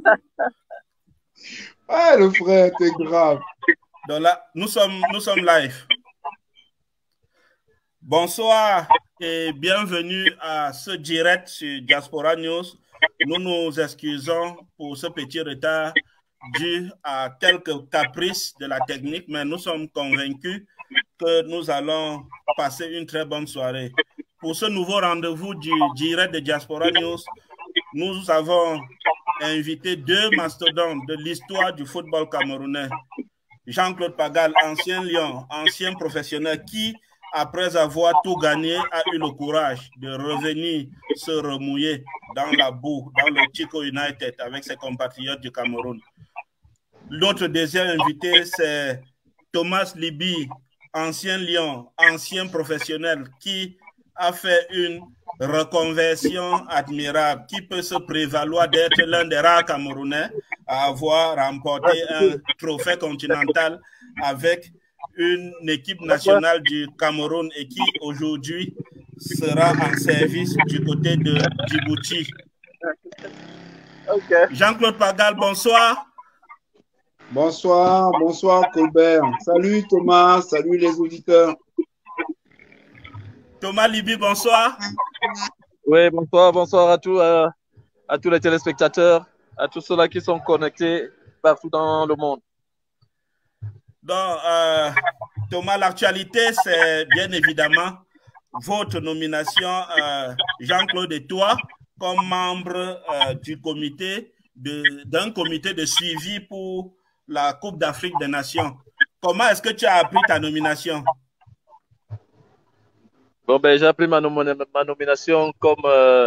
Ah, le frère, t'es grave. Donc là, nous sommes live. Bonsoir et bienvenue à ce direct sur Diaspora News. Nous nous excusons pour ce petit retard dû à quelques caprices de la technique, mais nous sommes convaincus que nous allons passer une très bonne soirée. Pour ce nouveau rendez-vous du direct de Diaspora News, nous avons invité deux mastodontes de l'histoire du football camerounais. Jean-Claude Pagal, ancien lion, ancien professionnel qui, après avoir tout gagné, a eu le courage de revenir se remouiller dans la boue, dans le Chico United avec ses compatriotes du Cameroun. Notre deuxième invité, c'est Thomas Libi, ancien lion, ancien professionnel qui a fait une reconversion admirable, qui peut se prévaloir d'être l'un des rares Camerounais à avoir remporté un trophée continental avec une équipe nationale du Cameroun et qui aujourd'hui sera en service du côté de Djibouti. Okay. Jean-Claude Pagal, bonsoir. Bonsoir, bonsoir Colbert. Salut Thomas, salut les auditeurs. Thomas Libi, bonsoir. Oui, bonsoir à tous les téléspectateurs, à tous ceux-là qui sont connectés partout dans le monde. Donc, Thomas, l'actualité, c'est bien évidemment votre nomination, Jean-Claude et toi, comme membre d'un comité de suivi pour la Coupe d'Afrique des Nations. Comment est-ce que tu as appris ta nomination? Bon, ben, j'ai appris ma nomination comme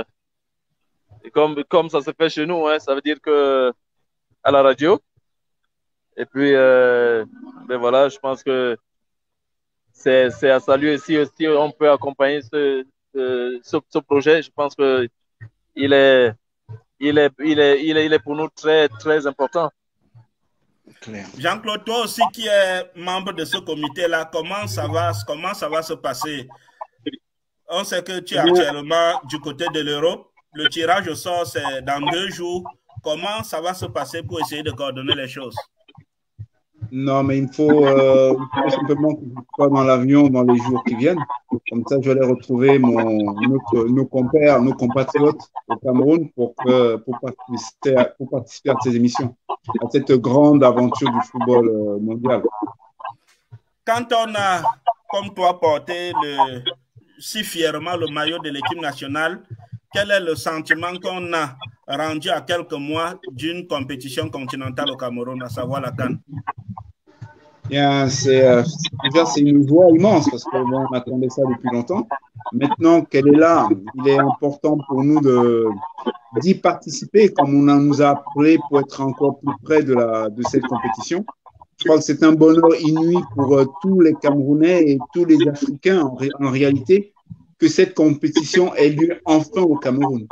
ça se fait chez nous, hein. Ça veut dire que à la radio. Et puis, ben voilà, je pense que c'est à saluer. Si on peut accompagner ce projet, je pense que il est pour nous très, très important. Jean-Claude, toi aussi qui es membre de ce comité-là, comment ça va se passer? On sait que tu es actuellement du côté de l'Europe. Le tirage au sort, c'est dans 2 jours. Comment ça va se passer pour essayer de coordonner les choses? Non, mais il faut simplement que je sois dans l'avion dans les jours qui viennent. Comme ça, je vais aller retrouver nos compères, nos compatriotes au Cameroun pour participer à ces émissions, à cette grande aventure du football mondial. Quand on a, comme toi, porté si fièrement le maillot de l'équipe nationale, quel est le sentiment qu'on a rendu à quelques mois d'une compétition continentale au Cameroun, à savoir la CAN? Bien, déjà, c'est une joie immense parce qu'on attendait ça depuis longtemps. Maintenant qu'elle est là, il est important pour nous d'y participer comme on nous a appelé pour être encore plus près de cette compétition. Je crois que c'est un bonheur inouï pour tous les Camerounais et tous les Africains en réalité que cette compétition ait lieu enfin au Cameroun.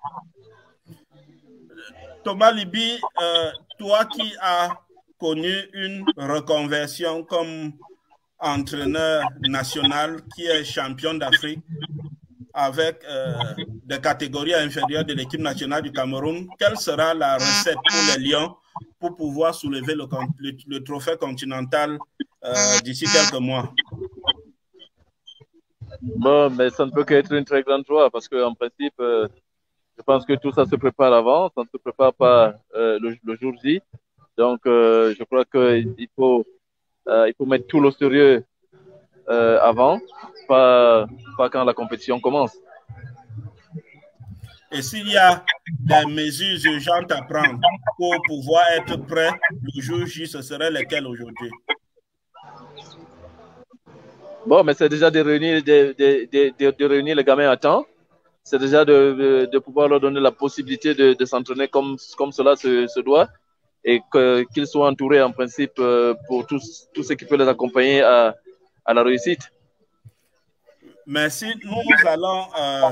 Thomas Libi, toi qui as connu une reconversion comme entraîneur national qui est champion d'Afrique avec des catégories inférieures de l'équipe nationale du Cameroun, quelle sera la recette pour les Lions pour pouvoir soulever le trophée continental d'ici quelques mois? Bon, mais ça ne peut qu'être une très grande joie parce qu'en principe, je pense que tout ça se prépare avant, ça ne se prépare pas le jour J. Donc, je crois qu'il faut mettre tout le sérieux avant, pas quand la compétition commence. Et s'il y a des mesures urgentes à prendre pour pouvoir être prêt le jour J, ce seraient lesquelles aujourd'hui? Bon, mais c'est déjà de réunir les gamins à temps. C'est déjà de pouvoir leur donner la possibilité de s'entraîner comme cela se doit et qu'ils soient entourés en principe pour tout ce qui peut les accompagner à la réussite. Merci. Nous allons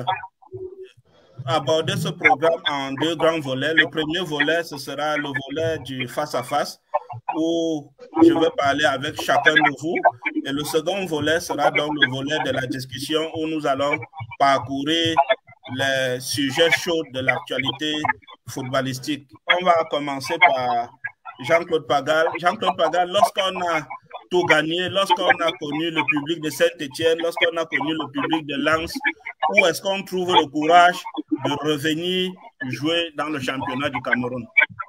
aborder ce programme en 2 grands volets. Le premier volet, ce sera le volet du face-à-face où je vais parler avec chacun de vous. Et le second volet sera donc le volet de la discussion où nous allons parcourir les sujets chauds de l'actualité footballistique. On va commencer par Jean-Claude Pagal. Jean-Claude Pagal, lorsqu'on a tout gagné, lorsqu'on a connu le public de Saint-Étienne, lorsqu'on a connu le public de Lens, où est-ce qu'on trouve le courage de revenir jouer dans le championnat du Cameroun?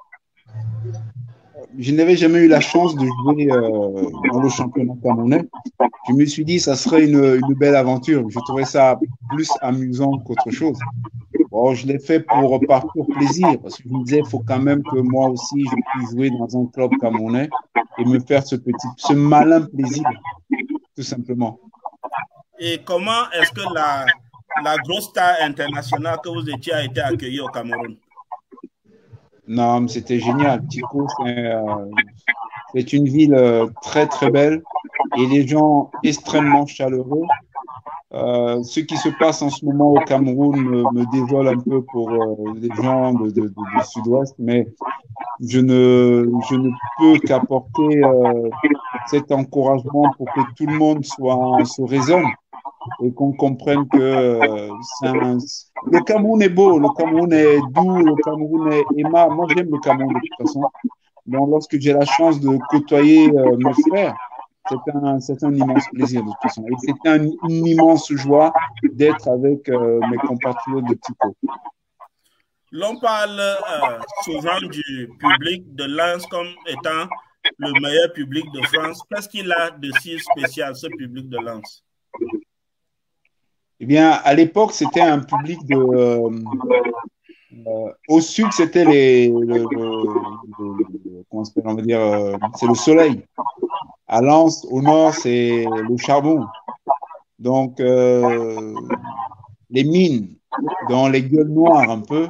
Je n'avais jamais eu la chance de jouer dans le championnat camerounais. Je me suis dit ça serait une belle aventure. Je trouvais ça plus amusant qu'autre chose. Bon, je l'ai fait par pur plaisir, parce que je me disais, il faut quand même que moi aussi, je puisse jouer dans un club camerounais et me faire ce malin plaisir, tout simplement. Et comment est-ce que la grosse star internationale que vous étiez a été accueillie au Cameroun? Non, c'était génial. Tico, c'est une ville très, très belle et les gens extrêmement chaleureux. Ce qui se passe en ce moment au Cameroun me désole un peu pour les gens du sud-ouest, mais je ne peux qu'apporter cet encouragement pour que tout le monde se raisonne et qu'on comprenne que le Cameroun est beau, le Cameroun est doux, le Cameroun est aimable. Moi, j'aime le Cameroun de toute façon. Donc, lorsque j'ai la chance de côtoyer mes frères, c'est un immense plaisir de toute façon. Et c'est une immense joie d'être avec mes compatriotes de Tico. L'on parle souvent du public de Lens comme étant le meilleur public de France. Qu'est-ce qu'il a de si spécial, ce public de Lens? Eh bien, à l'époque, c'était un public au sud, c'était comment on va dire, c'est le soleil. À Lens, au nord, c'est le charbon. Donc, les mines, dans les gueules noires un peu.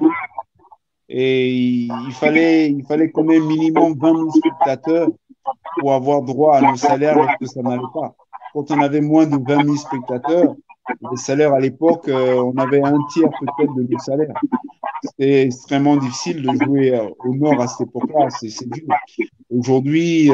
Et il fallait quand même minimum 20 000 spectateurs pour avoir droit à nos salaires lorsque ça n'allait pas. Quand on avait moins de 20 000 spectateurs, les salaires à l'époque, on avait un tiers peut-être de nos salaires. C'était extrêmement difficile de jouer au nord à cette époque-là. C'est dur. Aujourd'hui,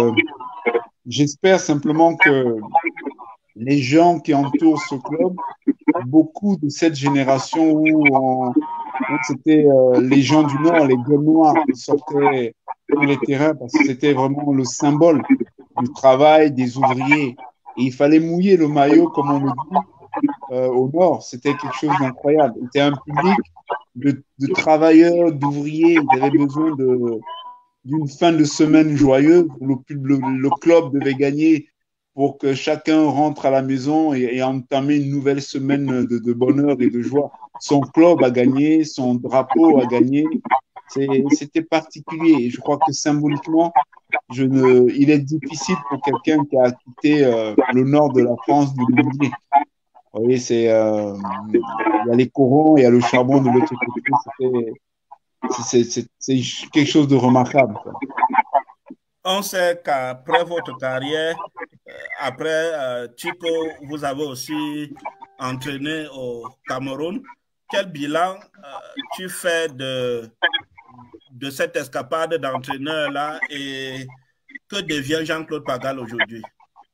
j'espère simplement que les gens qui entourent ce club, beaucoup de cette génération où c'était les gens du Nord, les gueules noires qui sortaient sur les terrains parce que c'était vraiment le symbole du travail des ouvriers. Et il fallait mouiller le maillot, comme on le dit, au Nord. C'était quelque chose d'incroyable. C'était un public de travailleurs, d'ouvriers. Ils avaient besoin d'une fin de semaine joyeuse où le club devait gagner pour que chacun rentre à la maison et entamer une nouvelle semaine de bonheur et de joie. Son club a gagné, son drapeau a gagné. C'était particulier. Et je crois que symboliquement, il est difficile pour quelqu'un qui a quitté le nord de la France de l'oublier. Vous voyez, il y a les corons, il y a le charbon de l'autre côté. C'est quelque chose de remarquable, quoi. On sait qu'après votre carrière, après Chico, vous avez aussi entraîné au Cameroun. Quel bilan tu fais de cette escapade d'entraîneur-là et que devient Jean-Claude Pagal aujourd'hui?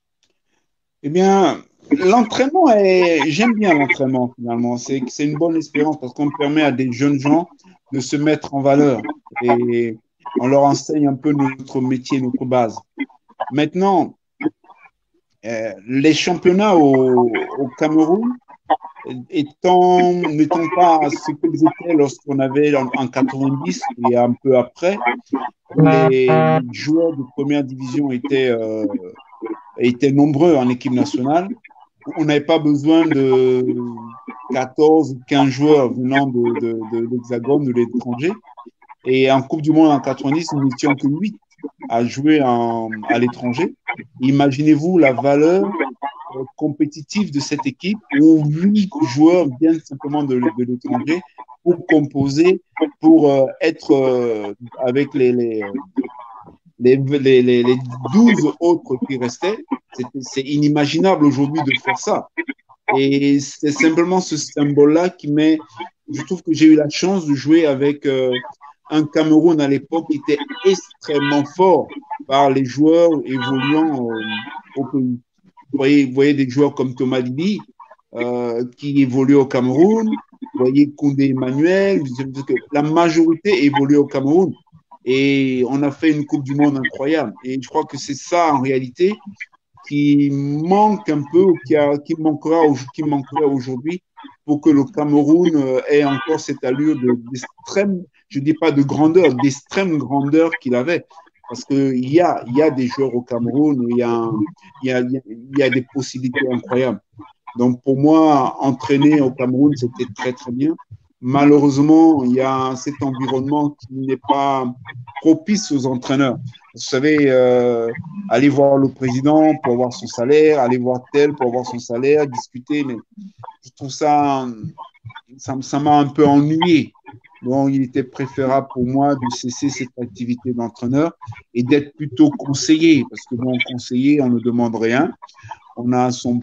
Eh bien, l'entraînement, j'aime bien l'entraînement finalement. C'est une bonne expérience parce qu'on permet à des jeunes gens de se mettre en valeur et on leur enseigne un peu notre métier, notre base. Maintenant, les championnats au Cameroun, n'étant pas ce qu'ils étaient lorsqu'on avait en 90 et un peu après, les joueurs de première division étaient nombreux en équipe nationale. On n'avait pas besoin de 14 ou 15 joueurs venant de l'Hexagone ou de l'étranger. Et en Coupe du Monde en 90, nous n'étions que 8 à jouer à l'étranger. Imaginez-vous la valeur compétitive de cette équipe où 8 joueurs viennent simplement de l'étranger pour composer, pour être avec les 12 autres qui restaient. C'est inimaginable aujourd'hui de faire ça. Et c'est simplement ce symbole-là qui met. Je trouve que j'ai eu la chance de jouer avec un Cameroun à l'époque qui était extrêmement fort par les joueurs évoluant au pays. Vous voyez des joueurs comme Thomas Libi qui évoluent au Cameroun. Vous voyez Koundé Emmanuel, la majorité évolue au Cameroun. Et on a fait une Coupe du Monde incroyable. Et je crois que c'est ça, en réalité, qui manque un peu, qui manquerait aujourd'hui pour que le Cameroun ait encore cette allure d'extrême, je ne dis pas de grandeur, d'extrême grandeur qu'il avait. Parce qu'il y a des joueurs au Cameroun, il y a des possibilités incroyables. Donc, pour moi, entraîner au Cameroun, c'était très, très bien. Malheureusement, il y a cet environnement qui n'est pas propice aux entraîneurs. Vous savez, aller voir le président pour avoir son salaire, aller voir tel pour avoir son salaire, discuter, mais je trouve ça m'a un peu ennuyé. Donc, il était préférable pour moi de cesser cette activité d'entraîneur et d'être plutôt conseiller, parce que bon, conseiller, on ne demande rien. On a ses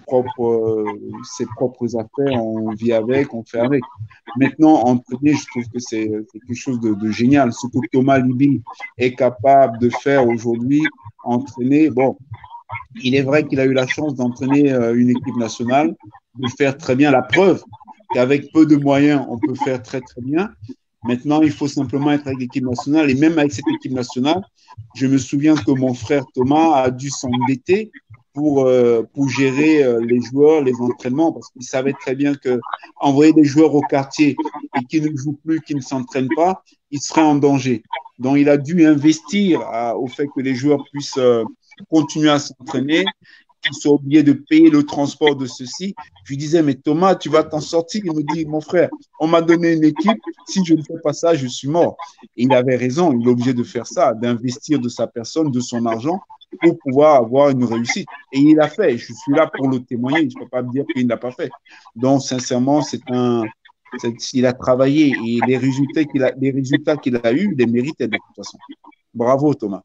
propres affaires, on vit avec, on fait avec. Maintenant, entraîner, je trouve que c'est quelque chose de génial. Ce que Thomas Libi est capable de faire aujourd'hui, entraîner, bon, il est vrai qu'il a eu la chance d'entraîner une équipe nationale, de faire très bien la preuve qu'avec peu de moyens, on peut faire très, très bien. Maintenant, il faut simplement être avec l'équipe nationale. Et même avec cette équipe nationale, je me souviens que mon frère Thomas a dû s'endetter pour gérer les joueurs, les entraînements, parce qu'il savait très bien que envoyer des joueurs au quartier et qui ne jouent plus, qui ne s'entraînent pas, il serait en danger. Donc, il a dû investir au fait que les joueurs puissent continuer à s'entraîner, qu'ils soient obligés de payer le transport de ceux-ci. Je lui disais, mais Thomas, tu vas t'en sortir. Il me dit, mon frère, on m'a donné une équipe. Si je ne fais pas ça, je suis mort. Et il avait raison. Il est obligé de faire ça, d'investir de sa personne, de son argent pour pouvoir avoir une réussite. Et il l'a fait. Je suis là pour le témoigner. Je ne peux pas me dire qu'il ne l'a pas fait. Donc, sincèrement, il a travaillé et les résultats qu'il a eus, il les méritait de toute façon. Bravo, Thomas.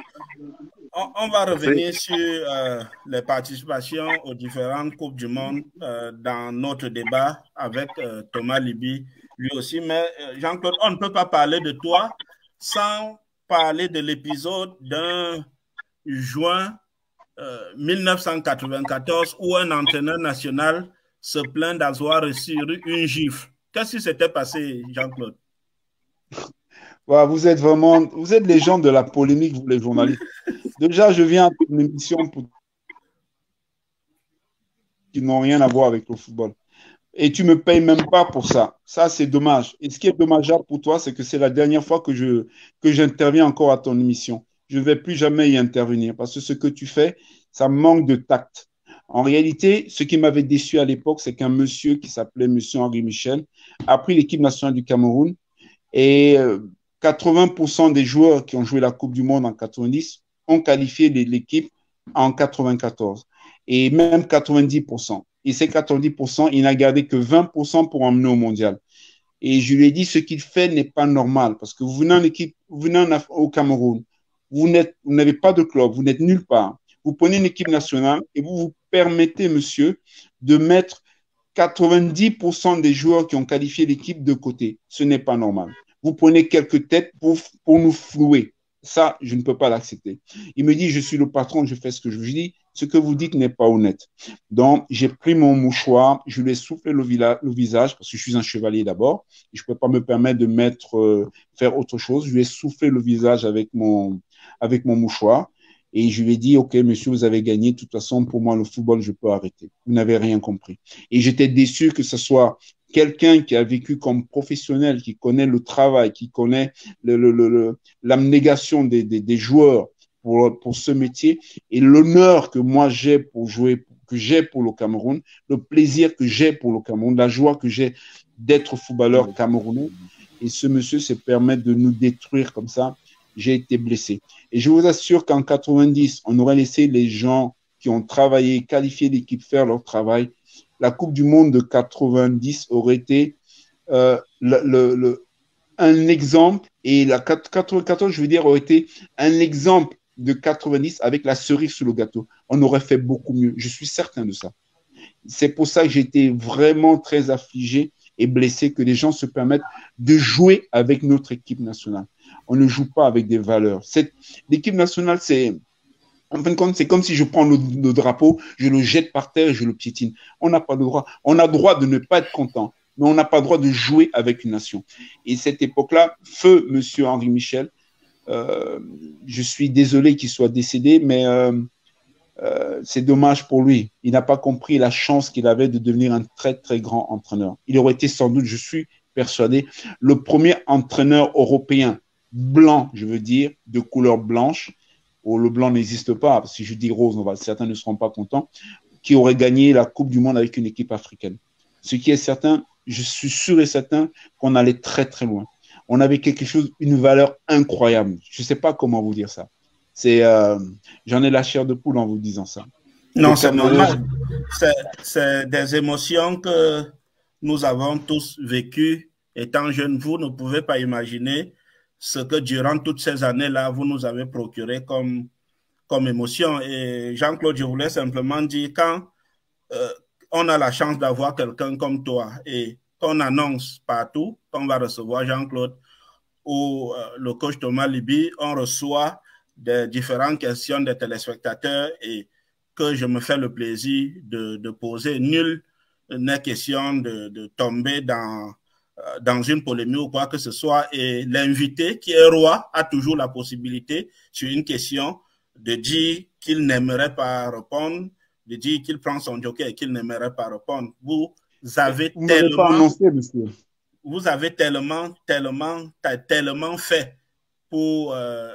On va revenir sur les participations aux différentes Coupes du Monde dans notre débat avec Thomas Libi, lui aussi. Mais Jean-Claude, on ne peut pas parler de toi sans parler de l'épisode d'un juin 1994 où un entraîneur national se plaint d'avoir reçu une gifle. Qu'est-ce qui s'était passé, Jean-Claude? Vous êtes les gens de la polémique, vous les journalistes. Déjà, je viens à une émission qui n'ont rien à voir avec le football. Et tu ne me payes même pas pour ça. Ça, c'est dommage. Et ce qui est dommageable pour toi, c'est que c'est la dernière fois que j'interviens encore à ton émission. Je ne vais plus jamais y intervenir parce que ce que tu fais, ça manque de tact. En réalité, ce qui m'avait déçu à l'époque, c'est qu'un monsieur qui s'appelait monsieur Henri Michel a pris l'équipe nationale du Cameroun et 80% des joueurs qui ont joué la Coupe du Monde en 90 ont qualifié l'équipe en 94 et même 90%. Et ces 90%, il n'a gardé que 20% pour emmener au mondial. Et je lui ai dit, ce qu'il fait n'est pas normal parce que vous venez au Cameroun, vous n'avez pas de club, vous n'êtes nulle part. Vous prenez une équipe nationale et vous vous permettez, monsieur, de mettre 90% des joueurs qui ont qualifié l'équipe de côté. Ce n'est pas normal. Vous prenez quelques têtes pour nous flouer. Ça, je ne peux pas l'accepter. Il me dit, je suis le patron, je fais ce que je dis. Ce que vous dites n'est pas honnête. Donc, j'ai pris mon mouchoir, je lui ai soufflé le visage, parce que je suis un chevalier d'abord, et je ne peux pas me permettre de faire autre chose. Je lui ai soufflé le visage avec mon mouchoir, et je lui ai dit, OK, monsieur, vous avez gagné. De toute façon, pour moi, le football, je peux arrêter. Vous n'avez rien compris. Et j'étais déçu que ce soit quelqu'un qui a vécu comme professionnel, qui connaît le travail, qui connaît l'abnégation des joueurs pour ce métier et l'honneur que moi j'ai pour jouer, que j'ai pour le Cameroun, le plaisir que j'ai pour le Cameroun, la joie que j'ai d'être footballeur camerounais. Et ce monsieur se permet de nous détruire comme ça. J'ai été blessé. Et je vous assure qu'en 90, on aurait laissé les gens qui ont travaillé, qualifié l'équipe faire leur travail. La Coupe du Monde de 90 aurait été un exemple, et la 94, je veux dire, aurait été un exemple de 90 avec la cerise sur le gâteau. On aurait fait beaucoup mieux. Je suis certain de ça. C'est pour ça que j'ai été vraiment très affligé et blessé que les gens se permettent de jouer avec notre équipe nationale. On ne joue pas avec des valeurs. L'équipe nationale, en fin de compte, c'est comme si je prends le drapeau, je le jette par terre et je le piétine. On n'a pas le droit. On a le droit de ne pas être content. mais on n'a pas le droit de jouer avec une nation. Et cette époque-là, feu Monsieur Henri Michel, je suis désolé qu'il soit décédé, mais c'est dommage pour lui. Il n'a pas compris la chance qu'il avait de devenir un très, très grand entraîneur. Il aurait été sans doute, je suis persuadé, le premier entraîneur européen blanc, je veux dire, de couleur blanche, où le blanc n'existe pas, si je dis rose, certains ne seront pas contents, qui aurait gagné la Coupe du Monde avec une équipe africaine. Ce qui est certain, je suis sûr et certain qu'on allait très, très loin. On avait quelque chose, une valeur incroyable. Je ne sais pas comment vous dire ça. J'en ai la chair de poule en vous disant ça. Non, c'est normal. C'est des émotions que nous avons tous vécues étant jeunes. Vous ne pouvez pas imaginer ce que durant toutes ces années-là, vous nous avez procuré comme émotion. Et Jean-Claude, je voulais simplement dire, quand on a la chance d'avoir quelqu'un comme toi et qu'on annonce partout qu'on va recevoir Jean-Claude ou le coach Thomas Liby, on reçoit des différentes questions des téléspectateurs et que je me fais le plaisir de poser. Nul n'est question de tomber dans une polémique ou quoi que ce soit. Et l'invité, qui est roi, a toujours la possibilité, sur une question, de dire qu'il n'aimerait pas répondre, de dire qu'il prend son joker et qu'il n'aimerait pas répondre. Vous avez tellement... pas annoncé, monsieur. Vous avez tellement fait pour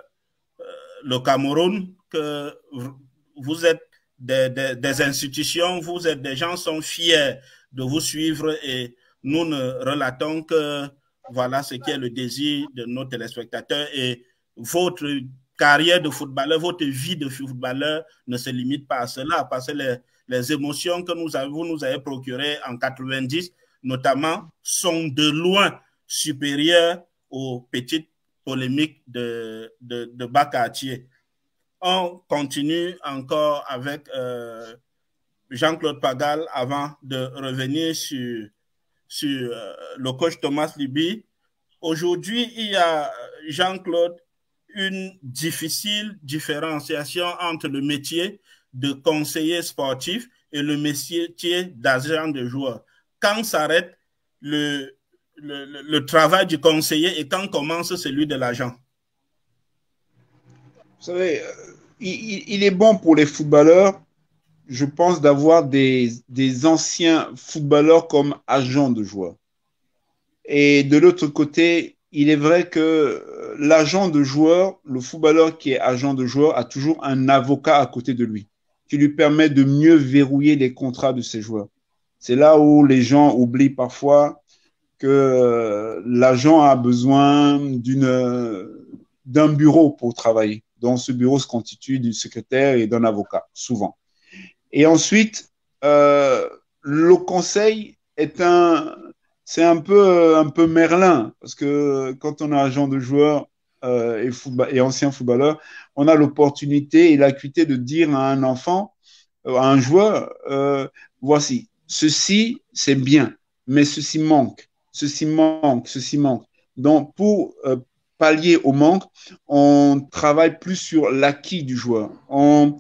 le Cameroun que vous êtes des institutions, vous êtes des gens sont fiers de vous suivre et nous ne relatons que voilà ce qui est le désir de nos téléspectateurs et votre carrière de footballeur, votre vie de footballeur ne se limite pas à cela parce que les émotions que vous nous avez procurées en 90 notamment sont de loin supérieures aux petites polémiques de Bakatier. On continue encore avec Jean-Claude Pagal avant de revenir sur le coach Thomas Liby. Aujourd'hui, il y a, Jean-Claude, une difficile différenciation entre le métier de conseiller sportif et le métier d'agent de joueur. Quand s'arrête le travail du conseiller et quand commence celui de l'agent? Vous savez, il est bon pour les footballeurs, je pense, d'avoir des anciens footballeurs comme agents de joueurs. Et de l'autre côté, il est vrai que l'agent de joueur, le footballeur qui est agent de joueur, a toujours un avocat à côté de lui qui lui permet de mieux verrouiller les contrats de ses joueurs. C'est là où les gens oublient parfois que l'agent a besoin d'un bureau pour travailler. Donc, ce bureau se constitue du secrétaire et d'un avocat, souvent. Et ensuite, le conseil c'est un peu Merlin, parce que quand on est agent de joueur et ancien footballeur, on a l'opportunité et l'acuité de dire à un enfant, à un joueur, voici, ceci, c'est bien, mais ceci manque, ceci manque, ceci manque. Donc, pour pallier au manque, on travaille plus sur l'acquis du joueur. On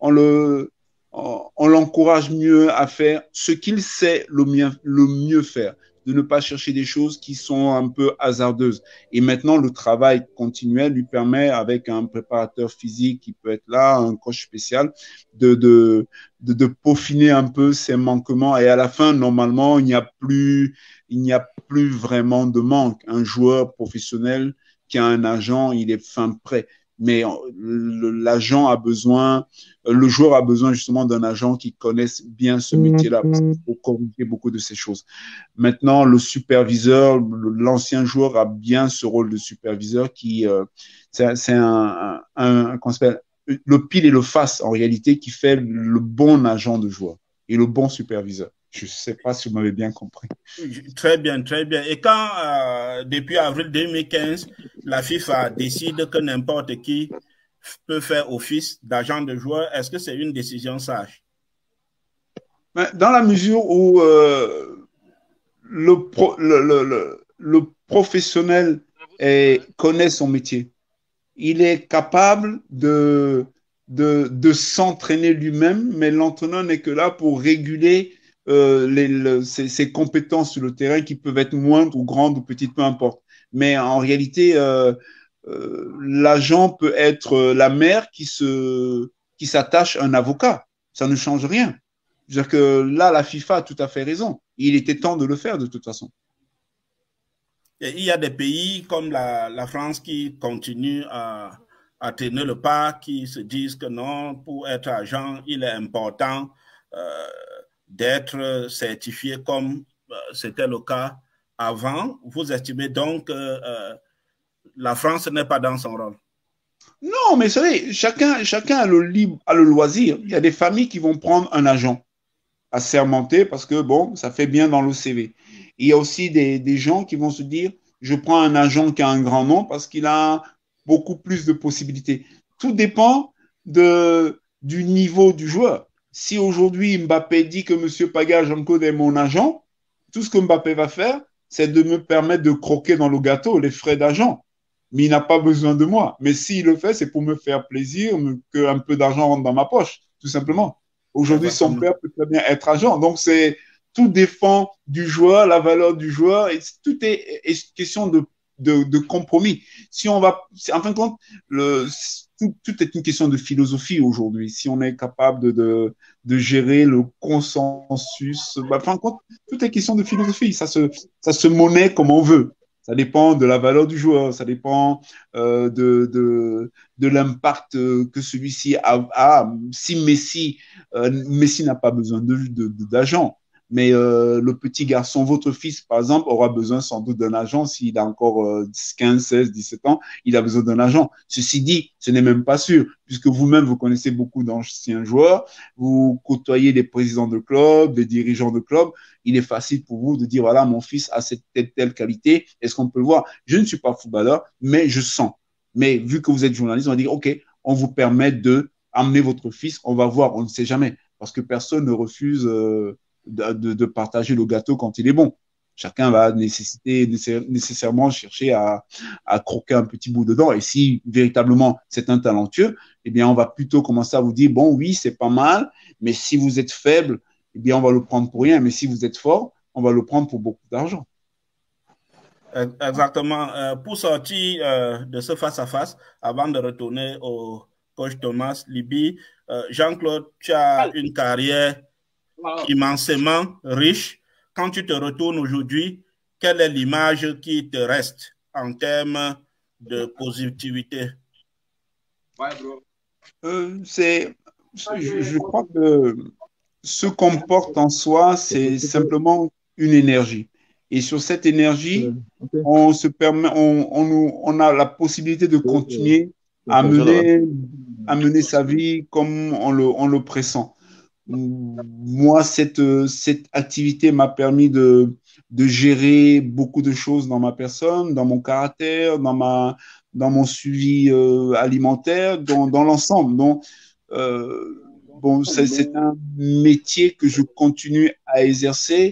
l'encourage mieux à faire ce qu'il sait le mieux faire, de ne pas chercher des choses qui sont un peu hasardeuses. Et maintenant, le travail continuel lui permet, avec un préparateur physique qui peut être là, un coach spécial, de peaufiner un peu ses manquements. Et à la fin, normalement, il n'y a plus vraiment de manque. Un joueur professionnel qui a un agent, il est fin prêt. Mais l'agent a besoin, le joueur a besoin justement d'un agent qui connaisse bien ce métier-là pour corriger beaucoup de ces choses. Maintenant, le superviseur, l'ancien joueur a bien ce rôle de superviseur qui, c'est qu'on s'appelle le pile et le face en réalité qui fait le bon agent de joueur et le bon superviseur. Je ne sais pas si vous m'avez bien compris. Très bien, très bien. Et quand, depuis avril 2015, la FIFA décide que n'importe qui peut faire office d'agent de joueur, est-ce que c'est une décision sage? Dans la mesure où le professionnel connaît son métier, il est capable de s'entraîner lui-même, mais l'entraîneur n'est que là pour réguler ses compétences sur le terrain qui peuvent être moindres ou grandes ou petites, peu importe. Mais en réalité, l'agent peut être la mère qui s'attache à un avocat. Ça ne change rien. C'est-à-dire que là, la FIFA a tout à fait raison. Il était temps de le faire de toute façon. Et il y a des pays comme la France qui continuent à tenir le pas, qui se disent que non, pour être agent, il est important d'être certifié comme c'était le cas avant. Vous estimez donc que la France n'est pas dans son rôle? Non, mais vous savez, chacun a le loisir. Il y a des familles qui vont prendre un agent assermenté parce que, bon, ça fait bien dans le CV. Il y a aussi des gens qui vont se dire, je prends un agent qui a un grand nom parce qu'il a beaucoup plus de possibilités. Tout dépend du niveau du joueur. Si aujourd'hui Mbappé dit que M. Paga Jean-Claude est mon agent, tout ce que Mbappé va faire, c'est de me permettre de croquer dans le gâteau les frais d'agent. Mais il n'a pas besoin de moi. Mais s'il le fait, c'est pour me faire plaisir, qu'un peu d'argent rentre dans ma poche, tout simplement. Aujourd'hui, son père peut très bien être agent. Donc, tout dépend du joueur, la valeur du joueur, et tout est question de compromis. Si on va, en fin de compte, tout est une question de philosophie aujourd'hui. Si on est capable de gérer le consensus, en fin de compte, tout est question de philosophie. Ça se monnaie comme on veut. Ça dépend de la valeur du joueur, ça dépend de l'impact que celui-ci a. Si Messi n'a pas besoin d'agent, mais le petit garçon, votre fils, par exemple, aura besoin sans doute d'un agent s'il a encore 15, 16, 17 ans, il a besoin d'un agent. Ceci dit, ce n'est même pas sûr, puisque vous-même, vous connaissez beaucoup d'anciens joueurs, vous côtoyez des présidents de clubs, des dirigeants de clubs, il est facile pour vous de dire, voilà, mon fils a cette telle qualité, est-ce qu'on peut le voir? Je ne suis pas footballeur, mais je sens. Mais vu que vous êtes journaliste, on va dire, OK, on vous permet d'amener votre fils, on va voir, on ne sait jamais, parce que personne ne refuse de partager le gâteau quand il est bon. Chacun va nécessairement chercher à croquer un petit bout dedans. Et si véritablement c'est un talentueux, eh bien, on va plutôt commencer à vous dire, bon, oui, c'est pas mal, mais si vous êtes faible, eh bien, on va le prendre pour rien. Mais si vous êtes fort, on va le prendre pour beaucoup d'argent. Exactement. Pour sortir de ce face-à-face, avant de retourner au coach Thomas Liby, Jean-Claude, tu as une carrière immensément riche. Quand tu te retournes aujourd'hui, quelle est l'image qui te reste en termes de positivité? Je crois que ce qu'on porte en soi, c'est simplement une énergie. Et sur cette énergie, on se permet, on a la possibilité de continuer à mener sa vie comme on le pressent. Moi, cette activité m'a permis de gérer beaucoup de choses dans ma personne, dans mon caractère, dans mon suivi alimentaire, dans l'ensemble. Donc, bon, c'est un métier que je continue à exercer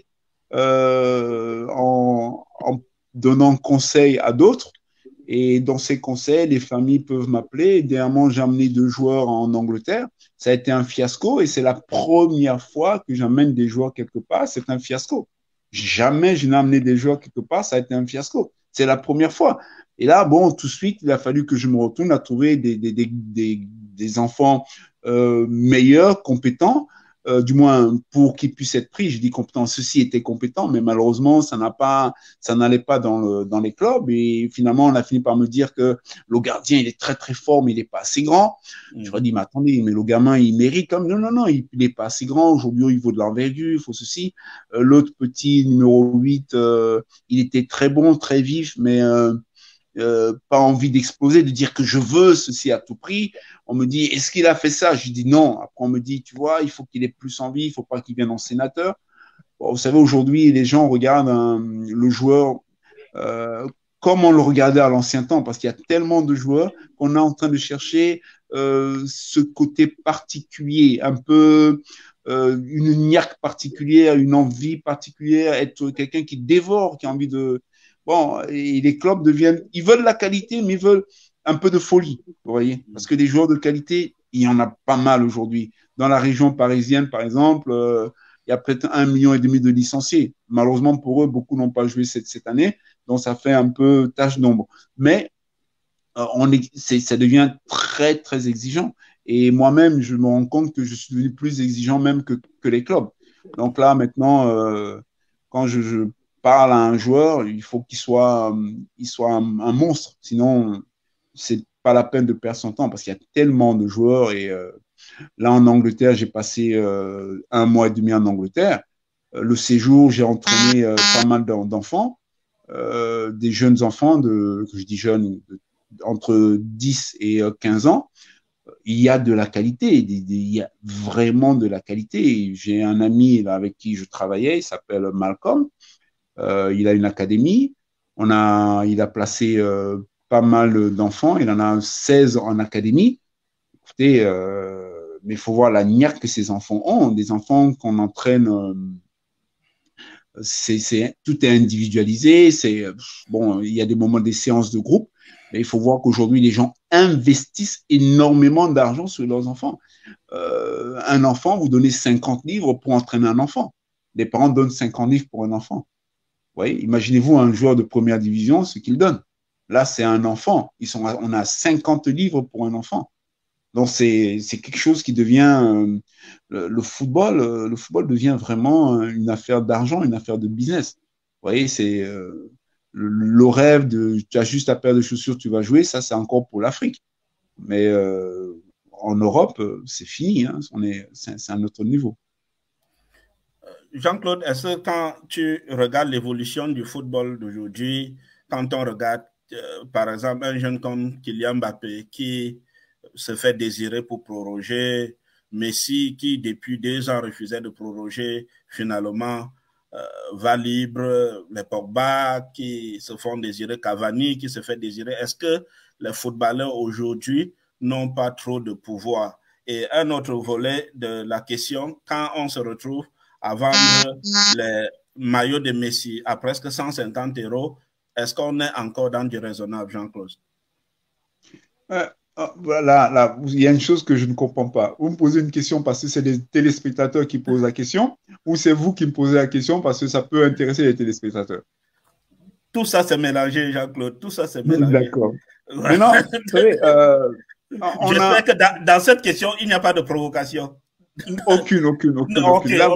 en donnant conseil à d'autres. Et dans ces conseils, les familles peuvent m'appeler. Dernièrement, j'ai amené 2 joueurs en Angleterre. Ça a été un fiasco et c'est la première fois que j'amène des joueurs quelque part. C'est un fiasco. Jamais je n'ai amené des joueurs quelque part. Ça a été un fiasco. C'est la première fois. Et là, bon, tout de suite, il a fallu que je me retourne à trouver des enfants meilleurs, compétents. Du moins pour qu'ils puissent être pris. Je dis compétent, ceux-ci étaient compétents, mais malheureusement, ça n'allait pas dans les clubs. Et finalement, on a fini par me dire que le gardien, il est très, très fort, mais il n'est pas assez grand. Je leur ai dit, mais attendez, mais le gamin, il mérite comme, non, il n'est pas assez grand. Aujourd'hui, il faut de l'envergure, il faut ceci. L'autre petit, numéro 8, il était très bon, très vif, mais pas envie d'exploser, de dire que je veux ceci à tout prix. On me dit, est-ce qu'il a fait ça? Je dis non. Après, on me dit, tu vois, il faut qu'il ait plus envie, il ne faut pas qu'il vienne en sénateur. Bon, vous savez, aujourd'hui, les gens regardent le joueur comme on le regardait à l'ancien temps, parce qu'il y a tellement de joueurs qu'on est en train de chercher ce côté particulier, un peu une niaque particulière, une envie particulière, être quelqu'un qui dévore, qui a envie de... Bon, et les clubs ils veulent la qualité, mais ils veulent un peu de folie, vous voyez. Parce que des joueurs de qualité, il y en a pas mal aujourd'hui. Dans la région parisienne, par exemple, il y a peut-être 1,5 million de licenciés. Malheureusement pour eux, beaucoup n'ont pas joué cette année, donc ça fait un peu tâche d'ombre. Mais ça devient très, très exigeant. Et moi-même, je me rends compte que je suis devenu plus exigeant même que les clubs. Donc là, maintenant, quand je parle à un joueur, il faut qu'il soit, un monstre. Sinon, c'est pas la peine de perdre son temps parce qu'il y a tellement de joueurs. Et là, en Angleterre, j'ai passé 1 mois et demi en Angleterre. Le séjour, j'ai entraîné pas mal d'enfants, des jeunes enfants, je dis jeunes, entre 10 et 15 ans. Il y a de la qualité, il y a vraiment de la qualité. J'ai un ami là, avec qui je travaillais, il s'appelle Malcolm. Il a une académie. Il a placé pas mal d'enfants. Il en a 16 en académie. Écoutez, mais il faut voir la niaque que ces enfants ont. Des enfants qu'on entraîne, tout est individualisé. Bon, il y a des moments des séances de groupe. Mais il faut voir qu'aujourd'hui, les gens investissent énormément d'argent sur leurs enfants. Un enfant, vous donnez 50 livres pour entraîner un enfant. Les parents donnent 50 livres pour un enfant. Oui, imaginez-vous un joueur de première division, ce qu'il donne. Là, c'est un enfant. On a 50 livres pour un enfant. Donc, c'est quelque chose qui devient le football. Le football devient vraiment une affaire d'argent, une affaire de business. Vous voyez, c'est le rêve de tu as juste à paire de chaussures, tu vas jouer. Ça, c'est encore pour l'Afrique. Mais en Europe, c'est fini. Hein. C'est un autre niveau. Jean-Claude, est-ce que quand tu regardes l'évolution du football d'aujourd'hui, quand on regarde, par exemple, un jeune comme Kylian Mbappé qui se fait désirer pour proroger, Messi qui, depuis 2 ans, refusait de proroger, finalement, va libre, les Pogba qui se font désirer, Cavani qui se fait désirer. Est-ce que les footballeurs aujourd'hui n'ont pas trop de pouvoir? Et un autre volet de la question, quand on se retrouve à vendre les maillots de Messi à presque 150 €, est-ce qu'on est encore dans du raisonnable, Jean-Claude? Voilà, il y a une chose que je ne comprends pas. Vous me posez une question parce que c'est les téléspectateurs qui posent la question, ou c'est vous qui me posez la question parce que ça peut intéresser les téléspectateurs? Tout ça s'est mélangé, Jean-Claude. Tout ça s'est mélangé. D'accord. Maintenant, vous savez, j'espère que dans cette question, il n'y a pas de provocation. Aucune. Là,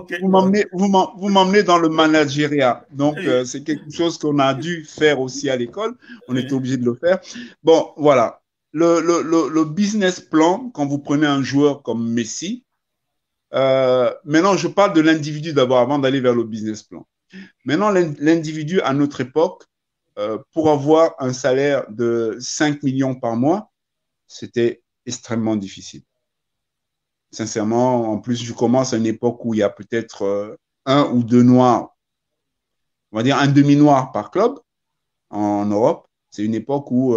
vous m'emmenez dans le managériat. Donc, c'est quelque chose qu'on a dû faire aussi à l'école. On était obligé de le faire. Bon, voilà. Le business plan, quand vous prenez un joueur comme Messi, maintenant, je parle de l'individu d'abord avant d'aller vers le business plan. Maintenant, l'individu à notre époque, pour avoir un salaire de 5 millions par mois, c'était extrêmement difficile. Sincèrement, en plus, je commence à une époque où il y a peut-être 1 ou 2 noirs, on va dire un demi-noir par club en Europe. C'est une époque où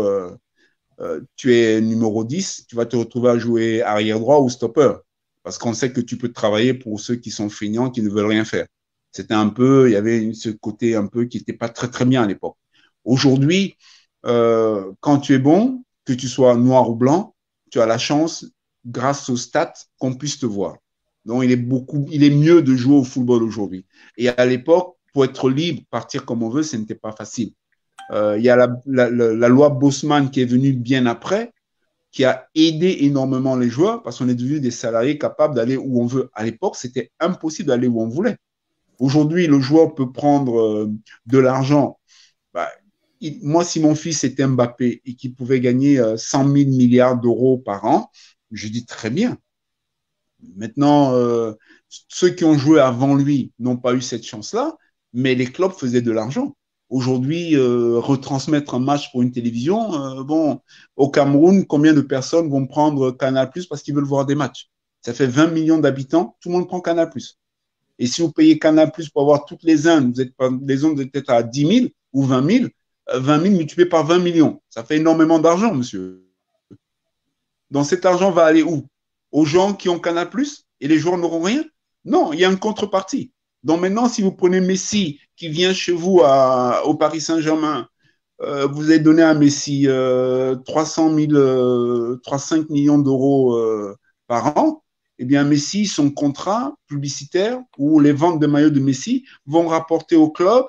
tu es numéro 10, tu vas te retrouver à jouer arrière droit ou stopper parce qu'on sait que tu peux travailler pour ceux qui sont feignants, qui ne veulent rien faire. C'était un peu, il y avait ce côté un peu qui n'était pas très, très bien à l'époque. Aujourd'hui, quand tu es bon, que tu sois noir ou blanc, tu as la chance, grâce aux stats, qu'on puisse te voir. Donc, il est mieux de jouer au football aujourd'hui. Et à l'époque, pour être libre, partir comme on veut, ce n'était pas facile. Il y a la loi Bosman qui est venue bien après, qui a aidé énormément les joueurs parce qu'on est devenus des salariés capables d'aller où on veut. À l'époque, c'était impossible d'aller où on voulait. Aujourd'hui, le joueur peut prendre de l'argent. Bah, moi, si mon fils était Mbappé et qu'il pouvait gagner 100 000 milliards d'euros par an, je dis très bien. Maintenant, ceux qui ont joué avant lui n'ont pas eu cette chance-là, mais les clubs faisaient de l'argent. Aujourd'hui, retransmettre un match pour une télévision, bon, au Cameroun, combien de personnes vont prendre Canal+ parce qu'ils veulent voir des matchs? Ça fait 20 millions d'habitants, tout le monde prend Canal+. Et si vous payez Canal+ pour avoir toutes les zones, vous êtes peut-être à 10 000 ou 20 000, 20 000 multiplié par 20 millions. Ça fait énormément d'argent, monsieur. Donc cet argent va aller où? Aux gens qui ont Canal+, et les joueurs n'auront rien? Non, il y a une contrepartie. Donc maintenant, si vous prenez Messi qui vient chez vous au Paris Saint-Germain, vous avez donné à Messi 300 000, 35 millions d'euros par an, eh bien, Messi, son contrat publicitaire ou les ventes de maillots de Messi vont rapporter au club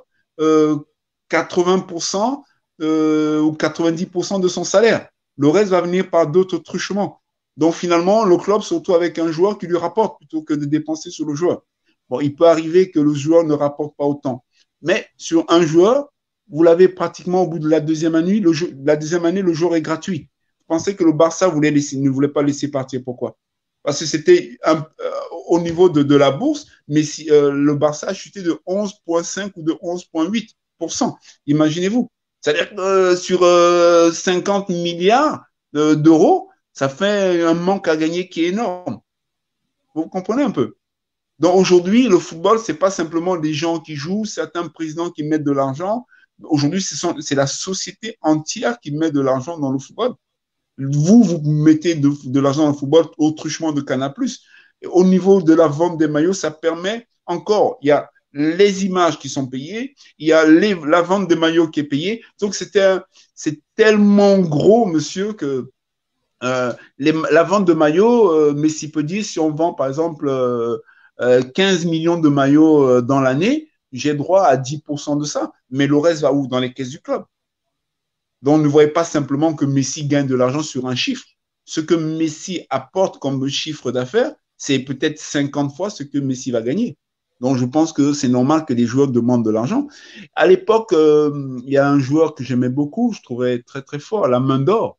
80% ou 90% de son salaire. Le reste va venir par d'autres truchements. Donc, finalement, le club se retrouve avec un joueur qui lui rapporte plutôt que de dépenser sur le joueur. Bon, il peut arriver que le joueur ne rapporte pas autant. Mais sur un joueur, vous l'avez pratiquement au bout de la deuxième année, le joueur est gratuit. Vous pensez que le Barça ne voulait pas laisser partir. Pourquoi? Parce que c'était au niveau de la bourse, mais le Barça a chuté de 11,5 ou de 11,8%. Imaginez-vous. C'est-à-dire que sur 50 milliards d'euros, ça fait un manque à gagner qui est énorme. Vous comprenez un peu? Donc aujourd'hui, le football, ce n'est pas simplement des gens qui jouent, certains présidents qui mettent de l'argent. Aujourd'hui, c'est la société entière qui met de l'argent dans le football. Vous mettez de l'argent dans le football au truchement de Canal+. Et au niveau de la vente des maillots, ça permet encore, il y a les images qui sont payées, il y a la vente des maillots qui est payée. Donc, c'est tellement gros, monsieur, que la vente de maillots, Messi peut dire, si on vend, par exemple, 15 millions de maillots dans l'année, j'ai droit à 10% de ça. Mais le reste va où? Dans les caisses du club. Donc, ne voyez pas simplement que Messi gagne de l'argent sur un chiffre. Ce que Messi apporte comme chiffre d'affaires, c'est peut-être 50 fois ce que Messi va gagner. Donc, je pense que c'est normal que les joueurs demandent de l'argent. À l'époque, il y a un joueur que j'aimais beaucoup, je trouvais très, très fort, la main d'or,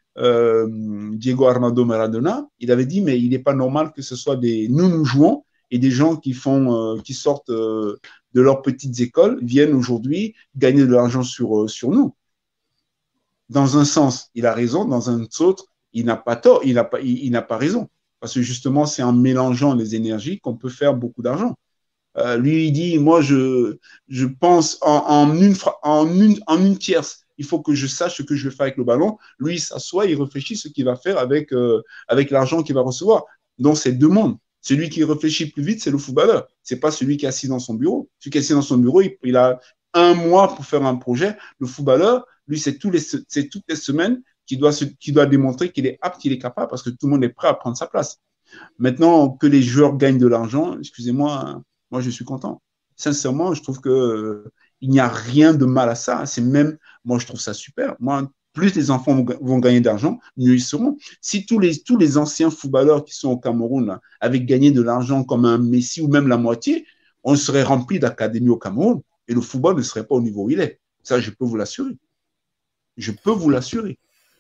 Diego Armando Maradona. Il avait dit, mais il n'est pas normal que ce soit nous jouons et des gens qui sortent de leurs petites écoles viennent aujourd'hui gagner de l'argent sur nous. Dans un sens, il a raison, dans un autre, il n'a pas tort, il n'a pas raison. Parce que justement, c'est en mélangeant les énergies qu'on peut faire beaucoup d'argent. Lui, il dit, moi, je pense en une tierce. Il faut que je sache ce que je vais faire avec le ballon. Lui, il s'assoit, il réfléchit ce qu'il va faire avec l'argent qu'il va recevoir. Donc, c'est deux mondes. Celui qui réfléchit plus vite, c'est le footballeur. C'est pas celui qui est assis dans son bureau. Celui qui est assis dans son bureau, il a un mois pour faire un projet. Le footballeur, lui, c'est toutes les semaines qu'il doit démontrer qu'il est apte, qu'il est capable, parce que tout le monde est prêt à prendre sa place. Maintenant que les joueurs gagnent de l'argent, excusez-moi, moi je suis content. Sincèrement, je trouve qu'il n'y a rien de mal à ça. C'est même, moi je trouve ça super. Moi, plus les enfants vont gagner d'argent, mieux ils seront. Si tous les anciens footballeurs qui sont au Cameroun là, avaient gagné de l'argent comme un Messi ou même la moitié, on serait rempli d'académies au Cameroun et le football ne serait pas au niveau où il est. Ça, je peux vous l'assurer. Je peux vous l'assurer.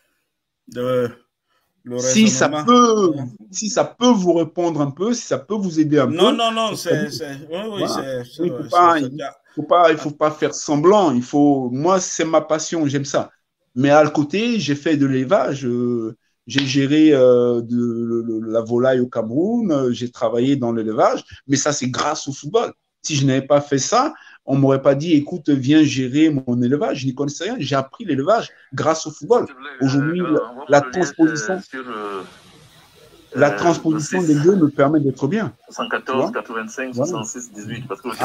Si ça peut vous répondre un peu, si ça peut vous aider un peu. Non, il faut pas faire semblant. Moi, c'est ma passion, j'aime ça. Mais à côté, j'ai fait de l'élevage. J'ai géré la volaille au Cameroun. J'ai travaillé dans l'élevage. Mais ça, c'est grâce au football. Si je n'avais pas fait ça, on ne m'aurait pas dit, écoute, viens gérer mon élevage. Je n'y connaissais rien. J'ai appris l'élevage grâce au football. Aujourd'hui, la transposition des deux me permet d'être bien. 114, 85, 66, 18. Parce que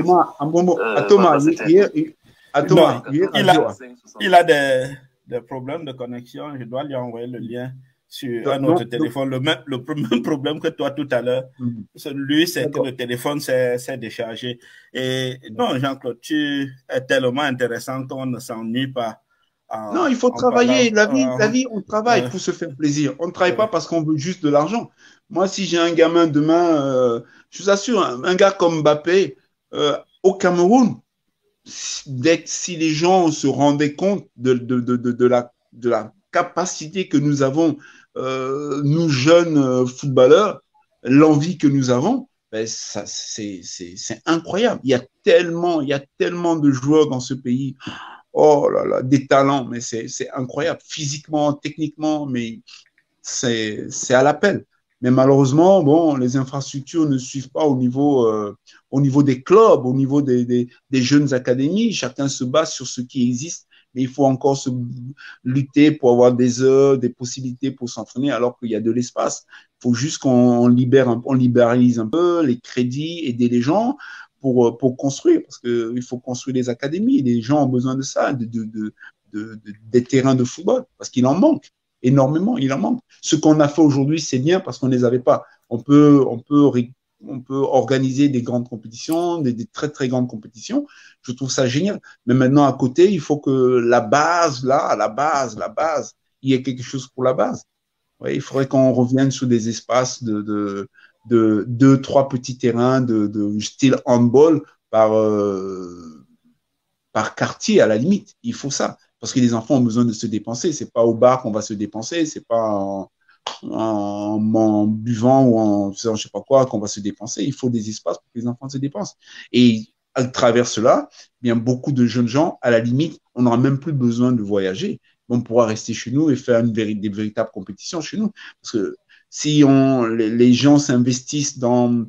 il a des problèmes de connexion. Je dois lui envoyer le lien sur un autre téléphone. Le même problème que toi tout à l'heure. Lui, c'est que le téléphone s'est déchargé. Et non, Jean-Claude, tu es tellement intéressant qu'on ne s'ennuie pas. Non, il faut travailler. La vie, on travaille pour se faire plaisir. On ne travaille pas parce qu'on veut juste de l'argent. Moi, si j'ai un gamin demain, je vous assure, un gars comme Mbappé, au Cameroun, si les gens se rendaient compte de la capacité que nous avons, nous jeunes footballeurs, l'envie que nous avons, ben c'est incroyable. Il y a tellement de joueurs dans ce pays. Oh là là, des talents, mais c'est incroyable. Physiquement, techniquement, mais c'est à l'appel. Mais malheureusement, bon, les infrastructures ne suivent pas au niveau des clubs, au niveau des jeunes académies. Chacun se base sur ce qui existe, mais il faut encore lutter pour avoir des heures, des possibilités pour s'entraîner, alors qu'il y a de l'espace. Il faut juste qu'on libéralise un peu les crédits, aider les gens pour construire, parce qu'il faut construire des académies. Les gens ont besoin de ça, des terrains de football, parce qu'il en manque énormément, il en manque. Ce qu'on a fait aujourd'hui, c'est bien parce qu'on ne les avait pas. on peut organiser des grandes compétitions, des très, très grandes compétitions. Je trouve ça génial. Mais maintenant, à côté, il faut que la base, il y ait quelque chose pour la base. Ouais, il faudrait qu'on revienne sur des espaces de 2-3 petits terrains de style handball par quartier, à la limite. Il faut ça. Parce que les enfants ont besoin de se dépenser. C'est pas au bar qu'on va se dépenser. C'est pas en buvant ou en faisant je sais pas quoi qu'on va se dépenser. Il faut des espaces pour que les enfants se dépensent. Et à travers cela, bien beaucoup de jeunes gens, à la limite, on n'aura même plus besoin de voyager. On pourra rester chez nous et faire des véritables compétitions chez nous. Parce que si les gens s'investissent dans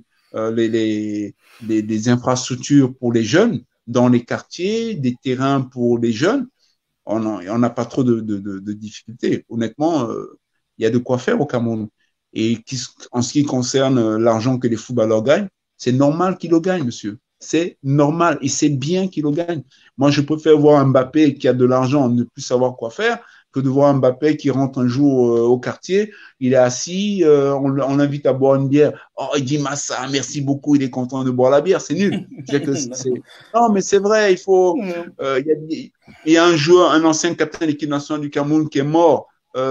des infrastructures pour les jeunes, dans les quartiers, des terrains pour les jeunes, on n'a pas trop de difficultés. Honnêtement, il y a de quoi faire au Cameroun. Et en ce qui concerne l'argent que les footballeurs gagnent, c'est normal qu'ils le gagnent, monsieur. C'est normal et c'est bien qu'ils le gagnent. Moi, je préfère voir un Mbappé qui a de l'argent ne plus savoir quoi faire que de voir un Mbappé qui rentre un jour au quartier, il est assis, on l'invite à boire une bière. Oh, il dit Massa, merci beaucoup, il est content de boire la bière. C'est nul. Non, mais c'est vrai, il faut. Il y a un joueur, un ancien capitaine de l'équipe nationale du Cameroun qui est mort,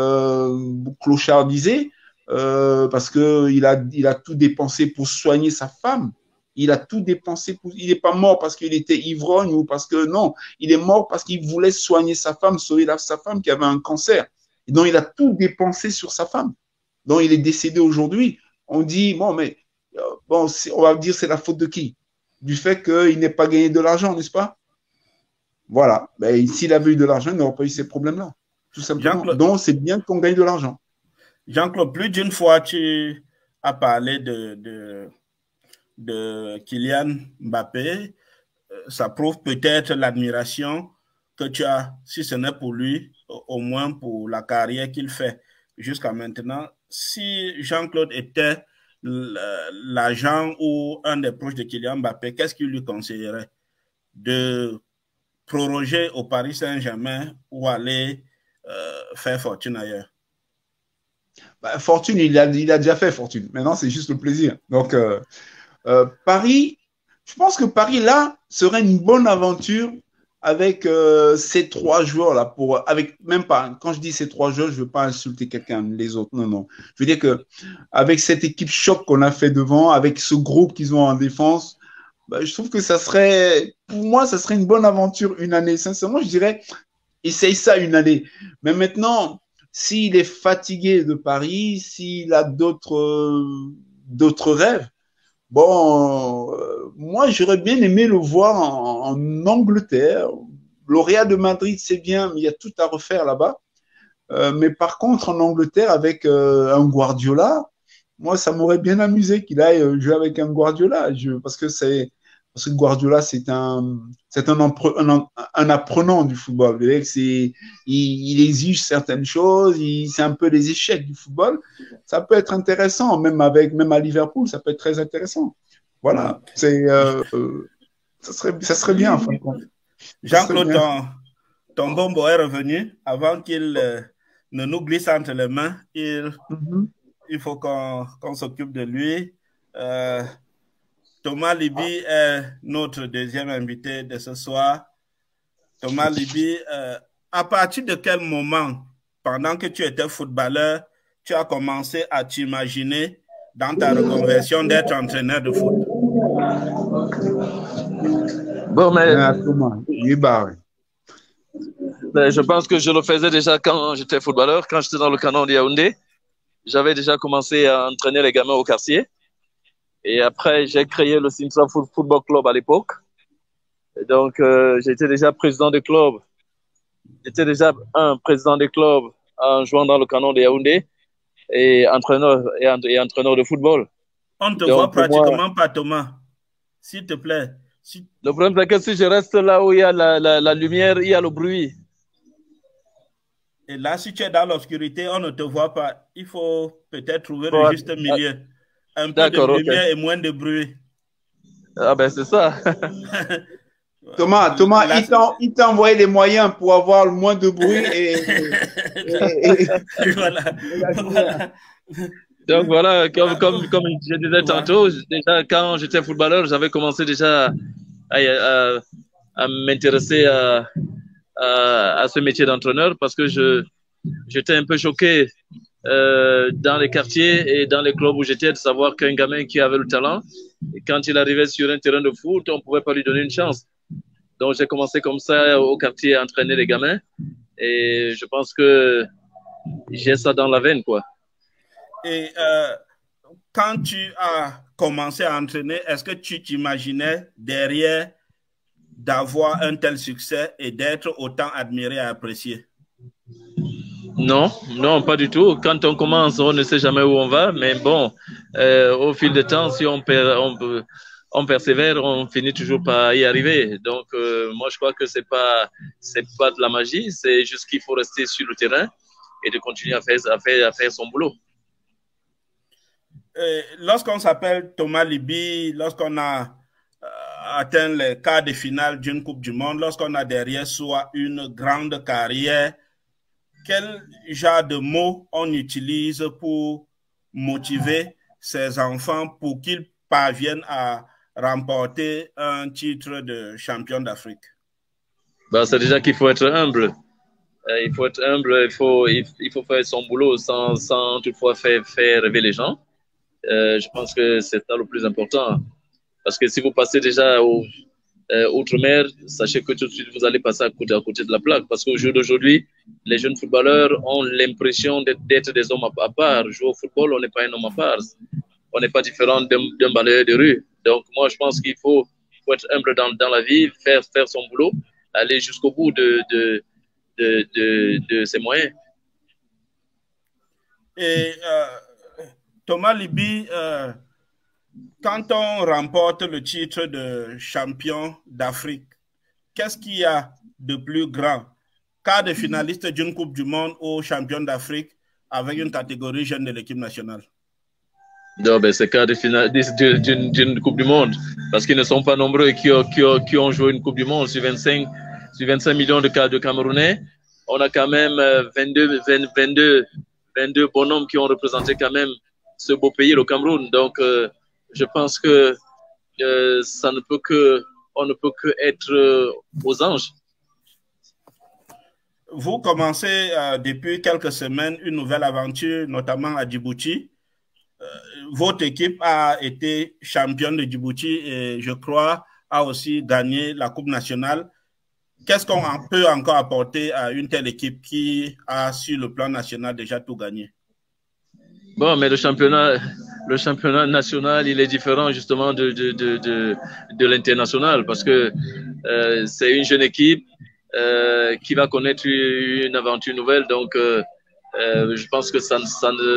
clochardisé, parce qu'il a tout dépensé pour soigner sa femme. Il a tout dépensé. Il n'est pas mort parce qu'il était ivrogne ou parce que non. Il est mort parce qu'il voulait soigner sa femme, sauver sa femme qui avait un cancer. Et donc, il a tout dépensé sur sa femme. Donc, il est décédé aujourd'hui. On dit, bon, mais bon, on va dire c'est la faute de qui? Du fait qu'il n'ait pas gagné de l'argent, n'est-ce pas? Voilà. Ben, s'il avait eu de l'argent, il n'aurait pas eu ces problèmes-là. Tout simplement. Donc, c'est bien qu'on gagne de l'argent. Jean-Claude, plus d'une fois, tu as parlé de Kylian Mbappé. Ça prouve peut-être l'admiration que tu as, si ce n'est pour lui, au moins pour la carrière qu'il fait jusqu'à maintenant. Si Jean-Claude était l'agent ou un des proches de Kylian Mbappé, qu'est-ce qu'il lui conseillerait? De proroger au Paris Saint-Germain ou aller faire fortune ailleurs? Fortune, il a déjà fait fortune. Maintenant, c'est juste le plaisir. Donc, Paris, je pense que Paris, là, serait une bonne aventure avec ces 3 joueurs-là. Même pas, quand je dis ces 3 joueurs, je ne veux pas insulter quelqu'un, les autres. Non, non. Je veux dire qu'avec cette équipe choc qu'on a fait devant, avec ce groupe qu'ils ont en défense, je trouve que pour moi, ça serait une bonne aventure une année. Sincèrement, je dirais, essaye ça une année. Mais maintenant, s'il est fatigué de Paris, s'il a d'autres rêves, bon, moi, j'aurais bien aimé le voir en Angleterre. Le Real de Madrid, c'est bien, mais il y a tout à refaire là-bas. Mais par contre, en Angleterre, avec un Guardiola, moi, ça m'aurait bien amusé qu'il aille jouer avec un Guardiola. Parce que Guardiola, c'est un apprenant du football. Il exige certaines choses, c'est un peu les échecs du football. Ça peut être intéressant, même à Liverpool, ça peut être très intéressant. Voilà, ça serait bien. En fin de compte. Jean-Claude, ton bombo est revenu. Avant qu'il ne nous glisse entre les mains, il faut qu'on s'occupe de lui. Thomas Liby est notre deuxième invité de ce soir. Thomas Liby, à partir de quel moment, pendant que tu étais footballeur, tu as commencé à t'imaginer dans ta reconversion d'être entraîneur de foot? Bon, mais je pense que je le faisais déjà quand j'étais footballeur, quand j'étais dans le canon de Yaoundé. J'avais déjà commencé à entraîner les gamins au quartier. Et après, j'ai créé le Sintra Football Club à l'époque. Et donc, j'étais déjà président de club. J'étais déjà un président de club en jouant dans le canon de Yaoundé et entraîneur de football. On ne te voit pratiquement pas, Thomas. S'il te plaît. Le problème, c'est que si je reste là où il y a la lumière, il y a le bruit. Et là, si tu es dans l'obscurité, on ne te voit pas. Il faut peut-être trouver le juste milieu. Un peu de lumière et moins de bruit. Ah ben, c'est ça. Thomas, il t'a envoyé les moyens pour avoir le moins de bruit et voilà. Donc voilà, comme je disais tantôt, déjà quand j'étais footballeur, j'avais commencé déjà à m'intéresser à ce métier d'entraîneur parce que j'étais un peu choqué dans les quartiers et dans les clubs où j'étais de savoir qu'un gamin qui avait le talent, et quand il arrivait sur un terrain de foot, on ne pouvait pas lui donner une chance. Donc j'ai commencé comme ça au quartier à entraîner les gamins et je pense que j'ai ça dans la veine, quoi. Et quand tu as commencé à entraîner, est-ce que tu t'imaginais derrière d'avoir un tel succès et d'être autant admiré et apprécié? Non, non, pas du tout. Quand on commence, on ne sait jamais où on va, mais bon, au fil du temps, si on persévère, on finit toujours par y arriver. Donc, moi, je crois que c'est pas de la magie, c'est juste qu'il faut rester sur le terrain et de continuer à faire son boulot. Lorsqu'on s'appelle Thomas Liby, lorsqu'on a atteint les quarts de finale d'une Coupe du Monde, lorsqu'on a derrière soi une grande carrière, quel genre de mots on utilise pour motiver ces enfants pour qu'ils parviennent à remporter un titre de champion d'Afrique? Ben, c'est déjà qu'il faut être humble. Il faut être humble, il faut faire son boulot sans toutefois faire rêver les gens. Je pense que c'est ça le plus important. Parce que si vous passez déjà outre-mer, sachez que tout de suite, vous allez passer à côté de la plaque. Parce qu'au jour d'aujourd'hui, les jeunes footballeurs ont l'impression d'être des hommes à part. Jouer au football, on n'est pas un homme à part. On n'est pas différent d'un balayeur de rue. Donc, moi, je pense qu'il faut être humble dans la vie, faire son boulot, aller jusqu'au bout de ses moyens. Et Thomas Liby, quand on remporte le titre de champion d'Afrique, qu'est-ce qu'il y a de plus grand? Quart de finaliste d'une Coupe du Monde ou champion d'Afrique avec une catégorie jeune de l'équipe nationale? Non, ben c'est quart de finale d'une Coupe du Monde parce qu'ils ne sont pas nombreux qui ont joué une Coupe du Monde sur 25 millions de Camerounais. On a quand même 22 bonhommes qui ont représenté quand même ce beau pays, le Cameroun. Donc, je pense que on ne peut que être aux anges. Vous commencez depuis quelques semaines une nouvelle aventure, notamment à Djibouti. Votre équipe a été championne de Djibouti et je crois a aussi gagné la Coupe nationale. Qu'est-ce qu'on peut encore apporter à une telle équipe qui a sur le plan national déjà tout gagné? Bon, mais le championnat national, il est différent justement de l'international parce que c'est une jeune équipe qui va connaître une aventure nouvelle. Donc, je pense que ça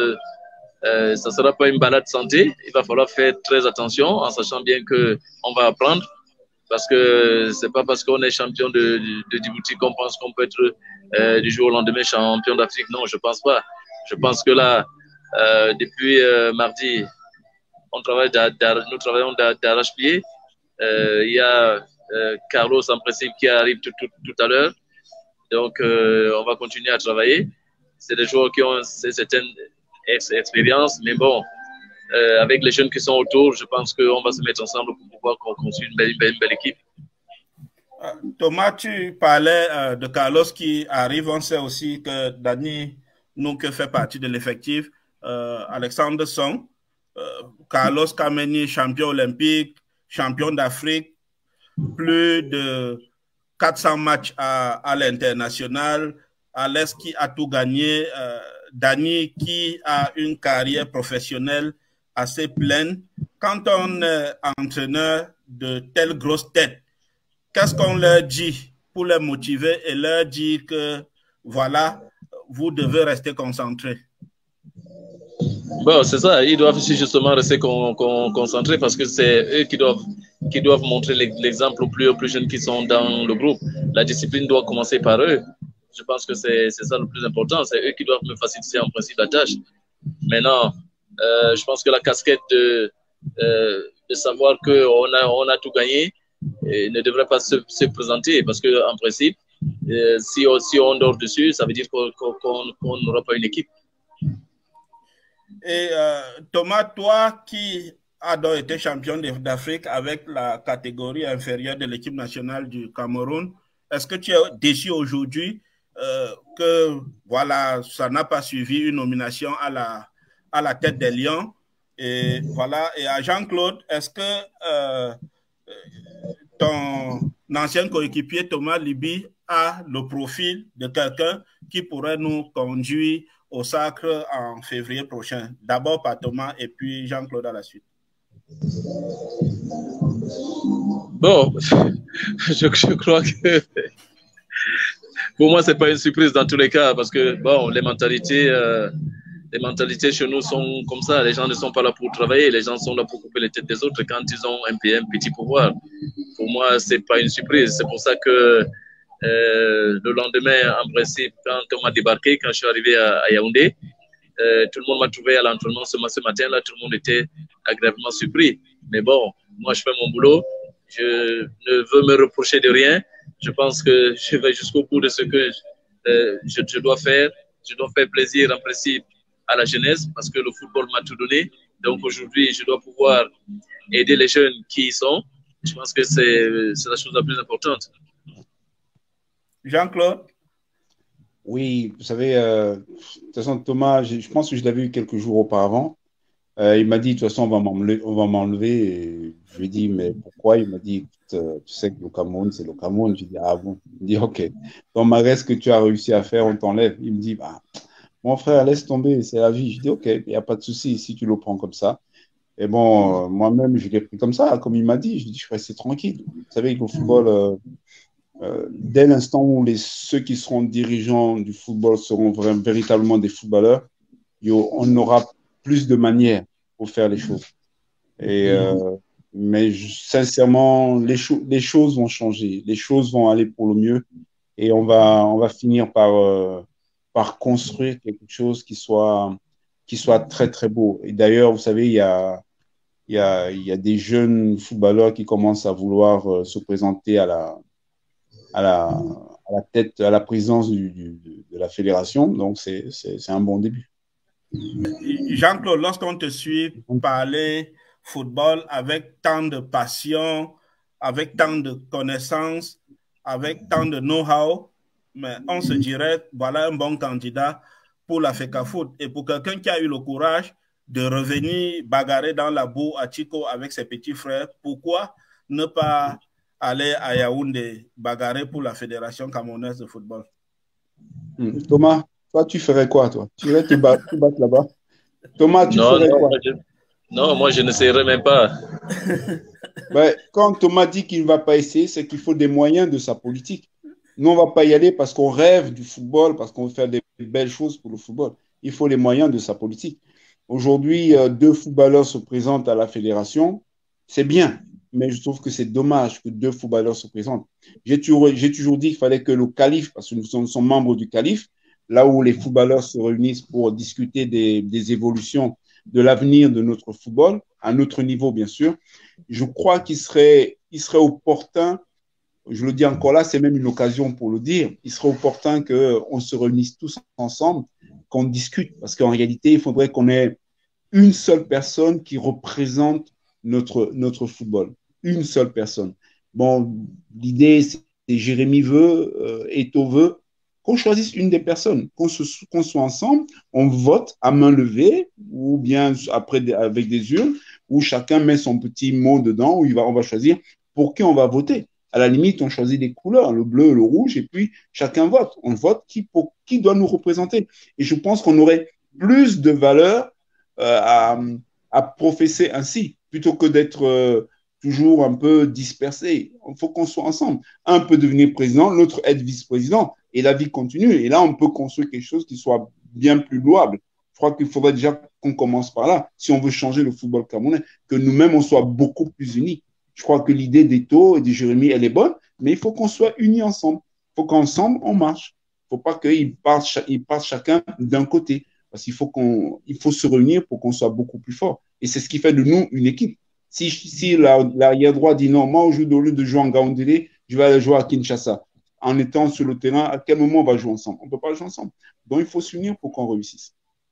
ne sera pas une balade santé. Il va falloir faire très attention en sachant bien qu'on va apprendre parce que c'est pas parce qu'on est champion de Djibouti qu'on pense qu'on peut être du jour au lendemain champion d'Afrique. Non, je pense pas. Je pense que là, depuis mardi, nous travaillons d'arrache-pied. Il y a Carlos en principe qui arrive tout à l'heure. Donc, on va continuer à travailler. C'est des joueurs qui ont certaines expériences, mais bon, avec les jeunes qui sont autour, je pense qu'on va se mettre ensemble pour pouvoir construire une belle équipe. Thomas, tu parlais de Carlos qui arrive. On sait aussi que Dani Nouke fait partie de l'effectif. Alexander Song, Carlos Kameni, champion olympique, champion d'Afrique, plus de 400 matchs à l'international. Alex qui a tout gagné. Dani qui a une carrière professionnelle assez pleine. Quand on est entraîneur de telles grosses têtes, qu'est-ce qu'on leur dit pour les motiver et leur dire que voilà, vous devez rester concentrés? Bon, c'est ça. Ils doivent aussi justement rester concentrés parce que c'est eux qui doivent montrer l'exemple aux plus jeunes qui sont dans le groupe. La discipline doit commencer par eux. Je pense que c'est ça le plus important. C'est eux qui doivent me faciliter en principe la tâche. Maintenant, je pense que la casquette de savoir qu'on a tout gagné ne devrait pas se présenter parce qu'en principe, si on dort dessus, ça veut dire qu'on n'aura pas une équipe. Et Thomas, toi qui as donc été champion d'Afrique avec la catégorie inférieure de l'équipe nationale du Cameroun, est-ce que tu es déçu aujourd'hui que voilà, ça n'a pas suivi une nomination à la tête des Lions? Et voilà, et à Jean-Claude, est-ce que ton ancien coéquipier Thomas Liby a le profil de quelqu'un qui pourrait nous conduire au sacre en février prochain? D'abord par Thomas et puis Jean-Claude à la suite. Bon, je crois que pour moi, c'est pas une surprise dans tous les cas parce que bon, les mentalités chez nous sont comme ça. Les gens ne sont pas là pour travailler, les gens sont là pour couper les têtes des autres quand ils ont un petit pouvoir. Pour moi, c'est pas une surprise. C'est pour ça que le lendemain, en principe, quand on m'a débarqué, quand je suis arrivé à Yaoundé, tout le monde m'a trouvé à l'entraînement ce matin-là. Tout le monde était agréablement surpris. Mais bon, moi, je fais mon boulot. Je ne veux me reprocher de rien. Je pense que je vais jusqu'au bout de ce que je dois faire. Je dois faire plaisir, en principe, à la jeunesse parce que le football m'a tout donné. Donc aujourd'hui, je dois pouvoir aider les jeunes qui y sont. Je pense que c'est la chose la plus importante. Jean-Claude? Oui, vous savez, de toute façon, Thomas, je pense que je l'avais eu quelques jours auparavant. Il m'a dit, de toute façon, on va m'enlever. Et je lui ai dit, mais pourquoi? Il m'a dit, écoute, tu sais que le Cameroun, c'est le Cameroun. Je lui ai dit, ah bon? Il me dit, OK. Dans ma reste que tu as réussi à faire, on t'enlève. Il me dit, bah, mon frère, laisse tomber, c'est la vie. Je dis, OK, il n'y a pas de souci si tu le prends comme ça. Et bon, moi-même, je l'ai pris comme ça, comme il m'a dit. Je dis, je suis resté tranquille. Vous savez, le football, dès l'instant où ceux qui seront dirigeants du football seront véritablement des footballeurs, on aura plus de manières pour faire les choses. Mais sincèrement, les choses vont changer. Les choses vont aller pour le mieux. Et on va finir par construire quelque chose qui soit très, très beau. Et d'ailleurs, vous savez, il y a des jeunes footballeurs qui commencent à vouloir se présenter à la tête, à la présidence de la fédération. Donc, c'est un bon début. Jean-Claude, lorsqu'on te suit parler football avec tant de passion, avec tant de connaissances, avec tant de know-how, mais on se dirait, voilà un bon candidat pour la FECAFOOT. Et pour quelqu'un qui a eu le courage de revenir bagarrer dans la boue à Chico avec ses petits frères, pourquoi ne pas aller à Yaoundé bagarrer pour la Fédération camerounaise de football? Thomas, toi, tu ferais quoi, toi? Tu irais te battre là-bas? Thomas, tu ferais quoi? Non, moi, je n'essayerais même pas. Ben, quand Thomas dit qu'il ne va pas essayer, c'est qu'il faut des moyens de sa politique. Nous, on ne va pas y aller parce qu'on rêve du football, parce qu'on veut faire des belles choses pour le football. Il faut les moyens de sa politique. Aujourd'hui, 2 footballeurs se présentent à la fédération. C'est bien, mais je trouve que c'est dommage que 2 footballeurs se présentent. J'ai toujours dit qu'il fallait que le calife, parce que nous sommes membres du calife, là où les footballeurs se réunissent pour discuter des évolutions de l'avenir de notre football, à notre niveau, bien sûr. Je crois qu'il serait opportun, je le dis encore là, c'est même une occasion pour le dire, il serait opportun qu'on se réunisse tous ensemble, qu'on discute, parce qu'en réalité, il faudrait qu'on ait une seule personne qui représente notre football. Une seule personne. Bon, l'idée, c'est Jérémy veut, Eto veut, qu'on choisisse une des personnes, qu'on soit ensemble, on vote à main levée ou bien après avec des urnes où chacun met son petit mot dedans, où on va choisir pour qui on va voter. À la limite, on choisit des couleurs, le bleu, le rouge, et puis chacun vote. On vote pour qui doit nous représenter. Et je pense qu'on aurait plus de valeur à professer ainsi, plutôt que d'être toujours un peu dispersé. Il faut qu'on soit ensemble. Un peut devenir président, l'autre être vice-président, et la vie continue. Et là, on peut construire quelque chose qui soit bien plus louable. Je crois qu'il faudrait déjà qu'on commence par là, si on veut changer le football camerounais, que nous-mêmes, on soit beaucoup plus unis. Je crois que l'idée d'Eto et de Jérémy, elle est bonne, mais il faut qu'on soit unis ensemble. Il faut qu'ensemble, on marche. Il ne faut pas qu'ils partent chacun d'un côté. Parce qu'il faut se réunir pour qu'on soit beaucoup plus fort. Et c'est ce qui fait de nous une équipe. Si l'arrière droit dit non, moi, au lieu de jouer en Gaoundélé, je vais aller jouer à Kinshasa. En étant sur le terrain, à quel moment on va jouer ensemble? On ne peut pas jouer ensemble. Donc, il faut s'unir pour qu'on réussisse.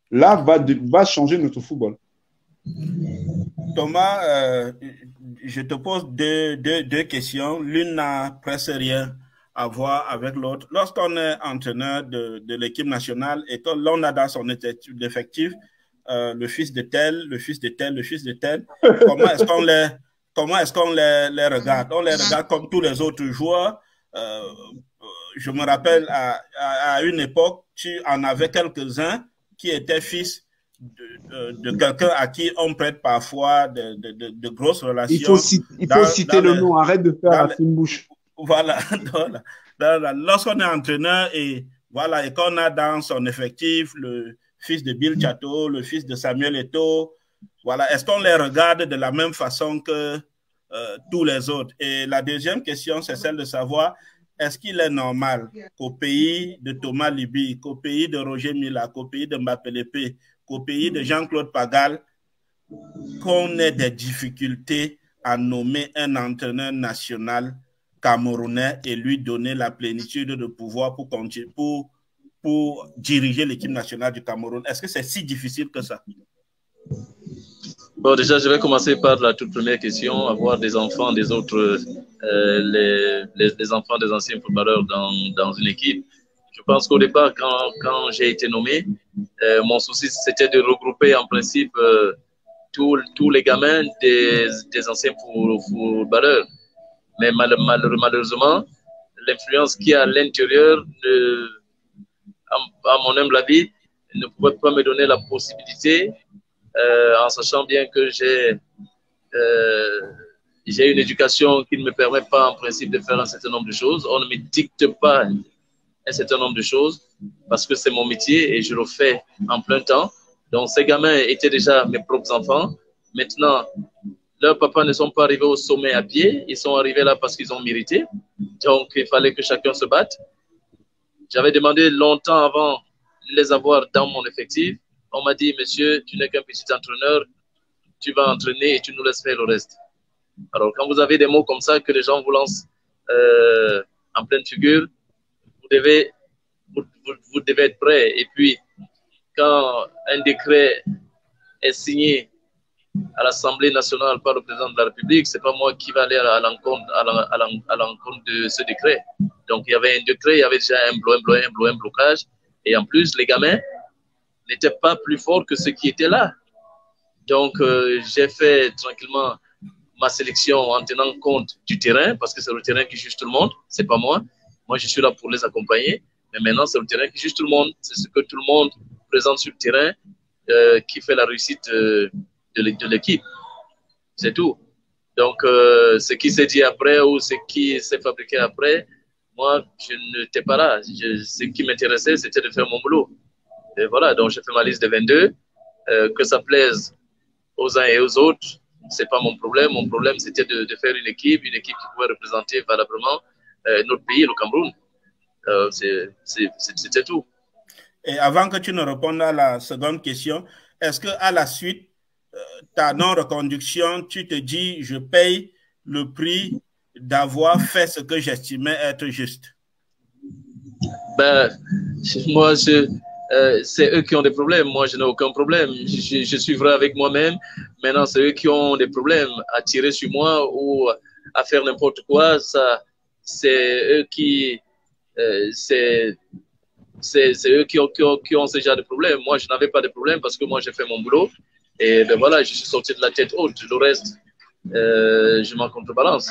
là, va changer notre football. Thomas, je te pose deux questions. L'une n'a presque rien à voir avec l'autre. Lorsqu'on est entraîneur de l'équipe nationale et que l'on a dans son effectif le fils de tel, le fils de tel, le fils de tel, comment est-ce qu'on les regarde? On les regarde comme tous les autres joueurs. Je me rappelle à une époque, tu en avais quelques-uns qui étaient fils de quelqu'un à qui on prête parfois de grosses relations. Il faut citer le nom, arrête de faire la fine bouche. Voilà. Lorsqu'on est entraîneur et voilà, et qu'on a dans son effectif le fils de Bill Chateau, le fils de Samuel Eto'o, voilà, est-ce qu'on les regarde de la même façon que tous les autres? Et la deuxième question, c'est celle de savoir, est-ce qu'il est normal qu'au pays de Thomas Liby, qu'au pays de Roger Mila, qu'au pays de Mbappé Lépé, qu'au pays de Jean-Claude Pagal, qu'on ait des difficultés à nommer un entraîneur national camerounais et lui donner la plénitude de pouvoir pour diriger l'équipe nationale du Cameroun? Est-ce que c'est si difficile que ça? Bon, déjà, je vais commencer par la toute première question, avoir des enfants des autres, les enfants des anciens footballeurs dans une équipe. Je pense qu'au départ, quand j'ai été nommé, mon souci, c'était de regrouper en principe tous les gamins des anciens footballeurs. Mais malheureusement, l'influence qu'il y a à l'intérieur, à mon humble avis, ne pouvait pas me donner la possibilité, en sachant bien que j'ai une éducation qui ne me permet pas en principe de faire un certain nombre de choses. On ne me dicte pas un certain nombre de choses parce que c'est mon métier et je le fais en plein temps. Donc ces gamins étaient déjà mes propres enfants. Maintenant, leurs papas ne sont pas arrivés au sommet à pied, ils sont arrivés là parce qu'ils ont mérité. Donc il fallait que chacun se batte. J'avais demandé longtemps avant de les avoir dans mon effectif. On m'a dit, monsieur, tu n'es qu'un petit entraîneur, tu vas entraîner et tu nous laisses faire le reste. Alors, quand vous avez des mots comme ça que les gens vous lancent en pleine figure, vous devez être prêt. Et puis, quand un décret est signé à l'Assemblée nationale par le président de la République, c'est pas moi qui va aller à l'encontre de ce décret. Donc, il y avait un décret, il y avait déjà un blocage. Et en plus, les gamins n'étaient pas plus forts que ceux qui étaient là. Donc, j'ai fait tranquillement ma sélection en tenant compte du terrain, parce que c'est le terrain qui juge tout le monde, c'est pas moi. Moi, je suis là pour les accompagner. Mais maintenant, c'est le terrain qui juge tout le monde. C'est ce que tout le monde présente sur le terrain qui fait la réussite de l'équipe. C'est tout. Donc, ce qui s'est dit après ou ce qui s'est fabriqué après, moi, je n'étais pas là. Ce qui m'intéressait, c'était de faire mon boulot. Et voilà, donc j'ai fait ma liste de 22. Que ça plaise aux uns et aux autres, c'est pas mon problème. Mon problème, c'était de faire une équipe qui pouvait représenter valablement notre pays, le Cameroun. C'était tout. Et avant que tu ne répondes à la seconde question, est-ce qu'à la suite, ta non-reconduction, tu te dis, je paye le prix d'avoir fait ce que j'estimais être juste? Ben, moi, c'est eux qui ont des problèmes. Moi, je n'ai aucun problème. Je suis vrai avec moi-même. Maintenant, c'est eux qui ont des problèmes à tirer sur moi ou à faire n'importe quoi. Ça, c'est eux qui, c'est eux qui ont ce genre de problème. Moi, je n'avais pas de problème parce que moi, j'ai fait mon boulot. Et ben voilà, je suis sorti de la tête haute. Le reste, je m'en contrebalance.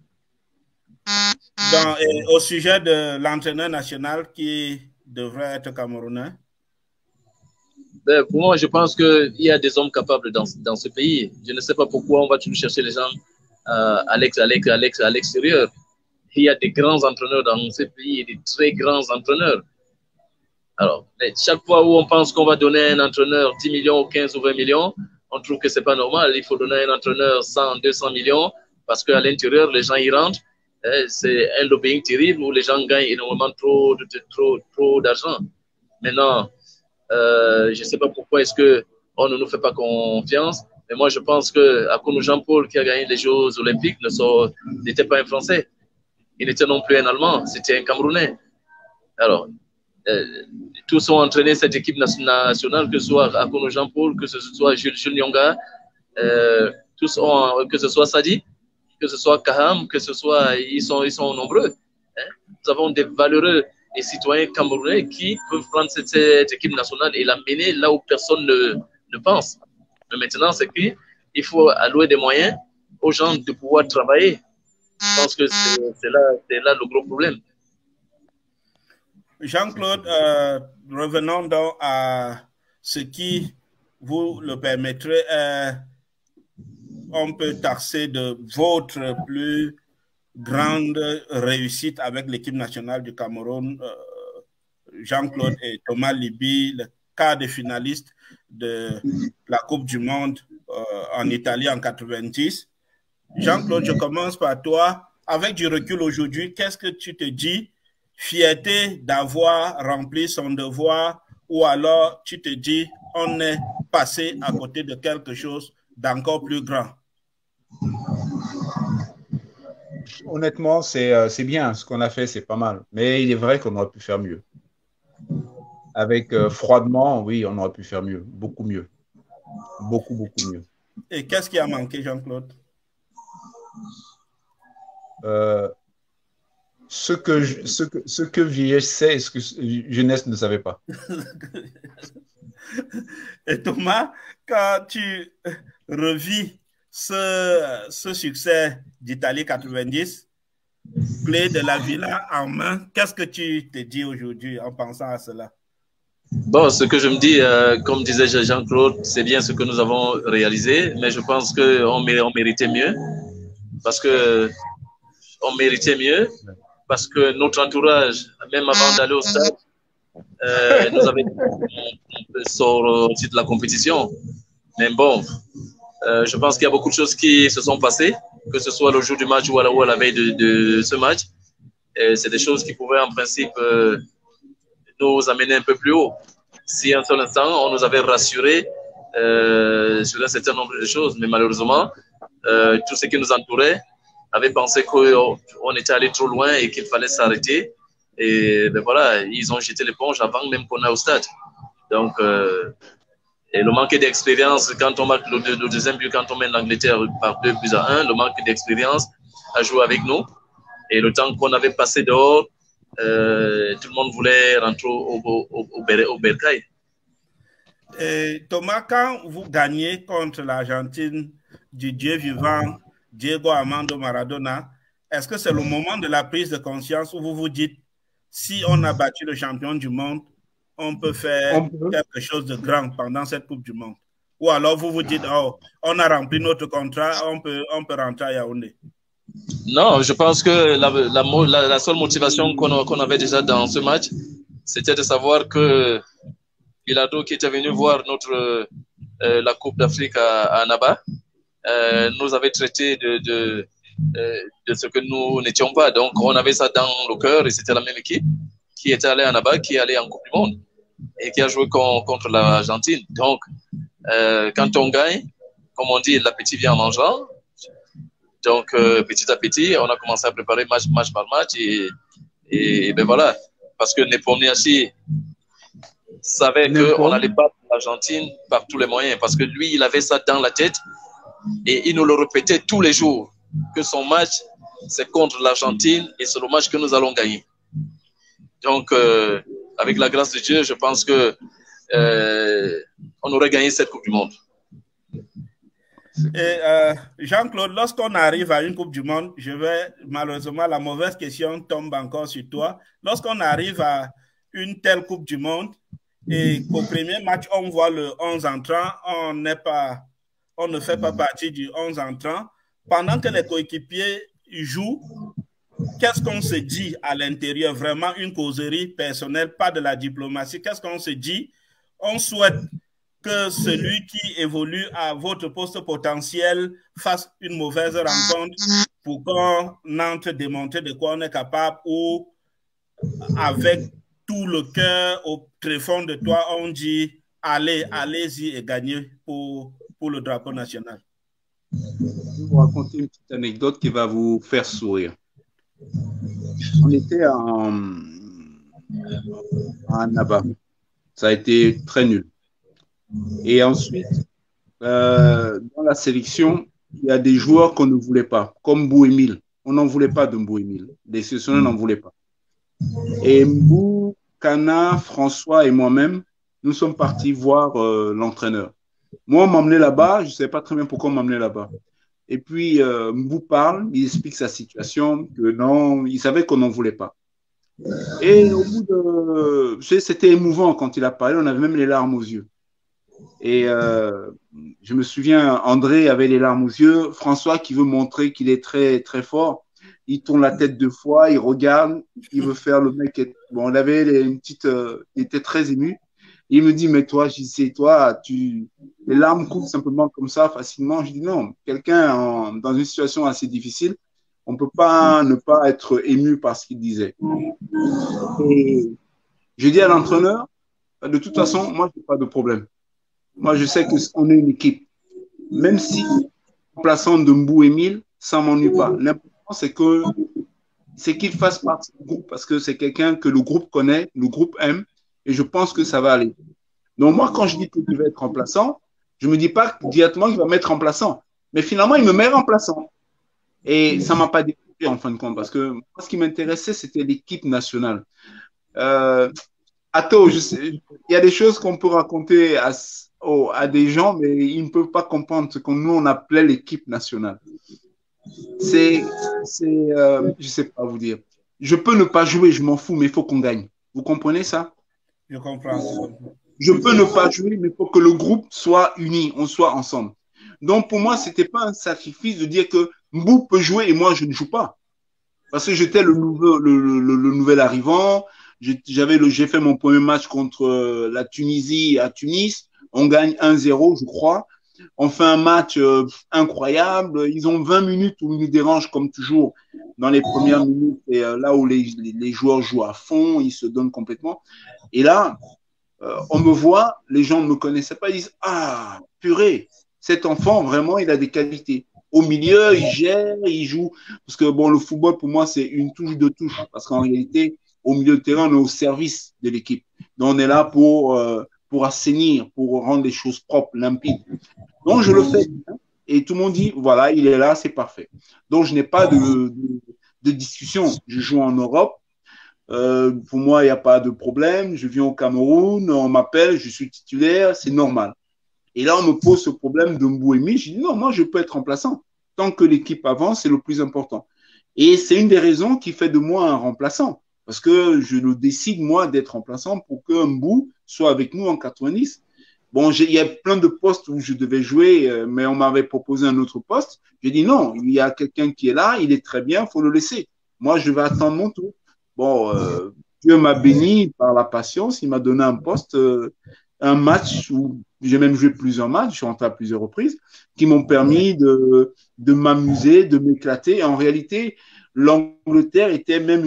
Au sujet de l'entraîneur national qui devrait être camerounais? Ben, pour moi, je pense qu'il y a des hommes capables dans ce pays. Je ne sais pas pourquoi on va toujours chercher les gens à l'extérieur. Il y a des grands entraîneurs dans ce pays, des très grands entraîneurs. Alors, chaque fois où on pense qu'on va donner à un entraîneur 10 millions, 15 ou 20 millions, on trouve que ce n'est pas normal. Il faut donner à un entraîneur 100, 200 millions parce qu'à l'intérieur, les gens y rentrent. C'est un lobbying terrible où les gens gagnent énormément trop d'argent. Maintenant, je ne sais pas pourquoi est-ce qu'on ne nous fait pas confiance. Mais moi, je pense qu'à Kounou Jean-Paul, qui a gagné les Jeux Olympiques, n'était pas un Français. Il n'était non plus un Allemand, c'était un Camerounais. Alors, tous ont entraîné cette équipe nationale, que ce soit Akono Jean-Paul, que ce soit Jules Nyonga, tous ont, que ce soit Sadi, que ce soit Kaham, que ce soit, ils sont nombreux. Hein. Nous avons des valeureux et citoyens camerounais qui peuvent prendre cette équipe nationale et l'amener là où personne ne pense. Mais maintenant, c'est qu'il faut allouer des moyens aux gens de pouvoir travailler. Je pense que c'est là le gros problème. Jean-Claude, revenons donc à ce qui vous le permettrait, on peut taxer de votre plus grande réussite avec l'équipe nationale du Cameroun, Jean-Claude et Thomas Liby, le quart de finaliste de la Coupe du Monde en Italie en 90. Jean-Claude, je commence par toi. Avec du recul aujourd'hui, qu'est-ce que tu te dis? Fierté d'avoir rempli son devoir, ou alors tu te dis on est passé à côté de quelque chose d'encore plus grand? Honnêtement, c'est bien. Ce qu'on a fait, c'est pas mal. Mais il est vrai qu'on aurait pu faire mieux. Avec froidement, oui, on aurait pu faire mieux. Beaucoup mieux. Beaucoup, beaucoup mieux. Et qu'est-ce qui a manqué, Jean-Claude? Ce que vieillesse sait et ce que jeunesse ne savait pas. Et Thomas, quand tu revis ce succès d'Italie 90, clé de la Villa en main, qu'est-ce que tu te dis aujourd'hui en pensant à cela? Bon, ce que je me dis, comme disait Jean-Claude, c'est bien ce que nous avons réalisé, mais je pense qu'on méritait mieux, parce que notre entourage, même avant d'aller au stade, nous avait sorti de la compétition. Mais bon, je pense qu'il y a beaucoup de choses qui se sont passées, que ce soit le jour du match ou à la veille de ce match. C'est des choses qui pouvaient en principe nous amener un peu plus haut. Si un seul instant, on nous avait rassuré sur un certain nombre de choses, mais malheureusement, tout ce qui nous entourait avait pensé qu'on était allé trop loin et qu'il fallait s'arrêter. Et ben voilà, ils ont jeté l'éponge avant même qu'on aille au stade. Donc, et le manque d'expérience, quand on marque le deuxième but, quand on mène l'Angleterre par 2-1, le manque d'expérience a joué avec nous. Et le temps qu'on avait passé dehors, tout le monde voulait rentrer au bercail. Et Thomas, quand vous gagnez contre l'Argentine du Dieu vivant, Diego Armando Maradona, est-ce que c'est le moment de la prise de conscience où vous vous dites, si on a battu le champion du monde, on peut faire quelque chose de grand pendant cette Coupe du Monde? Ou alors vous vous dites, oh, on a rempli notre contrat, on peut rentrer à Yaoundé? Non, je pense que la seule motivation qu'on avait déjà dans ce match, c'était de savoir que Pilado, qui était venu voir la Coupe d'Afrique à Annaba, nous avait traité de ce que nous n'étions pas. Donc, on avait ça dans le cœur et c'était la même équipe qui était allée à Annaba, qui allait en Coupe du Monde et qui a joué contre l'Argentine. Donc, quand on gagne, comme on dit, l'appétit vient en mangeant. Donc, petit à petit, on a commencé à préparer match par match et ben voilà. Parce que Nepomniachtchi savait qu'on allait battre l'Argentine par tous les moyens. Parce que lui, il avait ça dans la tête et il nous le répétait tous les jours. Que son match, c'est contre l'Argentine et c'est le match que nous allons gagner. Donc, avec la grâce de Dieu, je pense que on aurait gagné cette Coupe du Monde. Et Jean-Claude, lorsqu'on arrive à une Coupe du Monde, malheureusement, la mauvaise question tombe encore sur toi. Lorsqu'on arrive à une telle Coupe du Monde et qu'au premier match, on voit le 11 entrant, on ne fait pas partie du 11 entrant, pendant que les coéquipiers jouent, qu'est-ce qu'on se dit à l'intérieur? Vraiment une causerie personnelle, pas de la diplomatie. Qu'est-ce qu'on se dit? On souhaite que celui qui évolue à votre poste potentiel fasse une mauvaise rencontre pour qu'on entre démontrer de quoi on est capable, ou avec tout le cœur au tréfonds de toi, on dit allez-y et gagnez pour le drapeau national. Je vais vous raconter une petite anecdote qui va vous faire sourire. On était à Annaba. Ça a été très nul. Et ensuite, dans la sélection, il y a des joueurs qu'on ne voulait pas, comme Bouémil. On n'en voulait pas de Bouémil. Les sélectionneurs n'en voulaient pas. Et Mbou, Kana, François et moi-même, nous sommes partis voir l'entraîneur. Moi, on m'a emmené là-bas, je ne savais pas très bien pourquoi on m'a emmené là-bas. Et puis, Mbou parle, il explique sa situation, que non, il savait qu'on n'en voulait pas. Et au bout de... C'était émouvant quand il a parlé, on avait même les larmes aux yeux. Et je me souviens, André avait les larmes aux yeux, François qui veut montrer qu'il est très, très fort, il tourne la tête 2 fois, il regarde, il veut faire le mec. Bon, il avait une petite... il était très ému. Il me dit, mais toi, je sais, toi, les larmes coulent simplement comme ça, facilement. Je dis, non, quelqu'un dans une situation assez difficile, on ne peut pas ne pas être ému par ce qu'il disait. Et je dis à l'entraîneur, de toute façon, moi, je n'ai pas de problème. Moi, je sais qu'on est une équipe. Même si, remplaçant de Mbouémil, ça ne m'ennuie pas. L'important, c'est qu'il fasse partie du groupe parce que c'est quelqu'un que le groupe connaît, le groupe aime, et je pense que ça va aller. Donc, moi, quand je dis qu'il va être remplaçant, je ne me dis pas directement qu'il va m'être remplaçant. Mais finalement, il me met remplaçant. Et ça ne m'a pas découvert en fin de compte parce que moi, ce qui m'intéressait, c'était l'équipe nationale. Atto, il y a des choses qu'on peut raconter à des gens, mais ils ne peuvent pas comprendre ce que nous, on appelait l'équipe nationale. Je ne sais pas vous dire. Je peux ne pas jouer, je m'en fous, mais il faut qu'on gagne. Vous comprenez ça? Je comprends. Je peux ne pas jouer, mais il faut que le groupe soit uni, on soit ensemble. Donc, pour moi, ce n'était pas un sacrifice de dire que Mbou peut jouer et moi, je ne joue pas. Parce que j'étais le nouvel arrivant. J'ai fait mon premier match contre la Tunisie à Tunis. On gagne 1-0, je crois. On fait un match incroyable. Ils ont 20 minutes où ils nous dérangent comme toujours dans les premières minutes. Et là où les joueurs jouent à fond, ils se donnent complètement. Et là, on me voit, les gens ne me connaissaient pas, ils disent « Ah, purée, cet enfant, vraiment, il a des qualités. » Au milieu, il gère, il joue. Parce que bon, le football, pour moi, c'est une touche de touche. Parce qu'en réalité, au milieu de terrain, on est au service de l'équipe. Donc, on est là pour assainir, pour rendre les choses propres, limpides. Donc, je le fais bien. Et tout le monde dit, voilà, il est là, c'est parfait. Donc, je n'ai pas de discussion. Je joue en Europe. Pour moi, il n'y a pas de problème. Je viens au Cameroun, on m'appelle, je suis titulaire, c'est normal. Et là, on me pose ce problème de Mbouémi. Je dis non, moi, je peux être remplaçant. Tant que l'équipe avance, c'est le plus important. Et c'est une des raisons qui fait de moi un remplaçant. Parce que je le décide, moi, d'être remplaçant pour que Mbou soit avec nous en 90. Bon, il y a plein de postes où je devais jouer, mais on m'avait proposé un autre poste. J'ai dit non, il y a quelqu'un qui est là, il est très bien, il faut le laisser. Moi, je vais attendre mon tour. Bon, Dieu m'a béni par la patience, il m'a donné un poste, un match où j'ai même joué plusieurs matchs, je suis rentré à plusieurs reprises, qui m'ont permis de m'amuser, de m'éclater. En réalité, l'Angleterre était même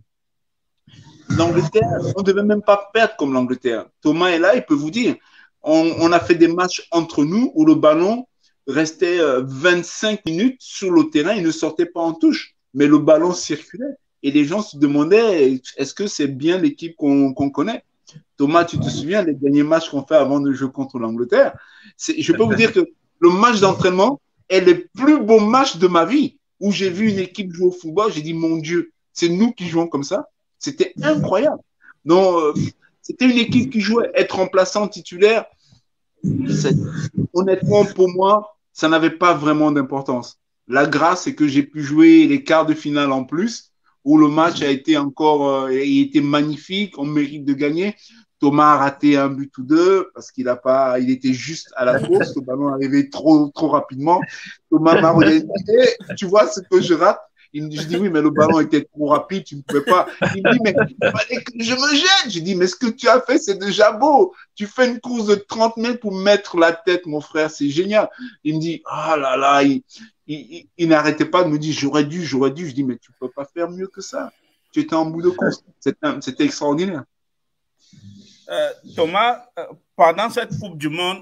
l'Angleterre, on ne devait même pas perdre comme l'Angleterre. Thomas est là, il peut vous dire. On a fait des matchs entre nous où le ballon restait 25 minutes sur le terrain, il ne sortait pas en touche, mais le ballon circulait. Et les gens se demandaient, est-ce que c'est bien l'équipe qu'on connaît? Thomas, tu te souviens des derniers matchs qu'on fait avant de jouer contre l'Angleterre? Je peux vous dire que le match d'entraînement est le plus beau match de ma vie, où j'ai vu une équipe jouer au football. J'ai dit, mon Dieu, c'est nous qui jouons comme ça. C'était incroyable. Donc, c'était une équipe qui jouait. Être remplaçant titulaire, honnêtement, pour moi, ça n'avait pas vraiment d'importance. La grâce, c'est que j'ai pu jouer les quarts de finale en plus, où le match a été encore, il était magnifique, on mérite de gagner. Thomas a raté un but ou deux parce qu'il a pas, il était juste à la course, le ballon arrivait trop rapidement. Thomas m'a regardé, tu vois ce que je rate? Je dis oui, mais le ballon était trop rapide, tu ne pouvais pas. Il me dit, mais il fallait que je me jette. Je dis, mais ce que tu as fait, c'est déjà beau. Tu fais une course de 30 mètres pour mettre la tête, mon frère, c'est génial. Il me dit, ah là là, il n'arrêtait pas de me dire, j'aurais dû. Je dis, mais tu ne peux pas faire mieux que ça. Tu étais en bout de course. C'était extraordinaire. Thomas, pendant cette Coupe du Monde,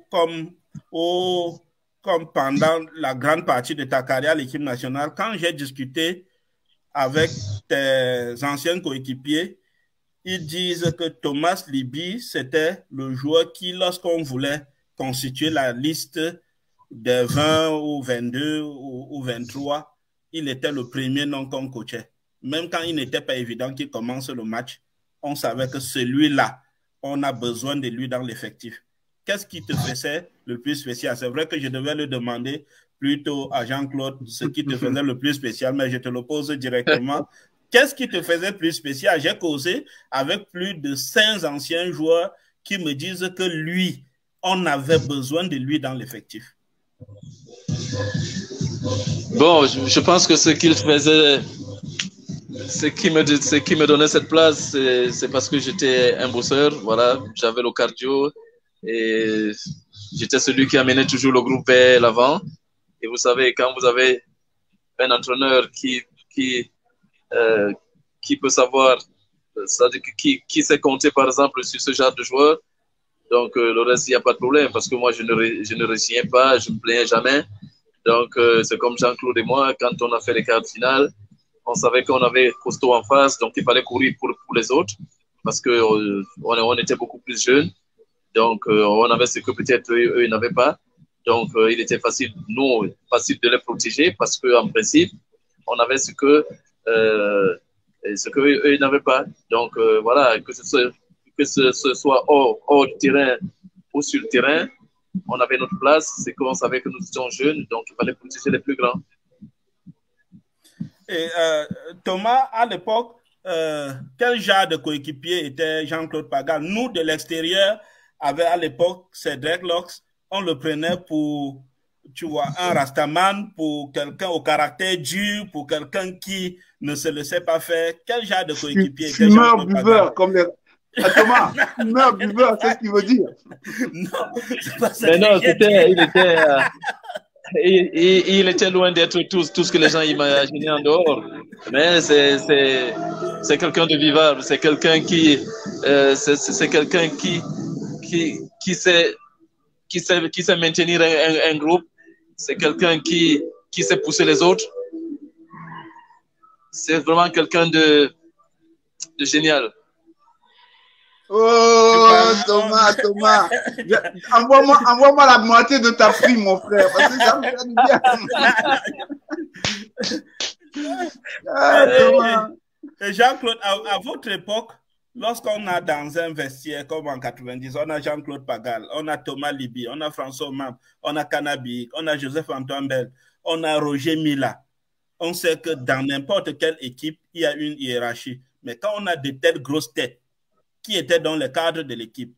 comme pendant la grande partie de ta carrière à l'équipe nationale, quand j'ai discuté avec tes anciens coéquipiers, ils disent que Thomas Libi, c'était le joueur qui, lorsqu'on voulait constituer la liste des 20 ou 22 ou 23, il était le premier nom qu'on coachait. Même quand il n'était pas évident qu'il commence le match, on savait que celui-là, on a besoin de lui dans l'effectif. Qu'est-ce qui te faisait le plus spécial? C'est vrai que je devais le demander plutôt à Jean-Claude ce qui te faisait le plus spécial, mais je te le pose directement. Qu'est-ce qui te faisait plus spécial? J'ai causé avec plus de 5 anciens joueurs qui me disent que lui, on avait besoin de lui dans l'effectif. Bon, je pense que ce qu'il faisait, ce qui me donnait cette place, c'est parce que j'étais un bosseur. Voilà, j'avais le cardio et j'étais celui qui amenait toujours le groupe vers l'avant. Et vous savez, quand vous avez un entraîneur qui peut savoir, qui sait compter par exemple sur ce genre de joueur, donc le reste, il n'y a pas de problème parce que moi, je ne retiens pas, je ne me plaignais jamais. Donc, c'est comme Jean-Claude et moi, quand on a fait les quarts de finale, on savait qu'on avait costaud en face, donc il fallait courir pour les autres parce qu'on était beaucoup plus jeunes. Donc, on avait ce que peut-être eux n'avaient pas. Donc, il était facile de les protéger parce qu'en principe, on avait ce que eux n'avaient pas. Donc, voilà, que ce soit hors du terrain ou sur le terrain, on avait notre place, c'est qu'on savait que nous étions jeunes, donc il fallait protéger les plus grands. Et Thomas, à l'époque, quel genre de coéquipier était Jean-Claude Pagal? Nous, de l'extérieur, à l'époque, c'est Drake Locks, on le prenait pour, tu vois, un rastaman, pour quelqu'un au caractère dur, pour quelqu'un qui ne se laissait pas faire. Quel genre de coéquipier était Jean-Claude Pagal? Buveur, comme les... Thomas, fumeur, buveur, c'est ce qu'il veut dire. Non, c'est pas ça. Mais non, il était loin d'être tout ce que les gens imaginaient en dehors. Mais c'est quelqu'un de vivable, c'est quelqu'un qui sait maintenir un groupe, c'est quelqu'un qui sait pousser les autres. C'est vraiment quelqu'un de génial. Oh, Thomas. Envoie-moi la moitié de ta prime, mon frère, parce que ça me fait du bien. Thomas. Jean-Claude, à votre époque, lorsqu'on a dans un vestiaire comme en 90, on a Jean-Claude Pagal, on a Thomas Libi, on a François Mam, on a Canabi, on a Joseph-Antoine Bell, on a Roger Mila. On sait que dans n'importe quelle équipe, il y a une hiérarchie. Mais quand on a de telles grosses têtes, qui étaient dans le cadre de l'équipe?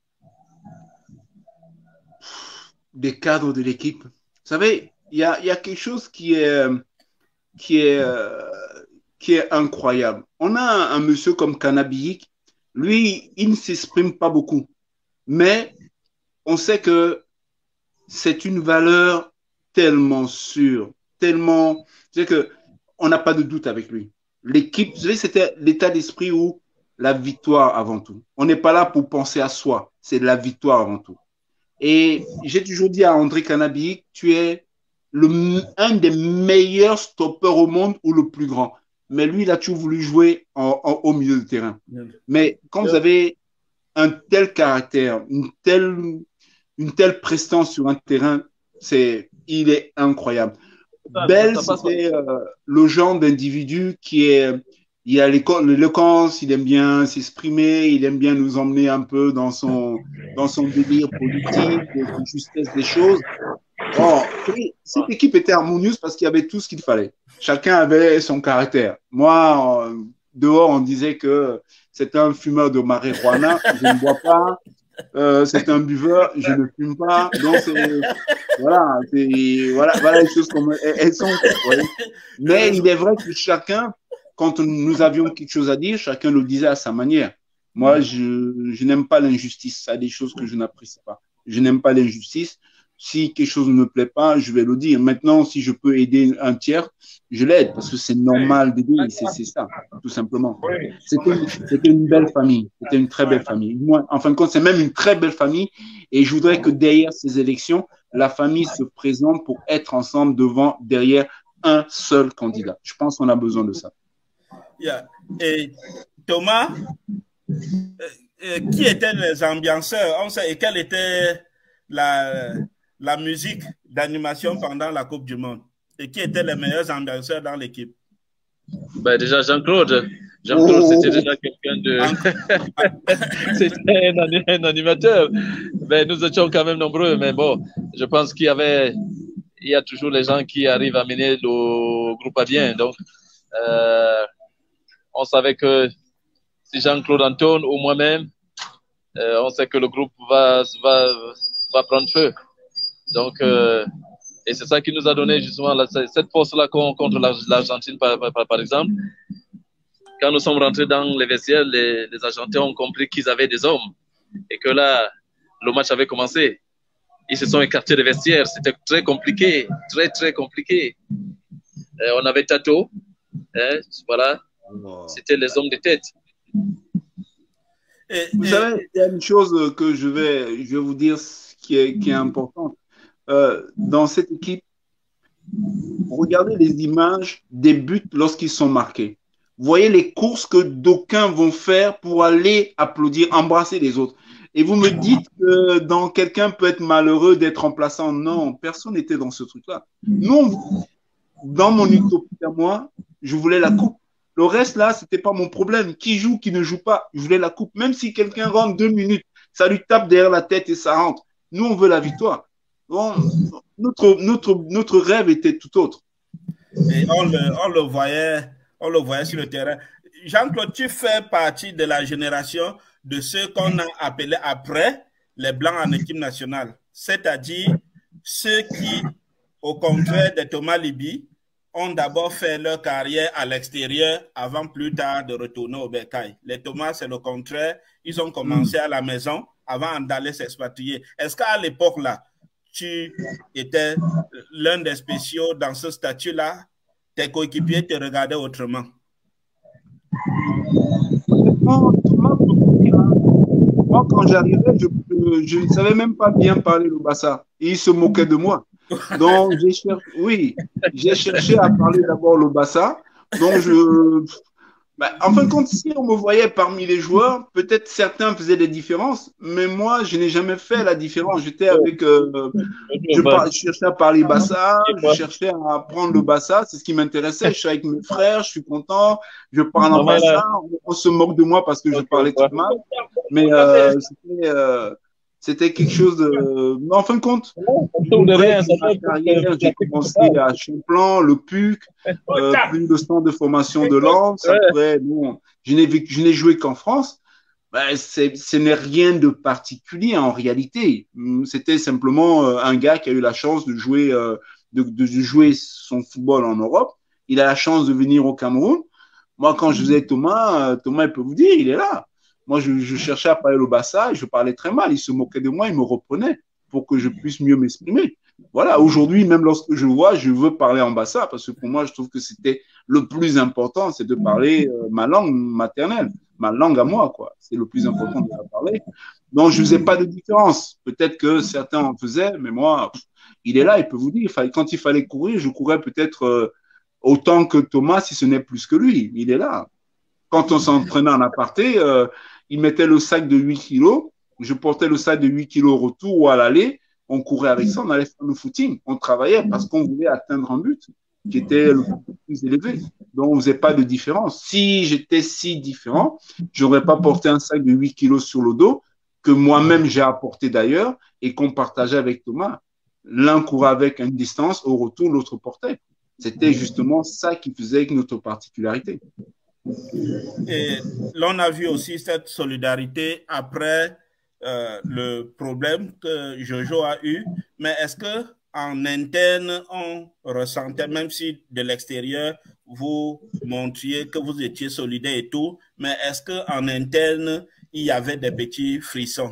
Des cadres de l'équipe. Vous savez, il y a quelque chose qui est incroyable. On a un monsieur comme Canabic, lui, il ne s'exprime pas beaucoup, mais on sait que c'est une valeur tellement sûre, tellement, c'est que on n'a pas de doute avec lui. L'équipe, vous savez, c'était l'état d'esprit où la victoire avant tout. On n'est pas là pour penser à soi, c'est la victoire avant tout. Et j'ai toujours dit à André Canabic, tu es un des meilleurs stoppeurs au monde ou le plus grand. Mais lui, il a toujours voulu jouer au milieu de terrain. Mais quand vous avez un tel caractère, une telle prestance sur un terrain, il est incroyable. Bell, c'est le genre d'individu il a l'éloquence, il aime bien s'exprimer, il aime bien nous emmener un peu dans son délire politique, de justesse des choses. Oh, cette équipe était harmonieuse parce qu'il y avait tout ce qu'il fallait. Chacun avait son caractère. Moi, dehors, on disait que c'était un fumeur de marijuana, je ne bois pas. C'est un buveur, je ne fume pas. Donc, voilà les choses comme elles sont. Ouais. Mais il est vrai que chacun, quand nous avions quelque chose à dire, chacun le disait à sa manière. Moi, je n'aime pas l'injustice. Ça a des choses que je n'apprécie pas. Je n'aime pas l'injustice. Si quelque chose ne me plaît pas, je vais le dire. Maintenant, si je peux aider un tiers, je l'aide parce que c'est normal d'aider. C'est ça, tout simplement. C'était une belle famille. C'était une très belle famille. Moi, en fin de compte, c'est même une très belle famille. Et je voudrais que derrière ces élections, la famille se présente pour être ensemble derrière un seul candidat. Je pense qu'on a besoin de ça. Yeah. Et Thomas, Qui étaient les ambianceurs? On sait, et quelle était la musique d'animation pendant la Coupe du Monde? Et qui étaient les meilleurs ambianceurs dans l'équipe? Ben, déjà, Jean-Claude. Jean-Claude, c'était déjà quelqu'un de... C'était un animateur. Ben, nous étions quand même nombreux, mais bon, je pense qu'il y a toujours les gens qui arrivent à mener le groupe à bien. Donc, on savait que si Jean-Claude Anton ou moi-même, on sait que le groupe va prendre feu. Donc, et c'est ça qui nous a donné justement cette force-là contre l'Argentine, par exemple. Quand nous sommes rentrés dans les vestiaires, les Argentins ont compris qu'ils avaient des hommes et que là, le match avait commencé. Ils se sont écartés des vestiaires. C'était très compliqué, très compliqué. On avait Tato, hein, voilà. C'était les hommes de tête. Vous savez, il y a une chose que je vais vous dire qui est importante. Dans cette équipe, regardez les images des buts lorsqu'ils sont marqués. Vous voyez les courses que d'aucuns vont faire pour aller applaudir, embrasser les autres. Et vous me dites que quelqu'un peut être malheureux d'être remplaçant. Non, personne n'était dans ce truc-là. Non, dans mon utopie à moi, je voulais la coupe. Le reste, là, c'était pas mon problème. Qui joue, qui ne joue pas, je voulais la coupe. Même si quelqu'un rentre 2 minutes, ça lui tape derrière la tête et ça rentre. Nous, on veut la victoire. Bon, notre rêve était tout autre. Et on le voyait sur le terrain. Jean-Claude, tu fais partie de la génération de ceux qu'on a appelés après les Blancs en équipe nationale. C'est-à-dire ceux qui, au contraire de Thomas Liby, ont d'abord fait leur carrière à l'extérieur avant plus tard de retourner au bercail. Les Thomas, c'est le contraire. Ils ont commencé à la maison avant d'aller s'expatrier. Est-ce qu'à l'époque-là, tu étais l'un des spéciaux dans ce statut-là? Tes coéquipiers te regardaient autrement? Moi, quand j'arrivais, je ne savais même pas bien parler le Bassa. Et ils se moquaient de moi. Donc, j'ai cherché à parler d'abord le Bassa. Donc, en fin de compte, si on me voyait parmi les joueurs, peut-être certains faisaient des différences, mais moi, je n'ai jamais fait la différence. J'étais avec, je cherchais à parler Bassa, je cherchais à apprendre le Bassa, c'est ce qui m'intéressait. Je suis avec mes frères, je suis content, je parle en Bassa, on se moque de moi parce que je parlais très mal, mais c'était quelque chose de... Mais en fin de compte, ma carrière, j'ai commencé à Champlain, le PUC, puis le centre de formation de Lens. Après, bon, je n'ai joué qu'en France. Ben, ce n'est rien de particulier en réalité. C'était simplement un gars qui a eu la chance de jouer, de jouer son football en Europe. Il a la chance de venir au Cameroun. Moi, quand je faisais Thomas, il peut vous dire, il est là. Moi, je cherchais à parler le Bassa et je parlais très mal. Il se moquait de moi, il me reprenait pour que je puisse mieux m'exprimer. Voilà, aujourd'hui, même lorsque je vois, je veux parler en Bassa parce que pour moi, je trouve que c'était le plus important, c'est de parler ma langue maternelle, ma langue à moi, quoi. C'est le plus important de la parler. Donc, je ne faisais pas de différence. Peut-être que certains en faisaient, mais moi, il est là, il peut vous dire. Quand il fallait courir, je courais peut-être autant que Thomas, si ce n'est plus que lui. Il est là. Quand on s'entraînait en aparté, il mettait le sac de 8 kilos, je portais le sac de 8 kilos au retour ou à l'aller, on courait avec ça, on allait faire le footing, on travaillait parce qu'on voulait atteindre un but qui était le plus élevé. Donc, on ne faisait pas de différence. Si j'étais si différent, je n'aurais pas porté un sac de 8 kilos sur le dos que moi-même j'ai apporté d'ailleurs et qu'on partageait avec Thomas. L'un courait avec une distance, au retour, l'autre portait. C'était justement ça qui faisait notre particularité. Et l'on a vu aussi cette solidarité après le problème que Jojo a eu. Mais est-ce que en interne, on ressentait, même si de l'extérieur, vous montriez que vous étiez solidaire et tout, mais est-ce qu'en interne, il y avait des petits frissons?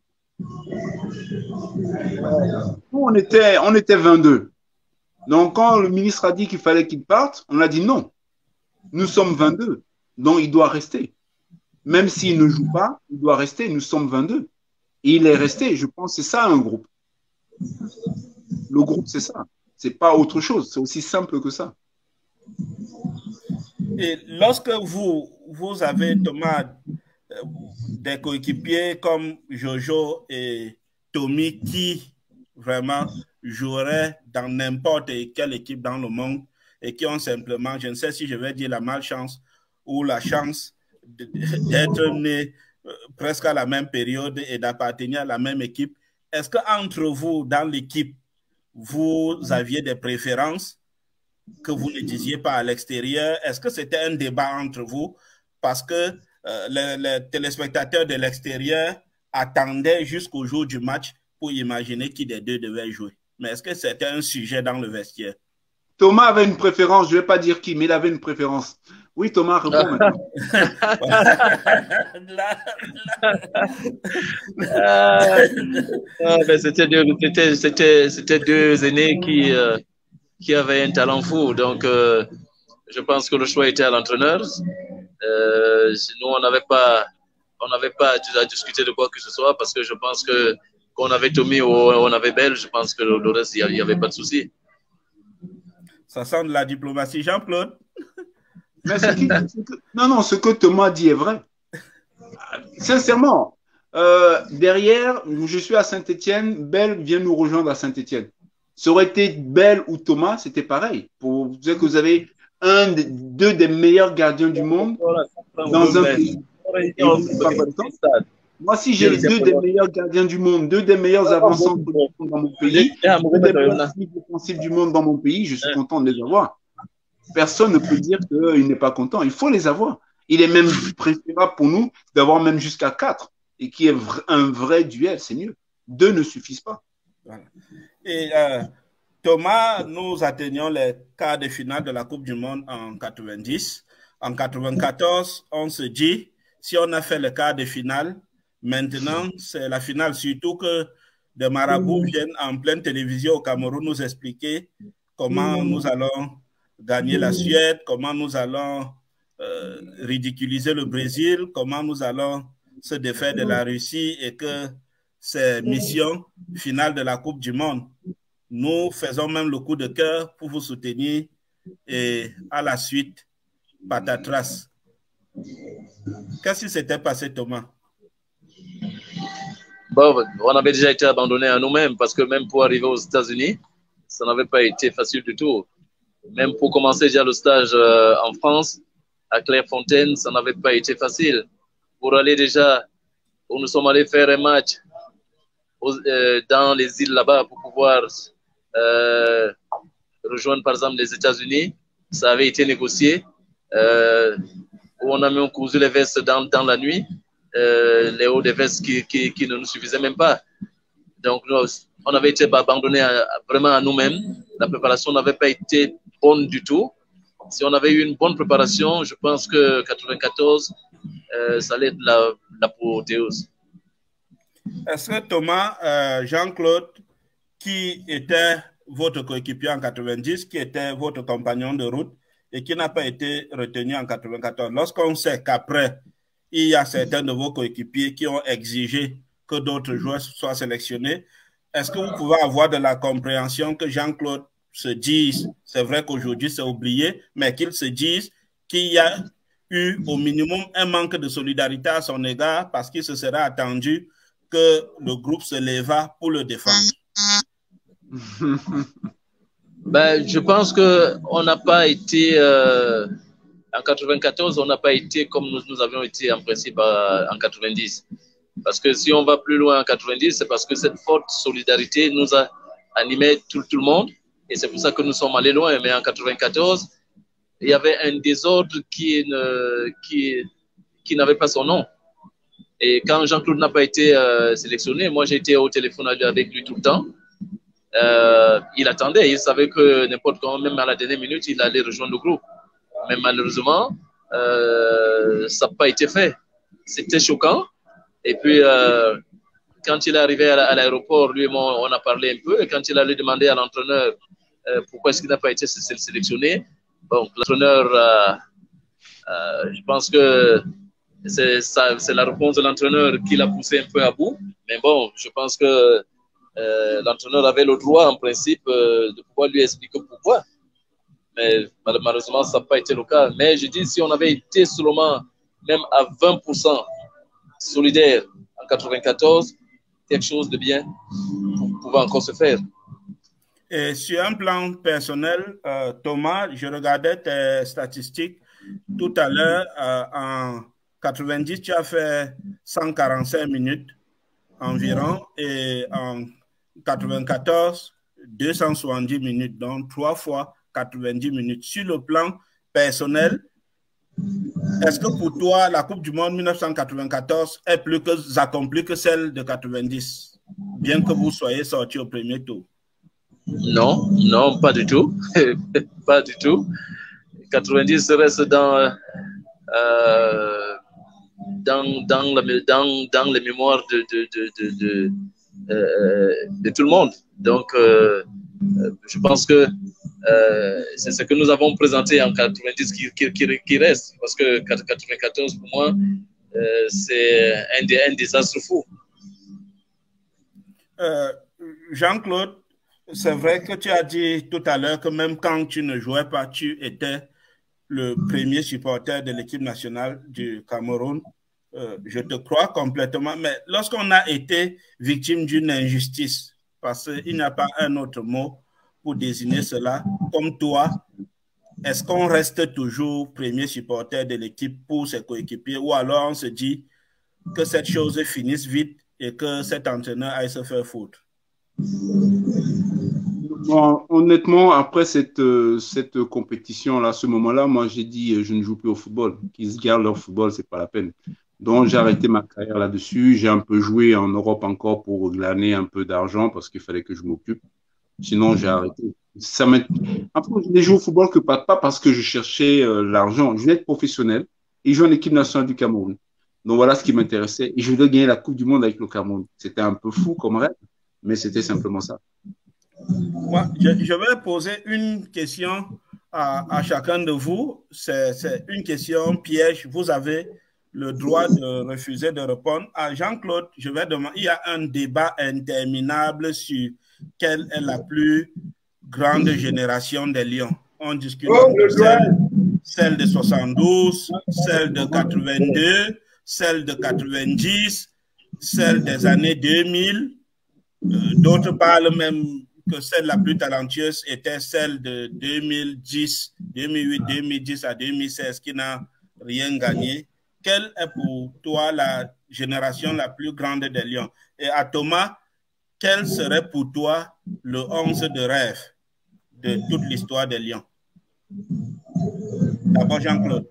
On était 22. Donc, quand le ministre a dit qu'il fallait qu'il parte, on a dit non. Nous sommes 22, donc il doit rester. Même s'il ne joue pas, il doit rester. Nous sommes 22. Et il est resté. Je pense que c'est ça un groupe. Le groupe, c'est ça. C'est pas autre chose. C'est aussi simple que ça. Et lorsque vous avez, Thomas, des coéquipiers comme Jojo et Tommy qui vraiment joueraient dans n'importe quelle équipe dans le monde et qui ont simplement, je ne sais si je vais dire la malchance ou la chance d'être nés presque à la même période et d'appartenir à la même équipe. Est-ce qu'entre vous, dans l'équipe, vous aviez des préférences que vous ne disiez pas à l'extérieur? Est-ce que c'était un débat entre vous? Parce que les téléspectateurs de l'extérieur attendaient jusqu'au jour du match pour imaginer qui des deux devait jouer. Mais est-ce que c'était un sujet dans le vestiaire? Thomas avait une préférence, je ne vais pas dire qui, mais il avait une préférence. Oui, Thomas, réponds maintenant. C'était deux aînés qui avaient un talent fou. Donc, je pense que le choix était à l'entraîneur. Nous, on n'avait pas à discuter de quoi que ce soit parce que je pense que qu'on avait Tommy ou on avait Bell, je pense que le reste, il n'y avait pas de souci. Ça sent de la diplomatie. Jean-Claude? Mais ce que Thomas dit est vrai. Sincèrement, derrière, je suis à Saint-Étienne, Bell vient nous rejoindre à Saint-Étienne. Ça aurait été Bell ou Thomas, c'était pareil. Pour vous dire que vous avez deux des meilleurs gardiens du monde dans un pays. Moi, si j'ai deux des meilleurs gardiens du monde, deux des meilleurs avanceurs dans mon pays, deux des meilleurs défensifs du monde dans mon pays, je suis content de les avoir. Personne ne peut dire qu'il n'est pas content. Il faut les avoir. Il est même préférable pour nous d'avoir même jusqu'à 4 et qui est un vrai duel, c'est mieux. 2 ne suffisent pas. Voilà. Et Thomas, nous atteignons les quarts de finale de la Coupe du Monde en 90. En 94, on se dit, si on a fait le quart de finale, maintenant, c'est la finale. Surtout que des marabouts viennent en pleine télévision au Cameroun nous expliquer comment nous allons gagner la Suède, comment nous allons ridiculiser le Brésil, comment nous allons se défaire de la Russie et que c'est mission finale de la Coupe du Monde. Nous faisons même le coup de cœur pour vous soutenir et à la suite, patatras. Qu'est-ce qui s'était passé, Thomas? Bon, on avait déjà été abandonné à nous-mêmes parce que même pour arriver aux États-Unis, ça n'avait pas été facile du tout. Même pour commencer déjà le stage en France, à Clairefontaine, ça n'avait pas été facile. Pour aller déjà, où nous sommes allés faire un match dans les îles là-bas pour pouvoir rejoindre par exemple les États-Unis, ça avait été négocié. Où on a même cousu les vestes dans la nuit, les hauts des vestes qui ne nous suffisaient même pas. Donc, nous, on avait été abandonnés vraiment à nous-mêmes. La préparation n'avait pas été bonne du tout. Si on avait eu une bonne préparation, je pense que 94, ça allait être l'apothéose. Est-ce que Thomas, Jean-Claude, qui était votre coéquipier en 90, qui était votre compagnon de route et qui n'a pas été retenu en 94, lorsqu'on sait qu'après, il y a certains de vos coéquipiers qui ont exigé que d'autres joueurs soient sélectionnés, est-ce que vous pouvez avoir de la compréhension que Jean-Claude se dise, c'est vrai qu'aujourd'hui c'est oublié, mais qu'il se dise qu'il y a eu au minimum un manque de solidarité à son égard parce qu'il se serait attendu que le groupe se lèva pour le défendre? Ben, je pense qu'on n'a pas été, en 94, on n'a pas été comme nous avions été en principe en 90. Parce que si on va plus loin en 90, c'est parce que cette forte solidarité nous a animé tout le monde. Et c'est pour ça que nous sommes allés loin. Mais en 94, il y avait un désordre qui n'avait pas son nom. Et quand Jean-Claude n'a pas été sélectionné, moi j'ai été au téléphone avec lui tout le temps. Il attendait, il savait que n'importe quand, même à la dernière minute, il allait rejoindre le groupe. Mais malheureusement, ça n'a pas été fait. C'était choquant. Et puis, quand il est arrivé à l'aéroport, lui et moi, on a parlé un peu. Et quand il allait demander à l'entraîneur pourquoi est-ce qu'il n'a pas été sélectionné, bon, l'entraîneur, je pense que c'est la réponse de l'entraîneur qui l'a poussé un peu à bout. Mais bon, je pense que l'entraîneur avait le droit, en principe, de pouvoir lui expliquer pourquoi. Mais malheureusement, ça n'a pas été le cas. Mais je dis, si on avait été seulement même à 20%, solidaire en 94, quelque chose de bien pouvait encore se faire. Et sur un plan personnel, Thomas, je regardais tes statistiques tout à l'heure. En 90, tu as fait 145 minutes environ et en 94, 270 minutes, donc 3 fois 90 minutes. Sur le plan personnel, est-ce que pour toi, la Coupe du Monde 1994 est plus accomplie que celle de 90, bien que vous soyez sorti au premier tour? Non, non, pas du tout. Pas du tout. 90 reste dans les mémoires de tout le monde. Donc, je pense que c'est ce que nous avons présenté en 90 qui reste. Parce que 94, pour moi, c'est un désastre fou. Jean-Claude, c'est vrai que tu as dit tout à l'heure que même quand tu ne jouais pas, tu étais le premier supporter de l'équipe nationale du Cameroun. Je te crois complètement, mais lorsqu'on a été victime d'une injustice, parce qu'il n'y a pas un autre mot pour désigner cela, comme toi, est-ce qu'on reste toujours premier supporter de l'équipe pour ses coéquipiers, ou alors on se dit que cette chose finisse vite et que cet entraîneur aille se faire foutre? Bon, honnêtement, après cette compétition-là, à ce moment-là, moi, j'ai dit, je ne joue plus au football. Qu'ils se gardent leur football, c'est pas la peine. Donc, j'ai arrêté ma carrière là-dessus. J'ai un peu joué en Europe encore pour glaner un peu d'argent parce qu'il fallait que je m'occupe. Sinon, j'ai arrêté. Après, je n'ai joué au football que pas parce que je cherchais l'argent. Je voulais être professionnel et jouer en équipe nationale du Cameroun. Donc, voilà ce qui m'intéressait. Et je voulais gagner la Coupe du Monde avec le Cameroun. C'était un peu fou comme rêve, mais c'était simplement ça. Moi, je vais poser une question à chacun de vous. C'est une question piège. Vous avez le droit de refuser de répondre. À Jean-Claude, je vais demander, il y a un débat de sur quelle est la plus grande génération des Lions. On discute celle de 72, celle de 82, celle de 90, celle des années 2000. D'autres parlent même que celle la plus talentueuse était celle de 2010, 2008, 2010 à 2016 qui n'a rien gagné. Quelle est pour toi la génération la plus grande des Lions? Et à Thomas, quel serait pour toi le 11 de rêve de toute l'histoire des Lions? D'abord, Jean-Claude.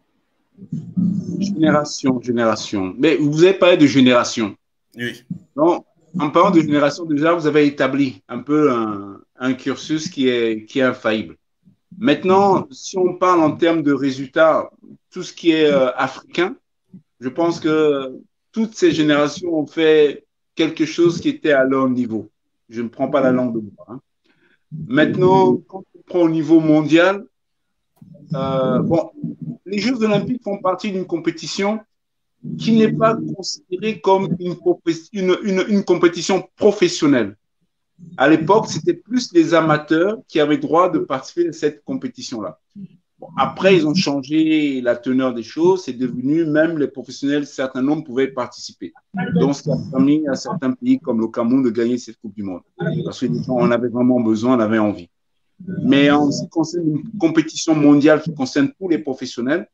Génération. Mais vous avez parlé de génération. Oui. Donc, en parlant de génération, déjà, vous avez établi un peu un cursus qui est infaillible. Maintenant, si on parle en termes de résultats, tout ce qui est africain, je pense que toutes ces générations ont fait quelque chose qui était à leur niveau. Je ne prends pas la langue de bois. Hein. Maintenant, quand on prend au niveau mondial, bon, les Jeux olympiques font partie d'une compétition qui n'est pas considérée comme une compétition professionnelle. À l'époque, c'était plus les amateurs qui avaient droit de participer à cette compétition-là. Bon, après, ils ont changé la teneur des choses. C'est devenu, même les professionnels, certains nombres pouvaient participer. Donc, ça a permis à certains pays comme le Cameroun de gagner cette Coupe du Monde. Parce que on avait vraiment besoin, on avait envie. Mais en ce qui concerne une compétition mondiale qui concerne tous les professionnels,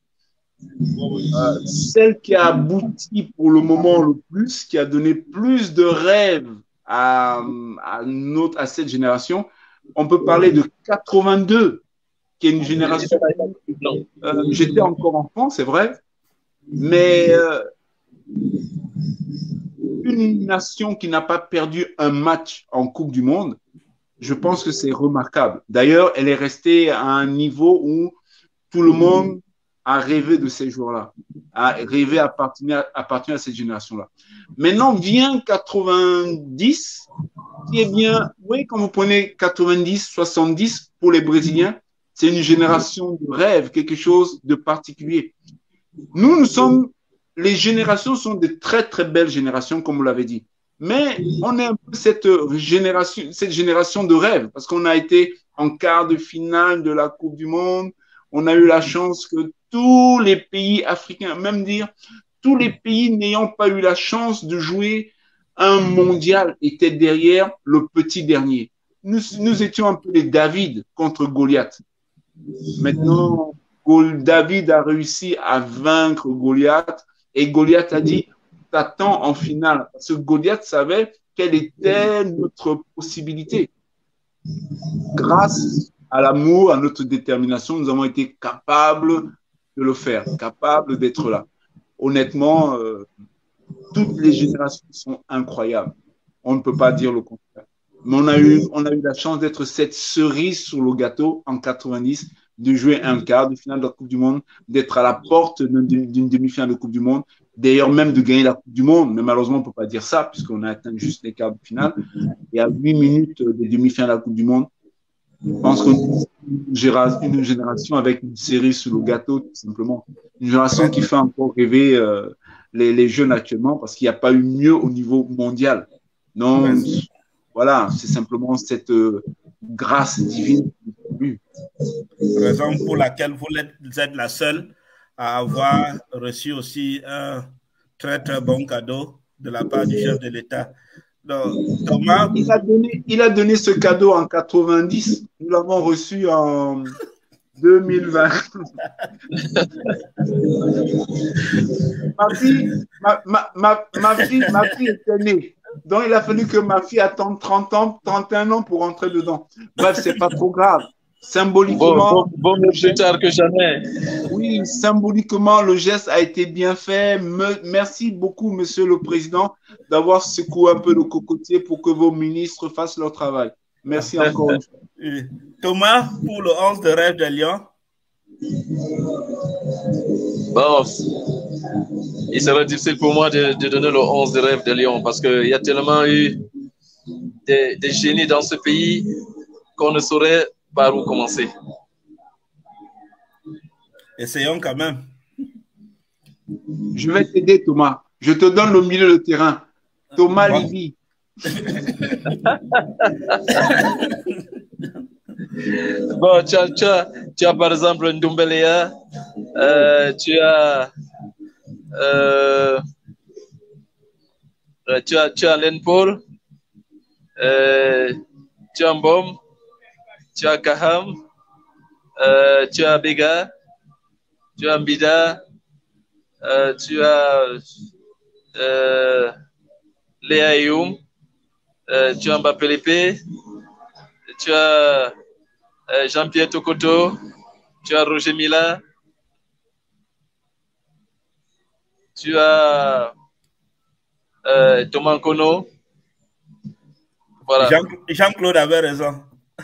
celle qui a abouti pour le moment le plus, qui a donné plus de rêves à cette génération, on peut parler de 82, qui est une génération. J'étais encore enfant, c'est vrai, mais une nation qui n'a pas perdu un match en Coupe du Monde, je pense que c'est remarquable. D'ailleurs, elle est restée à un niveau où tout le monde a rêvé de ces jours-là, a rêvé à appartenir à cette génération-là. Maintenant vient 90, qui est bien, oui, quand vous prenez 90, 70 pour les Brésiliens, c'est une génération de rêve, quelque chose de particulier. Nous sommes, les générations sont de très, très belles générations, comme vous l'avez dit. Mais on est un peu cette génération de rêve, parce qu'on a été en quart de finale de la Coupe du Monde. On a eu la chance que tous les pays africains, même dire tous les pays n'ayant pas eu la chance de jouer un mondial étaient derrière le petit dernier. Nous étions un peu les David contre Goliath. Maintenant, David a réussi à vaincre Goliath et Goliath a dit t'attends en finale. Parce que Goliath savait quelle était notre possibilité. Grâce à l'amour, à notre détermination, nous avons été capables de le faire, capables d'être là. Honnêtement, toutes les générations sont incroyables. On ne peut pas dire le contraire. Mais on a eu la chance d'être cette cerise sur le gâteau en 90, de jouer un quart de finale de la Coupe du Monde, d'être à la porte d'une demi-finale de Coupe du Monde, d'ailleurs même de gagner la Coupe du Monde. Mais malheureusement, on ne peut pas dire ça puisqu'on a atteint juste les quarts de finale. Et à 8 minutes de demi-finale de la Coupe du Monde, je pense qu'on est une génération avec une cerise sur le gâteau, tout simplement. Une génération qui fait encore rêver les jeunes actuellement parce qu'il n'y a pas eu mieux au niveau mondial. Non, voilà, c'est simplement cette grâce divine. Raison pour laquelle vous êtes la seule à avoir reçu aussi un très très bon cadeau de la part du chef de l'État. Donc, Thomas, il a donné ce cadeau en 90. Nous l'avons reçu en 2020. ma fille était née. Donc, il a fallu que ma fille attende 30 ans, 31 ans pour rentrer dedans. Bref, c'est pas trop grave. Symboliquement. Bon, plus tard que jamais. Oui, symboliquement, le geste a été bien fait. Merci beaucoup, Monsieur le Président, d'avoir secoué un peu le cocotier pour que vos ministres fassent leur travail. Merci encore une fois. Thomas, pour le 11 de rêve de Lyon. Bon, il sera difficile pour moi de donner le 11 de rêve de Lyon parce qu'il y a tellement eu des génies dans ce pays qu'on ne saurait par où commencer. Essayons quand même. Je vais t'aider, Thomas. Je te donne le milieu de terrain. Thomas Livy. Bon, tu as par exemple Ndumbelea, tu as Len Paul, tu as Mbom, tu as Kaham, tu as Bega, tu as Mbida, tu as Léa Youm, tu as Mbappé Lépé, tu as Jean-Pierre Tokoto, tu as Roger Mila, tu as Thomas Kono. Voilà. Jean-Claude avait raison.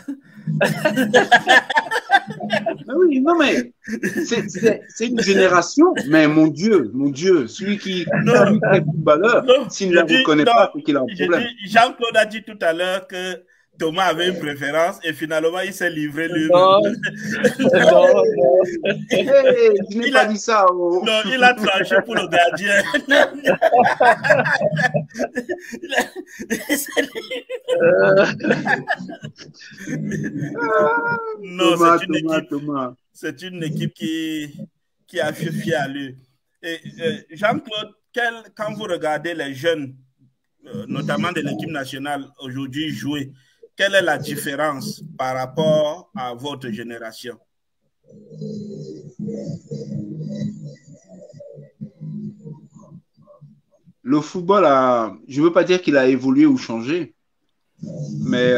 Oui, non, mais c'est une génération, mais mon Dieu, celui qui est footballeur, s'il ne la reconnaît pas, c'est qu'il a un problème. Jean-Claude a dit tout à l'heure que Thomas avait une préférence et finalement il s'est livré lui-même. Non. Je n'ai pas dit ça. Oh. Non, il a tranché pour le gardien. Non, c'est une équipe qui a fié à lui. Et Jean-Claude, quand vous regardez les jeunes, notamment de l'équipe nationale aujourd'hui jouer, quelle est la différence par rapport à votre génération? Le football je ne veux pas dire qu'il a évolué ou changé, mais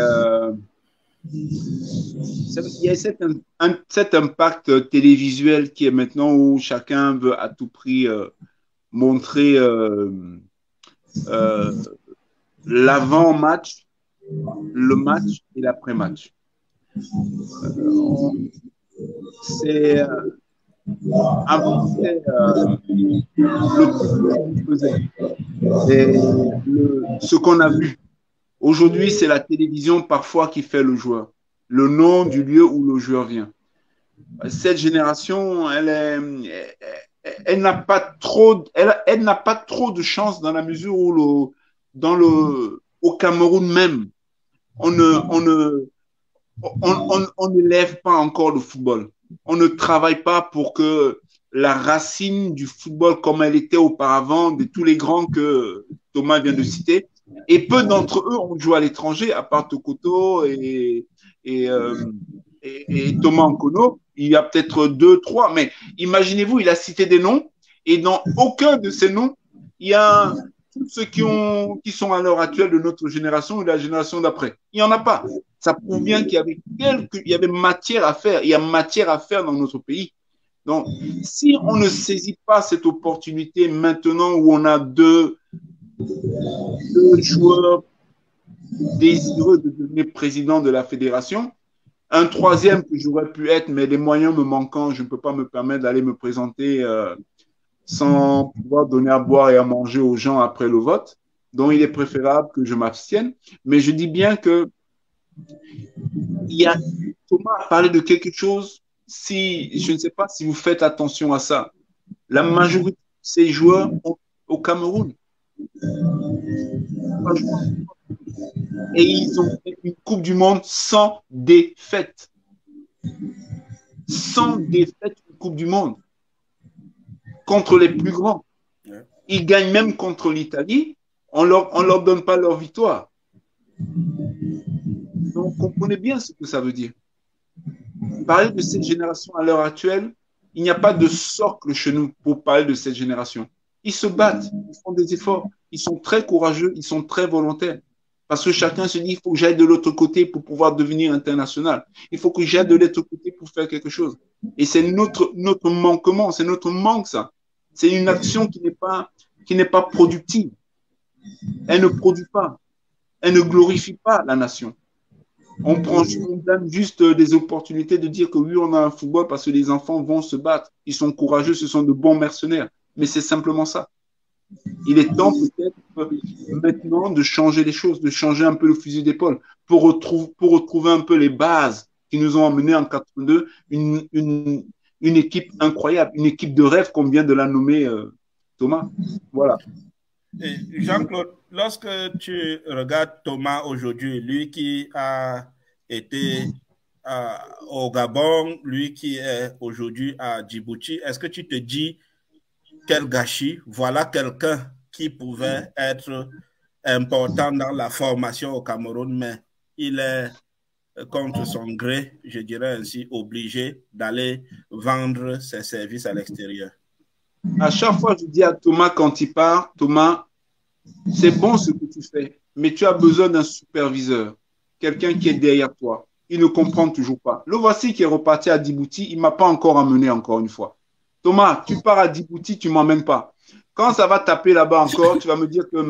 il y a cet impact télévisuel qui est maintenant où chacun veut à tout prix montrer l'avant-match, le match et l'après-match. Avant, c'était ce qu'on a vu. Aujourd'hui, c'est la télévision parfois qui fait le joueur. Le nom du lieu où le joueur vient. Cette génération, elle n'a pas trop de chance dans la mesure où au Cameroun même, on ne lève pas encore le football. On ne travaille pas pour que la racine du football comme elle était auparavant, de tous les grands que Thomas vient de citer. Et peu d'entre eux ont joué à l'étranger, à part Tokoto et, Thomas Nkono. Il y a peut-être 2, 3, mais imaginez-vous, il a cité des noms, et dans aucun de ces noms, il y a tous ceux qui sont à l'heure actuelle de notre génération ou de la génération d'après. Il n'y en a pas. Ça prouve bien qu'il y avait matière à faire. Il y a matière à faire dans notre pays. Donc, si on ne saisit pas cette opportunité maintenant où on a deux joueurs désireux de devenir président de la fédération, un troisième que j'aurais pu être, mais les moyens me manquant, je ne peux pas me permettre d'aller me présenter sans pouvoir donner à boire et à manger aux gens après le vote. Donc, il est préférable que je m'abstienne. Mais je dis bien que Thomas a parlé de quelque chose. Je ne sais pas si vous faites attention à ça. La majorité de ces joueurs au Cameroun. Et ils ont fait une Coupe du Monde sans défaite. Sans défaite, une Coupe du Monde. Contre les plus grands. Ils gagnent même contre l'Italie. On leur donne pas leur victoire. Donc, comprenez bien ce que ça veut dire. Parler de cette génération à l'heure actuelle, il n'y a pas de socle chez nous pour parler de cette génération. Ils se battent, ils font des efforts, ils sont très courageux, ils sont très volontaires. Parce que chacun se dit, il faut que j'aille de l'autre côté pour pouvoir devenir international. Il faut que j'aille de l'autre côté pour faire quelque chose. Et c'est notre manquement, c'est notre manque, ça. C'est une action qui n'est pas productive. Elle ne produit pas. Elle ne glorifie pas la nation. On donne juste des opportunités de dire que oui, on a un football parce que les enfants vont se battre. Ils sont courageux, ce sont de bons mercenaires. Mais c'est simplement ça. Il est temps peut-être maintenant de changer les choses, de changer un peu le fusil d'épaule pour retrouver un peu les bases qui nous ont emmenés en 82, une équipe incroyable, une équipe de rêve comme vient de la nommer Thomas. Voilà. Jean-Claude, lorsque tu regardes Thomas aujourd'hui, lui qui a été au Gabon, lui qui est aujourd'hui à Djibouti, est-ce que tu te dis quel gâchis, voilà quelqu'un qui pouvait être important dans la formation au Cameroun, mais il est contre son gré, je dirais ainsi, obligé d'aller vendre ses services à l'extérieur. À chaque fois, je dis à Thomas quand il part, Thomas, c'est bon ce que tu fais, mais tu as besoin d'un superviseur, quelqu'un qui est derrière toi. Il ne comprend toujours pas. Le voici qui est reparti à Djibouti, il ne m'a pas encore amené encore une fois. Thomas, tu pars à Djibouti, tu ne m'emmènes pas. Quand ça va taper là-bas encore, tu vas me dire que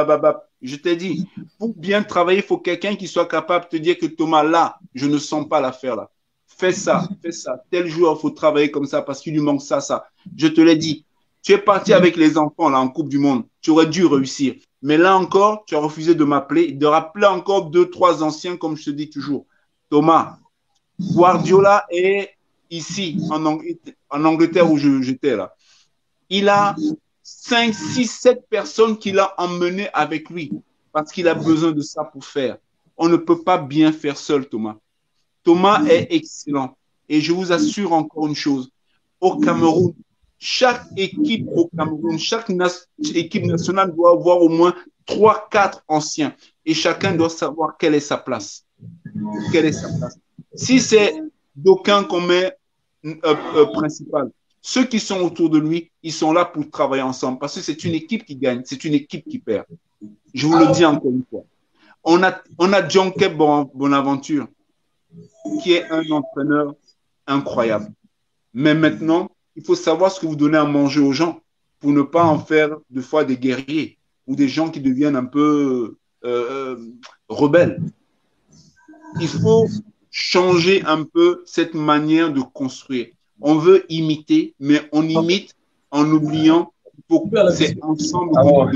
je t'ai dit, pour bien travailler, il faut quelqu'un qui soit capable de te dire que Thomas, là, je ne sens pas l'affaire là. Fais ça, tel joueur, il faut travailler comme ça parce qu'il lui manque ça, ça. Je te l'ai dit. Tu es parti avec les enfants là en Coupe du Monde. Tu aurais dû réussir. Mais là encore, tu as refusé de m'appeler, de rappeler encore 2, 3 anciens, comme je te dis toujours. Thomas, Guardiola est ici, en Angleterre où j'étais là. Il a 5, 6, 7 personnes qu'il a emmenées avec lui parce qu'il a besoin de ça pour faire. On ne peut pas bien faire seul, Thomas. Thomas est excellent. Et je vous assure encore une chose. Au Cameroun, chaque équipe au Cameroun, chaque équipe nationale doit avoir au moins 3, 4 anciens. Et chacun doit savoir quelle est sa place. Quelle est sa place. Si c'est d'aucun qu'on met principal, ceux qui sont autour de lui, ils sont là pour travailler ensemble. Parce que c'est une équipe qui gagne, c'est une équipe qui perd. Je vous le dis encore une fois. On a John Kep Bonaventure, qui est un entraîneur incroyable. Mais maintenant, il faut savoir ce que vous donnez à manger aux gens pour ne pas en faire deux fois des guerriers ou des gens qui deviennent un peu rebelles. Il faut changer un peu cette manière de construire. On veut imiter, mais on imite en oubliant que c'est ensemble de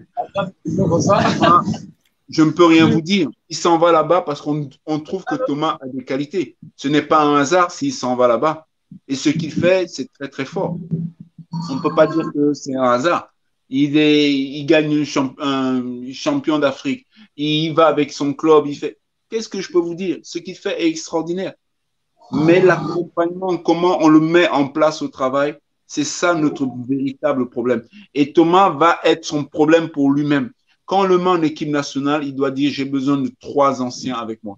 bêtises. Je ne peux rien vous dire. Il s'en va là-bas parce qu'on trouve que Thomas a des qualités. Ce n'est pas un hasard s'il s'en va là-bas. Et ce qu'il fait, c'est très, très fort. On ne peut pas dire que c'est un hasard. Il gagne un champion d'Afrique. Il va avec son club. Il fait. Qu'est-ce que je peux vous dire? Ce qu'il fait est extraordinaire. Mais l'accompagnement, comment on le met en place au travail, C'est ça notre véritable problème. Et Thomas va être son problème pour lui-même. Quand on le met en équipe nationale, il doit dire j'ai besoin de 3 anciens avec moi.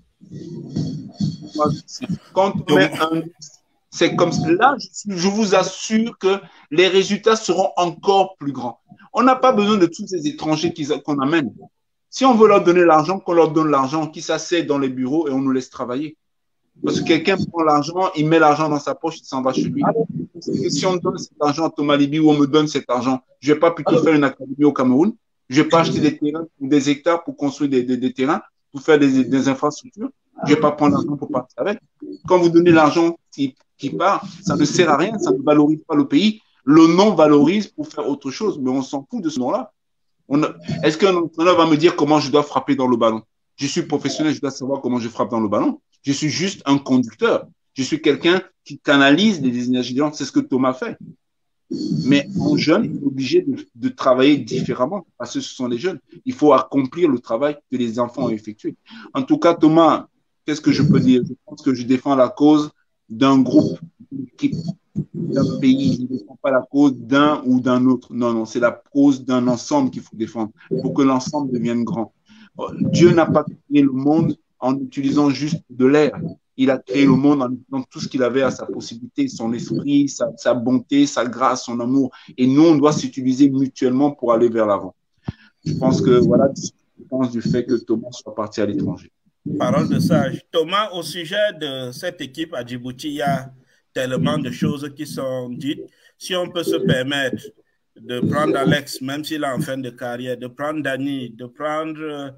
Quand on met un... C'est comme ça. Là, je vous assure que les résultats seront encore plus grands. On n'a pas besoin de tous ces étrangers qu'on amène. Si on veut leur donner l'argent, qu'on leur donne l'argent, qu'ils s'asseyent dans les bureaux et on nous laisse travailler. Parce que quelqu'un prend l'argent, il met l'argent dans sa poche, il s'en va chez lui. Si on donne cet argent à Thomas Libi ou on me donne cet argent, je ne vais pas plutôt faire une académie au Cameroun. Je ne vais pas acheter des terrains ou des hectares pour construire des terrains, pour faire des infrastructures. Je ne vais pas prendre l'argent pour partir avec. Quand vous donnez l'argent qui part, ça ne sert à rien, ça ne valorise pas le pays. Le nom valorise pour faire autre chose, mais on s'en fout de ce nom-là. Est-ce qu'un entraîneur va me dire comment je dois frapper dans le ballon? Je suis professionnel, je dois savoir comment je frappe dans le ballon. Je suis juste un conducteur. Je suis quelqu'un qui canalise les énergies de l'autre. C'est ce que Thomas fait. Mais en jeune, il est obligé de travailler différemment parce que ce sont les jeunes. Il faut accomplir le travail que les enfants ont effectué. En tout cas, Thomas, qu'est-ce que je peux dire? Je pense que je défends la cause d'un groupe, d'une équipe, d'un pays. Je ne défends pas la cause d'un ou d'un autre. Non, non, c'est la cause d'un ensemble qu'il faut défendre pour que l'ensemble devienne grand. Dieu n'a pas créé le monde en utilisant juste de l'air. Il a créé le monde en utilisant tout ce qu'il avait à sa possibilité, son esprit, sa bonté, sa grâce, son amour. Et nous, on doit s'utiliser mutuellement pour aller vers l'avant. Je pense que voilà je pense du fait que Thomas soit parti à l'étranger. Parole de sage. Thomas, au sujet de cette équipe à Djibouti, il y a tellement de choses qui sont dites. Si on peut se permettre de prendre Alex, même s'il est en fin de carrière, de prendre Dani, de prendre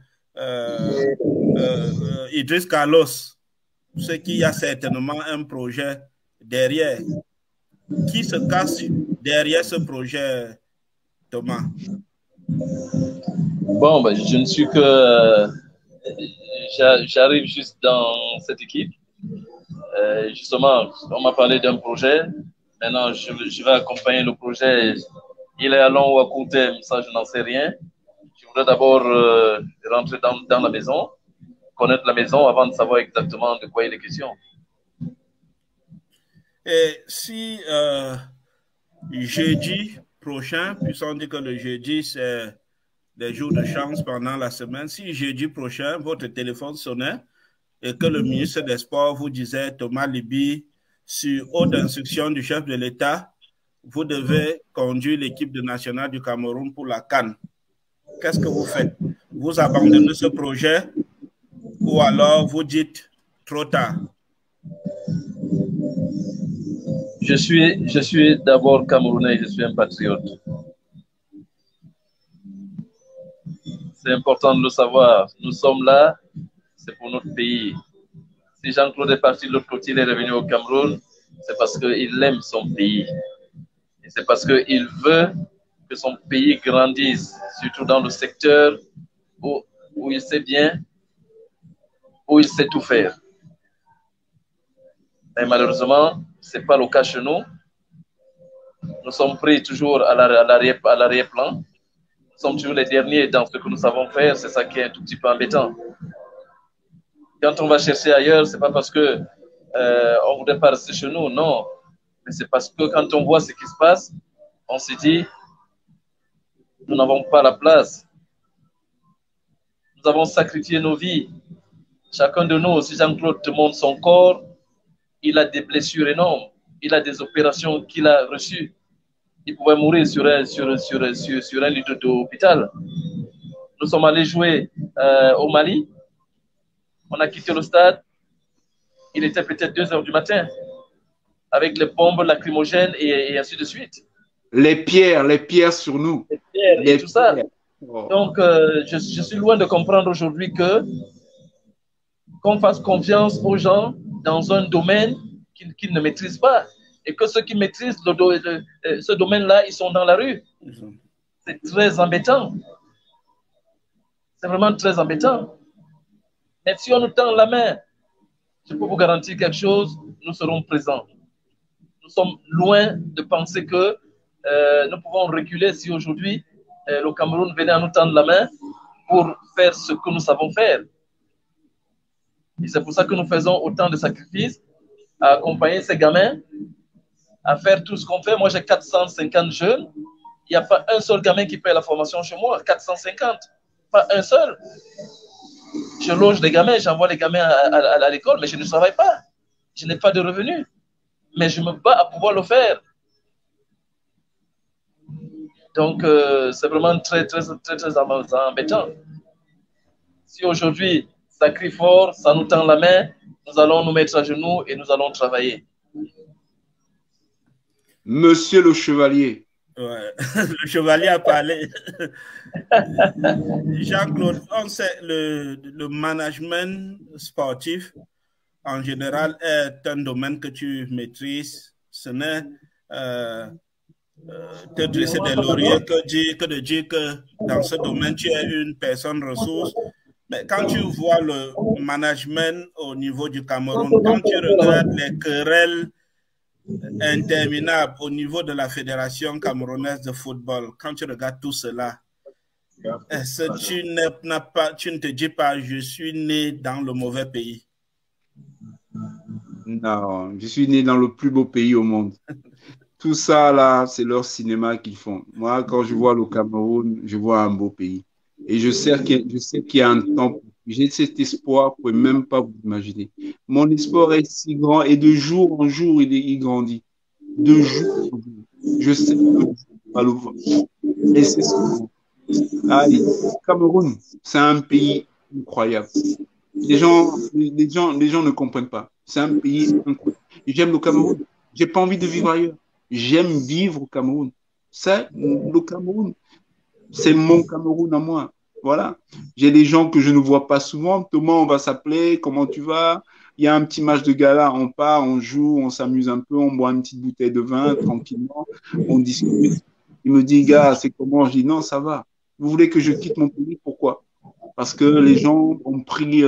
Idriss Carlos, c'est qu'il y a certainement un projet derrière. Qui se cache derrière ce projet, Thomas? Bon, ben, je ne suis que... J'arrive juste dans cette équipe. Justement, on m'a parlé d'un projet. Maintenant, je vais accompagner le projet. Il est à long ou à court terme, ça, je n'en sais rien. Je voudrais d'abord rentrer dans la maison, connaître la maison avant de savoir exactement de quoi il est question. Et si jeudi prochain, puisqu'on dit que le jeudi, c'est des jours de chance pendant la semaine, si jeudi prochain, votre téléphone sonnait et que le ministre des Sports vous disait, Thomas Libi, sur haute instruction du chef de l'État, vous devez conduire l'équipe nationale du Cameroun pour la CAN. Qu'est-ce que vous faites? Vous abandonnez ce projet ou alors vous dites trop tard? Je suis d'abord Camerounais, je suis un patriote. C'est important de le savoir. Nous sommes là, c'est pour notre pays. Si Jean-Claude est parti de l'autre côté, il est revenu au Cameroun, c'est parce qu'il aime son pays. Et c'est parce qu'il veut que son pays grandisse, surtout dans le secteur où il sait bien, où il sait tout faire. Mais malheureusement, ce n'est pas le cas chez nous. Nous sommes pris toujours à l'arrière-plan. Nous sommes toujours les derniers dans ce que nous savons faire. C'est ça qui est un tout petit peu embêtant. Quand on va chercher ailleurs, ce n'est pas parce qu'on ne voudrait pas rester chez nous, non. Mais c'est parce que quand on voit ce qui se passe, on se dit, nous n'avons pas la place. Nous avons sacrifié nos vies. Chacun de nous, si Jean-Claude te montre son corps, il a des blessures énormes. Il a des opérations qu'il a reçues. Il pouvait mourir sur un lit d'hôpital. Nous sommes allés jouer au Mali. On a quitté le stade. Il était peut-être 2 heures du matin avec les bombes lacrymogènes et ainsi de suite. Les pierres sur nous. Les pierres et tout ça. Oh. Donc, je suis loin de comprendre aujourd'hui qu'on fasse confiance aux gens dans un domaine qu'ils ne maîtrisent pas. Et que ceux qui maîtrisent ce domaine-là, ils sont dans la rue. C'est très embêtant. C'est vraiment très embêtant. Mais si on nous tend la main, je peux vous garantir quelque chose, nous serons présents. Nous sommes loin de penser que nous pouvons reculer si aujourd'hui le Cameroun venait à nous tendre la main pour faire ce que nous savons faire. Et c'est pour ça que nous faisons autant de sacrifices à accompagner ces gamins à faire tout ce qu'on fait. Moi, j'ai 450 jeunes. Il n'y a pas un seul gamin qui paye la formation chez moi. 450. Pas un seul. Je loge des gamins, j'envoie les gamins à l'école, mais je ne travaille pas. Je n'ai pas de revenus. Mais je me bats à pouvoir le faire. Donc, c'est vraiment très, très, très, très embêtant. Si aujourd'hui, ça crie fort, ça nous tend la main, nous allons nous mettre à genoux et nous allons travailler. Monsieur le chevalier. Ouais. Le chevalier a parlé. Jean-Claude, on sait le management sportif en général est un domaine que tu maîtrises. Ce n'est te dresser des lauriers que de dire que dans ce domaine tu es une personne ressource. Mais quand tu vois le management au niveau du Cameroun, quand tu regardes les querelles interminables au niveau de la Fédération camerounaise de football, quand tu regardes tout cela, est-ce que tu ne te dis pas je suis né dans le mauvais pays? Non, je suis né dans le plus beau pays au monde. Tout ça, là, c'est leur cinéma qu'ils font. Moi, quand je vois le Cameroun, je vois un beau pays. Et je sais qu'il y a un temps. J'ai cet espoir, vous ne pouvez même pas vous imaginer. Mon espoir est si grand et de jour en jour, il grandit. De jour en jour. Je sais que je vais le voir. Et c'est ça. Allez, le Cameroun, c'est un pays incroyable. Les gens ne comprennent pas. C'est un pays incroyable. J'aime le Cameroun. J'ai pas envie de vivre ailleurs. J'aime vivre au Cameroun. C'est le Cameroun. C'est mon Cameroun à moi. Voilà. J'ai des gens que je ne vois pas souvent. Thomas, on va s'appeler. Comment tu vas? Il y a un petit match de gala. On part, on joue, on s'amuse un peu, on boit une petite bouteille de vin tranquillement. On discute. Il me dit, gars, c'est comment? Je dis, non, ça va. Vous voulez que je quitte mon pays? Pourquoi? Parce que les gens ont pris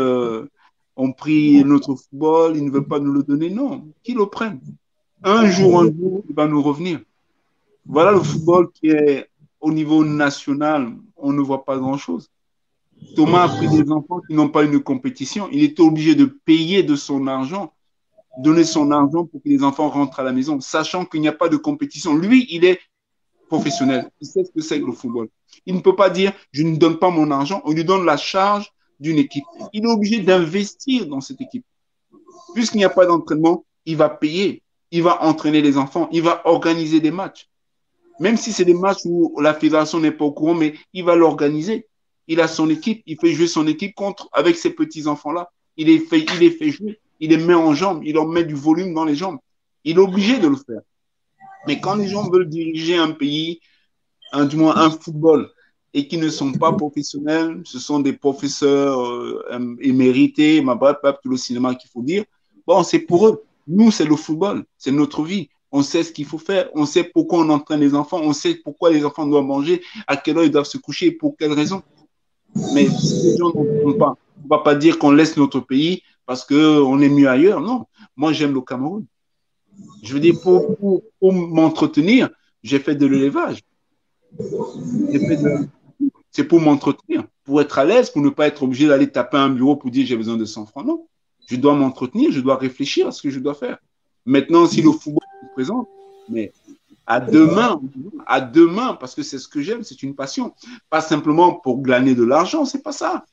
notre football. Ils ne veulent pas nous le donner. Non, qu'ils le prennent. Un jour, il va nous revenir. Voilà le football qui est au niveau national. On ne voit pas grand-chose. Thomas a pris des enfants qui n'ont pas une compétition. Il était obligé de payer de son argent, donner son argent pour que les enfants rentrent à la maison, sachant qu'il n'y a pas de compétition. Lui, il est professionnel. Il sait ce que c'est que le football. Il ne peut pas dire, je ne donne pas mon argent. On lui donne la charge d'une équipe. Il est obligé d'investir dans cette équipe. Puisqu'il n'y a pas d'entraînement, il va payer. Il va entraîner les enfants. Il va organiser des matchs. Même si c'est des matchs où la fédération n'est pas au courant, mais il va l'organiser. Il a son équipe, il fait jouer son équipe avec ces petits-enfants-là. Il les fait jouer, il les met en jambes, il leur met du volume dans les jambes. Il est obligé de le faire. Mais quand les gens veulent diriger un pays, du moins un football, et qui ne sont pas professionnels, ce sont des professeurs émérités, tout le cinéma qu'il faut dire, bon, c'est pour eux. Nous, c'est le football, c'est notre vie. On sait ce qu'il faut faire, on sait pourquoi on entraîne les enfants, on sait pourquoi les enfants doivent manger, à quelle heure ils doivent se coucher et pour quelles raisons. Mais si les gens n'entendent pas, on ne va pas dire qu'on laisse notre pays parce qu'on est mieux ailleurs. Non, moi j'aime le Cameroun. Je veux dire, pour m'entretenir, j'ai fait de l'élevage. C'est pour m'entretenir, pour être à l'aise, pour ne pas être obligé d'aller taper un bureau pour dire j'ai besoin de 100 francs. Non, je dois m'entretenir, je dois réfléchir à ce que je dois faire. Maintenant, si le football se présente, mais à demain, parce que c'est ce que j'aime, c'est une passion. Pas simplement pour glaner de l'argent, c'est pas ça.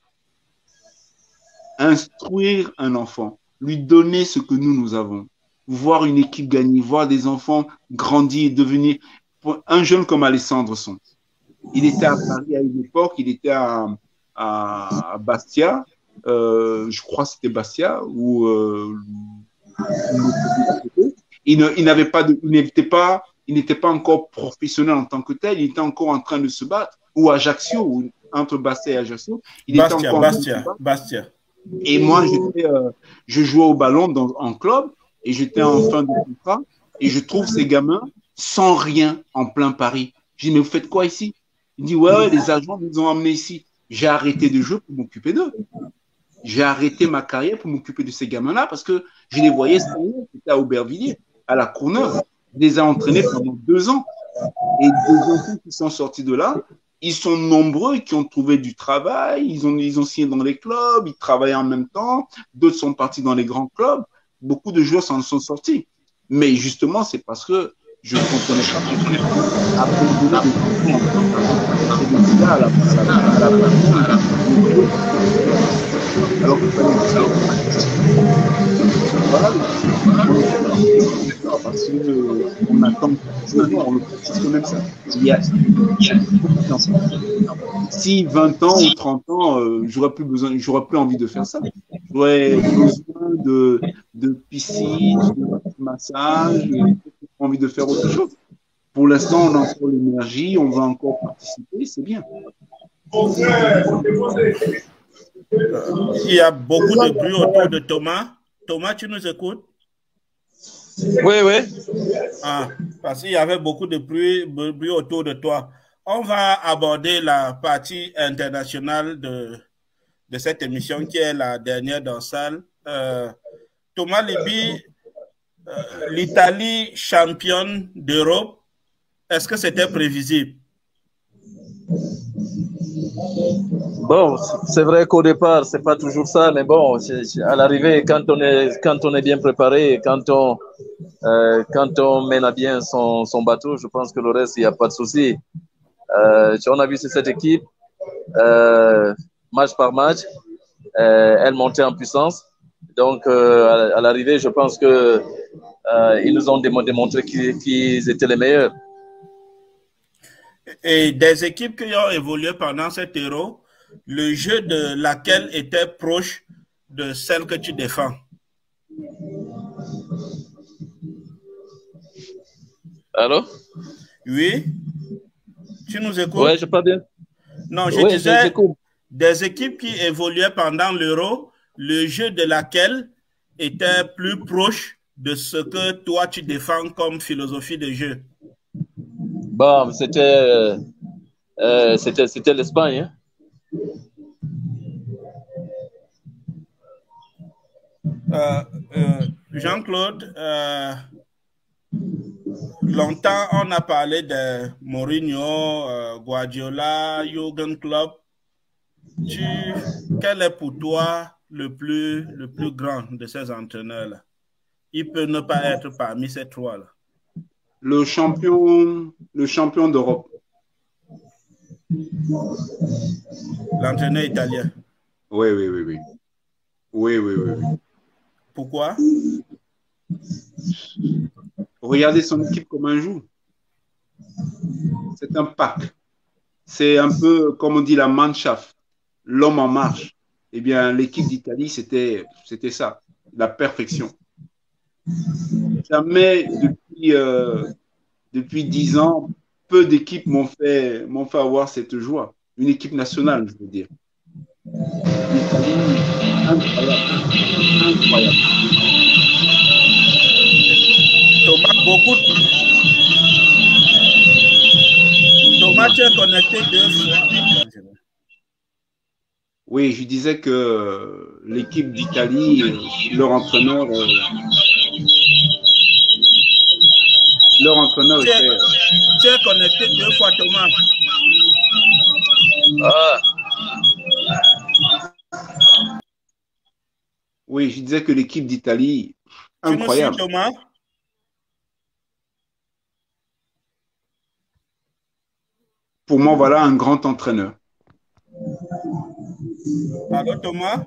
Instruire un enfant, lui donner ce que nous avons, voir une équipe gagner, voir des enfants grandir, devenir. Un jeune comme Alessandro Son, il était à Paris à une époque, il était à Bastia, je crois que c'était Bastia, où il n'était pas encore professionnel en tant que tel, il était encore en train de se battre, ou Ajaccio, entre Bastia et Ajaccio. Bastia. Et moi, je jouais au ballon en club, et j'étais en fin de contrat, et je trouve ces gamins sans rien en plein Paris. Je dis, mais vous faites quoi ici? Il dit, ouais, les agents nous ont emmenés ici. J'ai arrêté de jouer pour m'occuper d'eux. J'ai arrêté ma carrière pour m'occuper de ces gamins-là parce que je les voyais c'était à Aubervilliers, à la Courneuve. Je les ai entraînés pendant 2 ans. Et des enfants qui sont sortis de là, ils sont nombreux qui ont trouvé du travail, ils ont signé dans les clubs, ils travaillent en même temps, d'autres sont partis dans les grands clubs. Beaucoup de joueurs s'en sont sortis. Mais justement, c'est parce que je ne comprenais pas abandonner des à la alors qu'il fallait voilà, parce qu'on attend toujours, on le précise quand même ça. Il y a si 20 ans ou 30 ans, j'aurais plus envie de faire ça. J'aurais besoin de piscine, de massage, envie de faire autre chose. Pour l'instant, on a encore l'énergie, on va encore participer, c'est bien. Il y a beaucoup de bruit autour de Thomas. Thomas, tu nous écoutes? Oui, oui. Ah, parce qu'il y avait beaucoup de bruit autour de toi. On va aborder la partie internationale de cette émission qui est la dernière dans la salle. Thomas Liby, l'Italie championne d'Europe, est-ce que c'était prévisible? Bon, c'est vrai qu'au départ, c'est pas toujours ça, mais bon, à l'arrivée, quand on est bien préparé, quand on mène à bien son bateau, je pense que le reste, il n'y a pas de souci. On a vu cette équipe, match par match, elle montait en puissance. Donc, à l'arrivée, je pense que ils nous ont démontré qu'ils étaient les meilleurs. Et des équipes qui ont évolué pendant cet Euro, le jeu de laquelle était proche de celle que tu défends? Allô? Oui? Tu nous écoutes? Oui, je parle bien. Non, je disais des équipes qui évoluaient pendant l'Euro, le jeu de laquelle était plus proche de ce que toi tu défends comme philosophie de jeu. Bon, c'était l'Espagne. Jean-Claude, longtemps on a parlé de Mourinho, Guardiola, Jürgen Klopp. Quel est pour toi le plus grand de ces entraîneurs-là? Il peut ne pas être parmi ces trois-là. Le champion d'Europe. L'entraîneur italien. Oui, oui, oui, oui. Oui, oui, oui, oui. Pourquoi? Regardez son équipe comme un joue. C'est un pack. C'est un peu, comme on dit, la Mannschaft, l'homme en marche. Eh bien, l'équipe d'Italie, c'était ça, la perfection. Jamais depuis 10 ans, peu d'équipes m'ont fait avoir cette joie. Une équipe nationale, je veux dire. L'Italie, incroyable. Incroyable. Thomas, Thomas, tu es connecté 2 fois. Oui, je disais que l'équipe d'Italie, leur entraîneur était... Tu es connecté 2 fois, Thomas. Ah. Oui, je disais que l'équipe d'Italie, incroyable. Tu nous suis, Thomas? Pour moi, voilà un grand entraîneur. Allô, Thomas?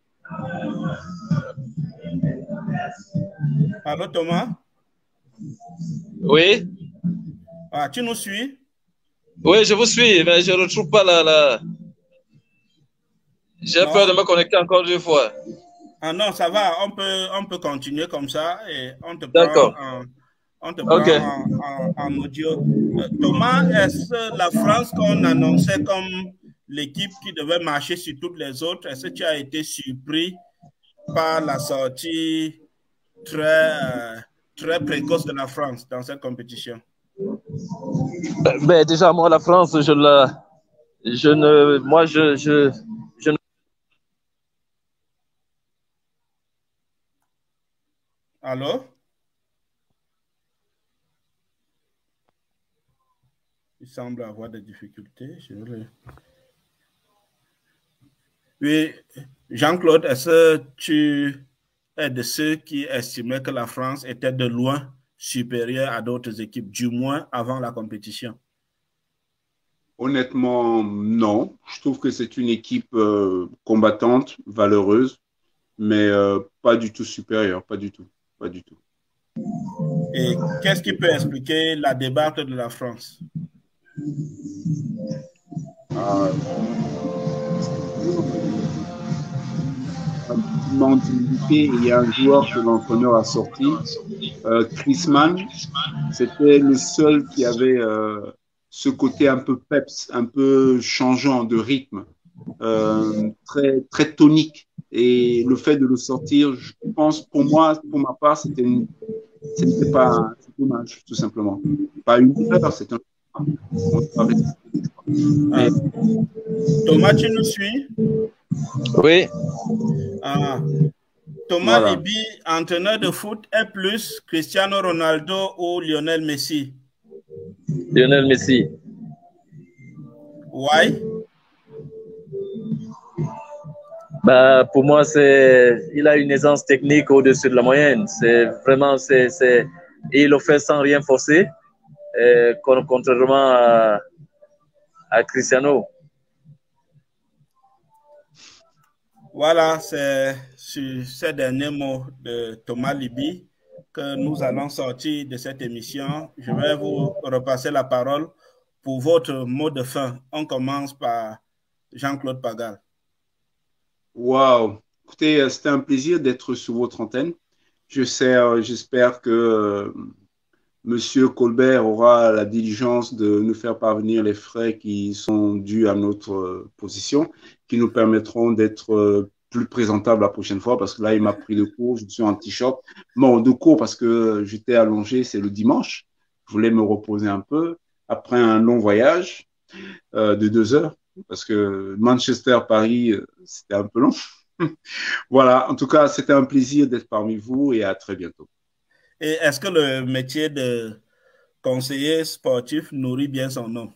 Allô, Thomas? Oui? Ah, tu nous suis? Oui, je vous suis, mais je ne retrouve pas J'ai peur de me connecter encore 2 fois. Ah non, ça va, on peut continuer comme ça et on te D'accord. prend en audio. Thomas, est-ce la France qu'on annonçait comme l'équipe qui devait marcher sur toutes les autres, est-ce que tu as été surpris par la sortie très précoce de la France dans cette compétition? Ben, déjà, moi, la France, je ne... Allô? Il semble avoir des difficultés. Oui, Jean-Claude, est-ce que est de ceux qui estimaient que la France était de loin supérieure à d'autres équipes, du moins avant la compétition? Honnêtement, non. Je trouve que c'est une équipe combattante, valeureuse, mais pas du tout supérieure, pas du tout, pas du tout. Et qu'est-ce qui peut expliquer la débâcle de la France? Euh, il y a un joueur que l'entraîneur a sorti, Griezmann, c'était le seul qui avait ce côté un peu peps, un peu changeant de rythme, très, très tonique. Et le fait de le sortir, je pense, pour moi, pour ma part, c'était pas, c'est dommage, tout simplement. Pas une erreur, c'est un. Ah. Thomas, tu nous suis? Oui. Ah. Thomas Voilà. Libi, entraîneur de foot, est plus Cristiano Ronaldo ou Lionel Messi? Lionel Messi. Why? Bah, pour moi, il a une aisance technique au-dessus de la moyenne. C'est vraiment, et il le fait sans rien forcer, contrairement à Cristiano. Voilà, c'est sur ces derniers mots de Thomas Libi que nous allons sortir de cette émission. Je vais vous repasser la parole pour votre mot de fin. On commence par Jean-Claude Pagal. Waouh! Écoutez, c'était un plaisir d'être sur votre antenne. J'espère que Monsieur Colbert aura la diligence de nous faire parvenir les frais qui sont dus à notre position, qui nous permettront d'être plus présentables la prochaine fois, parce que là, il m'a pris de court, je suis en t-shirt. Bon, de court parce que j'étais allongé, c'est le dimanche. Je voulais me reposer un peu après un long voyage de 2 heures, parce que Manchester-Paris, c'était un peu long. Voilà, en tout cas, c'était un plaisir d'être parmi vous et à très bientôt. Et est-ce que le métier de conseiller sportif nourrit bien son nom?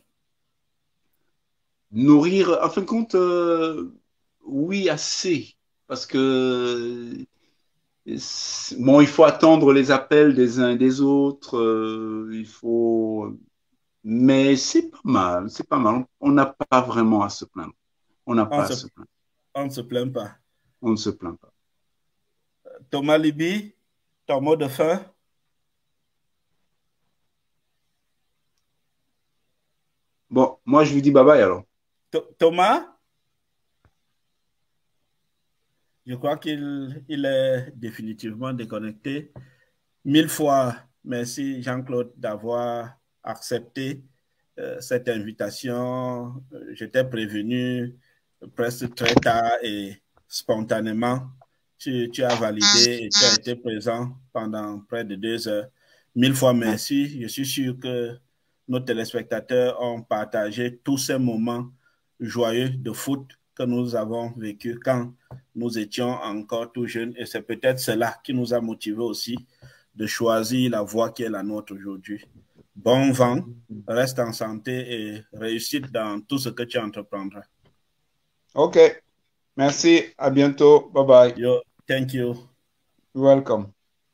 Nourrir, en fin de compte, oui, assez. Parce que, bon, il faut attendre les appels des uns et des autres. Mais c'est pas mal, c'est pas mal. On n'a pas vraiment à se plaindre. On n'a On pas à se, se plaindre. on ne se plaint pas. On ne se plaint pas. Thomas Libi, ton mot de fin? Bon, moi, je vous dis bye bye alors. Thomas? Je crois qu'il est définitivement déconnecté. 1000 fois merci Jean-Claude d'avoir accepté cette invitation. J'étais prévenu presque très tard et spontanément. Tu as validé et tu as été présent pendant près de 2 heures. 1000 fois merci. Je suis sûr que nos téléspectateurs ont partagé tous ces moments joyeux de foot que nous avons vécu quand nous étions encore tout jeunes. Et c'est peut-être cela qui nous a motivés aussi de choisir la voie qui est la nôtre aujourd'hui. Bon vent, reste en santé et réussite dans tout ce que tu entreprendras. OK. Merci. À bientôt. Bye bye. Yo, thank you. You're welcome.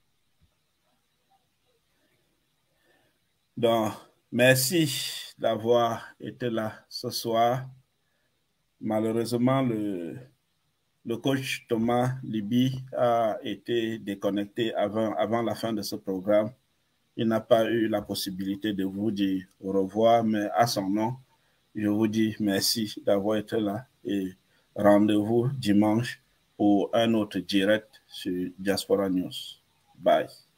Donc, merci d'avoir été là ce soir. Malheureusement, le coach Thomas Libi a été déconnecté avant la fin de ce programme. Il n'a pas eu la possibilité de vous dire au revoir, mais à son nom, je vous dis merci d'avoir été là et rendez-vous dimanche pour un autre direct sur Diaspora News. Bye.